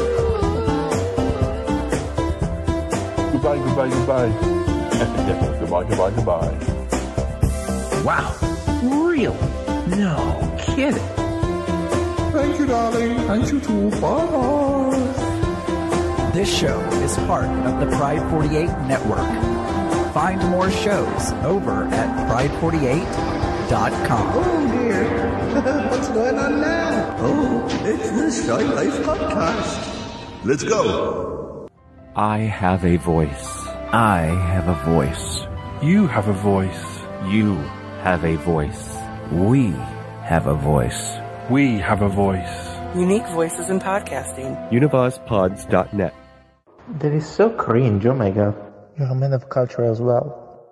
Goodbye, goodbye, goodbye. Goodbye, goodbye, goodbye.
Wow. Really? No kidding.
Thank you, darling. And you too. Bye.
This show is part of the Pride forty-eight network. Find more shows over at pride forty-eight dot com.
Oh dear. What's going on now? Oh, it's the Shy Life podcast.
Let's go.
I have a voice. I have a voice.
You have a voice.
You have a voice. We have a voice.
We have a voice.
Unique voices in podcasting.
univaz pods dot net.
That is so cringe, oh my god. You're a man of culture as well.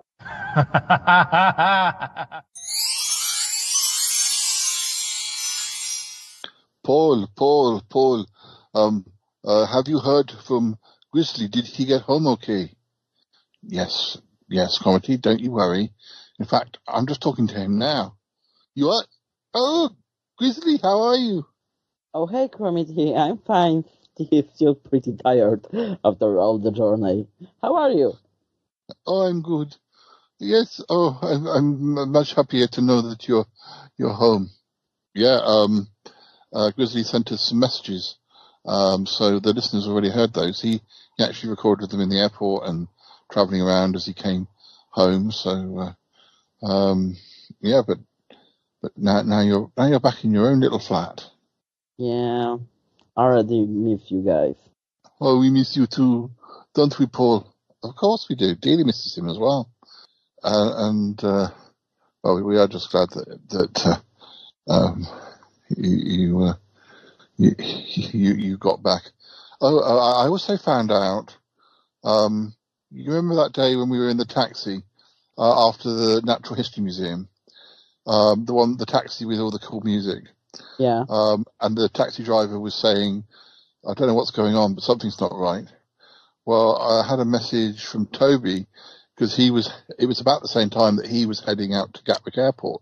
Paul, Paul, Paul, um, uh, have you heard from Grizzly, did he get home okay? Yes, yes, Cromitty, don't you worry. In fact, I'm just talking to him now. You are? Oh, Grizzly, how are you?
Oh, hey, Cromitty, I'm fine. He's still pretty tired after all the journey. How are you?
Oh, I'm good. Yes, oh, I'm, I'm much happier to know that you're you're home. Yeah, um, uh, Grizzly sent us some messages, um, so the listeners already heard those. He, he actually recorded them in the airport and travelling around as he came home. So, uh, um, yeah, but but now now you're now you're back in your own little flat.
Yeah, I already miss you guys.
Oh, we miss you too, don't we, Paul? Of course we do. Daily misses him as well. Uh, and, uh, well, we are just glad that, that, uh, um, you, you, uh, you, you, you got back. Oh, I also found out, um, you remember that day when we were in the taxi, uh, after the Natural History Museum? Um, the one, the taxi with all the cool music.
Yeah.
Um, and the taxi driver was saying, I don't know what's going on, but something's not right. Well, I had a message from Toby, because he was, it was about the same time that he was heading out to Gatwick Airport.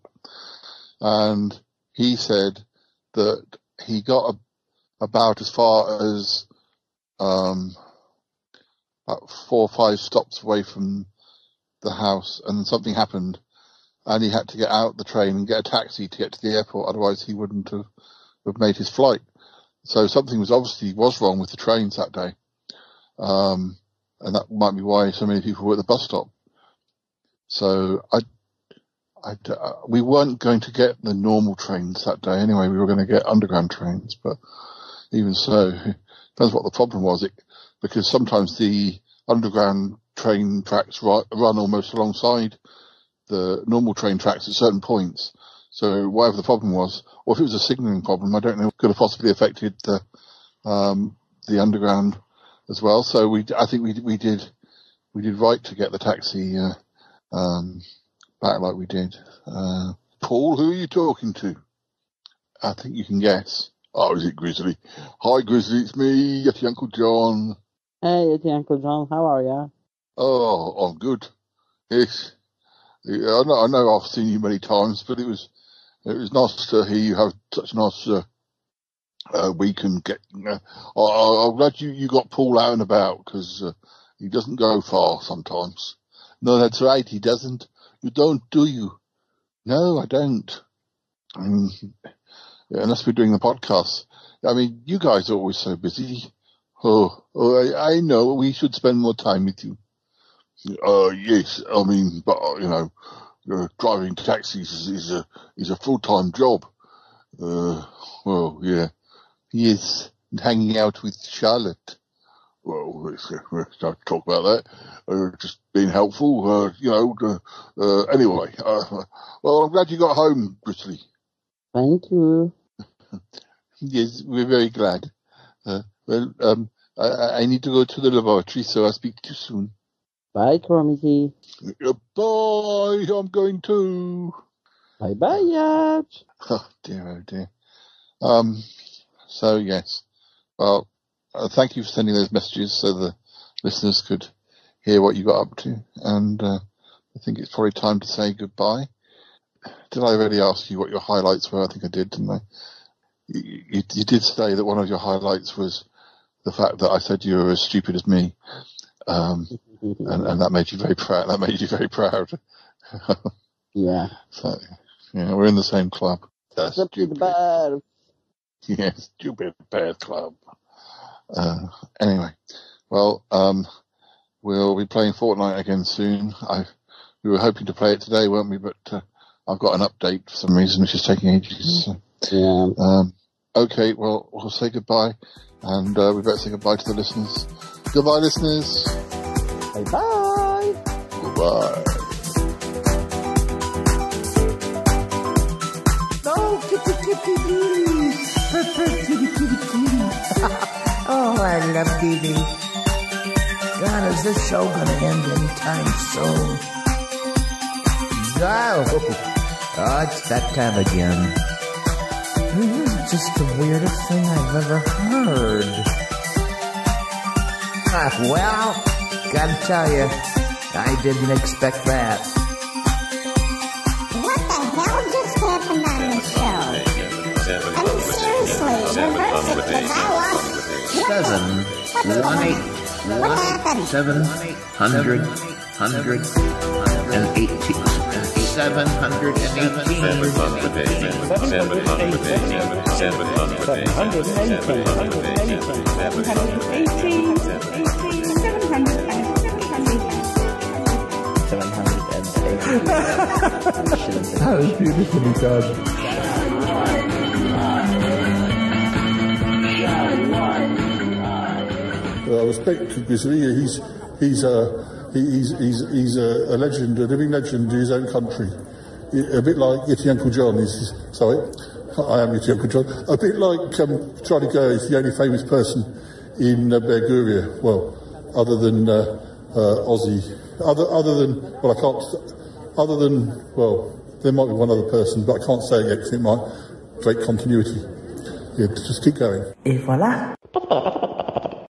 And he said that he got a, about as far as, um, about four or five stops away from the house, and then something happened, and he had to get out the train and get a taxi to get to the airport, otherwise he wouldn't have, have made his flight. So something was obviously was wrong with the trains that day. Um, and that might be why so many people were at the bus stop. So I, I, uh, we weren't going to get the normal trains that day anyway. We were going to get underground trains, but even so, depends what the problem was. It, because sometimes the underground train tracks run, run almost alongside the normal train tracks at certain points. So whatever the problem was, or if it was a signalling problem, I don't know, could have possibly affected the, um, the underground as well. So we, I think we, we did, we did right to get the taxi, uh, um, back like we did. Uh, Paul, who are you talking to? I think you can guess. Oh, is it Grizzly? Hi, Grizzly, it's me, Yeti Uncle John.
Hey, Yeti Uncle John, how are ya?
Oh, I'm good. Yes. Yeah, I know, I know I've seen you many times, but it was, it was nice to hear you have such a nice, uh, uh week and get, uh, I, I'm glad you, you got Paul out and about, because, uh, he doesn't go far sometimes. No, that's right, he doesn't. You don't, do you? No, I don't. I mean, unless we're doing the podcast. I mean, you guys are always so busy. Oh, oh I, I know, we should spend more time with you. Uh, yes, I mean, but, uh, you know, uh, driving taxis is, is a, is a full-time job. Uh, well, yeah. Yes, and hanging out with Charlotte. Well, let's, let's not talk about that. Uh, just being helpful, uh, you know, uh, uh anyway. Uh, well, I'm glad you got home, Grizzly.
Thank you.
Yes, we're very glad. Uh, well, um, I, I need to go to the laboratory, so I'll speak to you soon.
Bye, Cromitty.
Uh, bye, I'm going too.
Bye-bye, Yat.
Oh, dear, oh, dear. Um, so, yes. Well, uh, thank you for sending those messages so the listeners could hear what you got up to. And uh, I think it's probably time to say goodbye. Did I already ask you what your highlights were? I think I did, didn't I? You, you, you did say that one of your highlights was the fact that I said you were as stupid as me. Um, and, and that made you very proud. That made you very proud.
Yeah.
So, yeah, we're in the same club. That's
stupid bear.
Yeah, stupid bear club. Uh, anyway, well, um, we'll be playing Fortnite again soon. I, we were hoping to play it today, weren't we? But uh, I've got an update for some reason, which is taking ages. So.
Yeah.
Um, okay, well, we'll say goodbye, and uh, we better say goodbye to the listeners. Goodbye, listeners.
Bye-bye.
Goodbye.
No, kitty, kitty, please. Kitty, kitty, kitty. Oh, I love Dee Dee. God, is this show gonna end anytime soon? Oh, oh, it's that time again. This is just the weirdest thing I've ever heard. Well, gotta tell you, I didn't expect that.
What the hell just happened on this show? I mean, seriously, reverse it, because I lost...
Seven, one, eight,
What happened?
seven, hundred, hundred, and eighty. Seven hundred and eighteen.
Seven hundred eighteen. Seven hundred eighteen. Seven hundred eighteen. Seven hundred eighteen. Seven hundred eighteen. Seven hundred
eighteen.
That was beautifully done.
Uh, respect to Grizzly. He's he's uh, he's he's he's a, a legend, a living legend in his own country. A bit like Yeti Uncle John. He's sorry, I am Yeti Uncle John. A bit like um, Charlie Gray is the only famous person in uh, Bulgaria. Well, other than uh, uh, Aussie, other other than well, I can't. Other than well, there might be one other person, but I can't say it yet because it might break continuity. Yeah, just keep going.
Et voilà.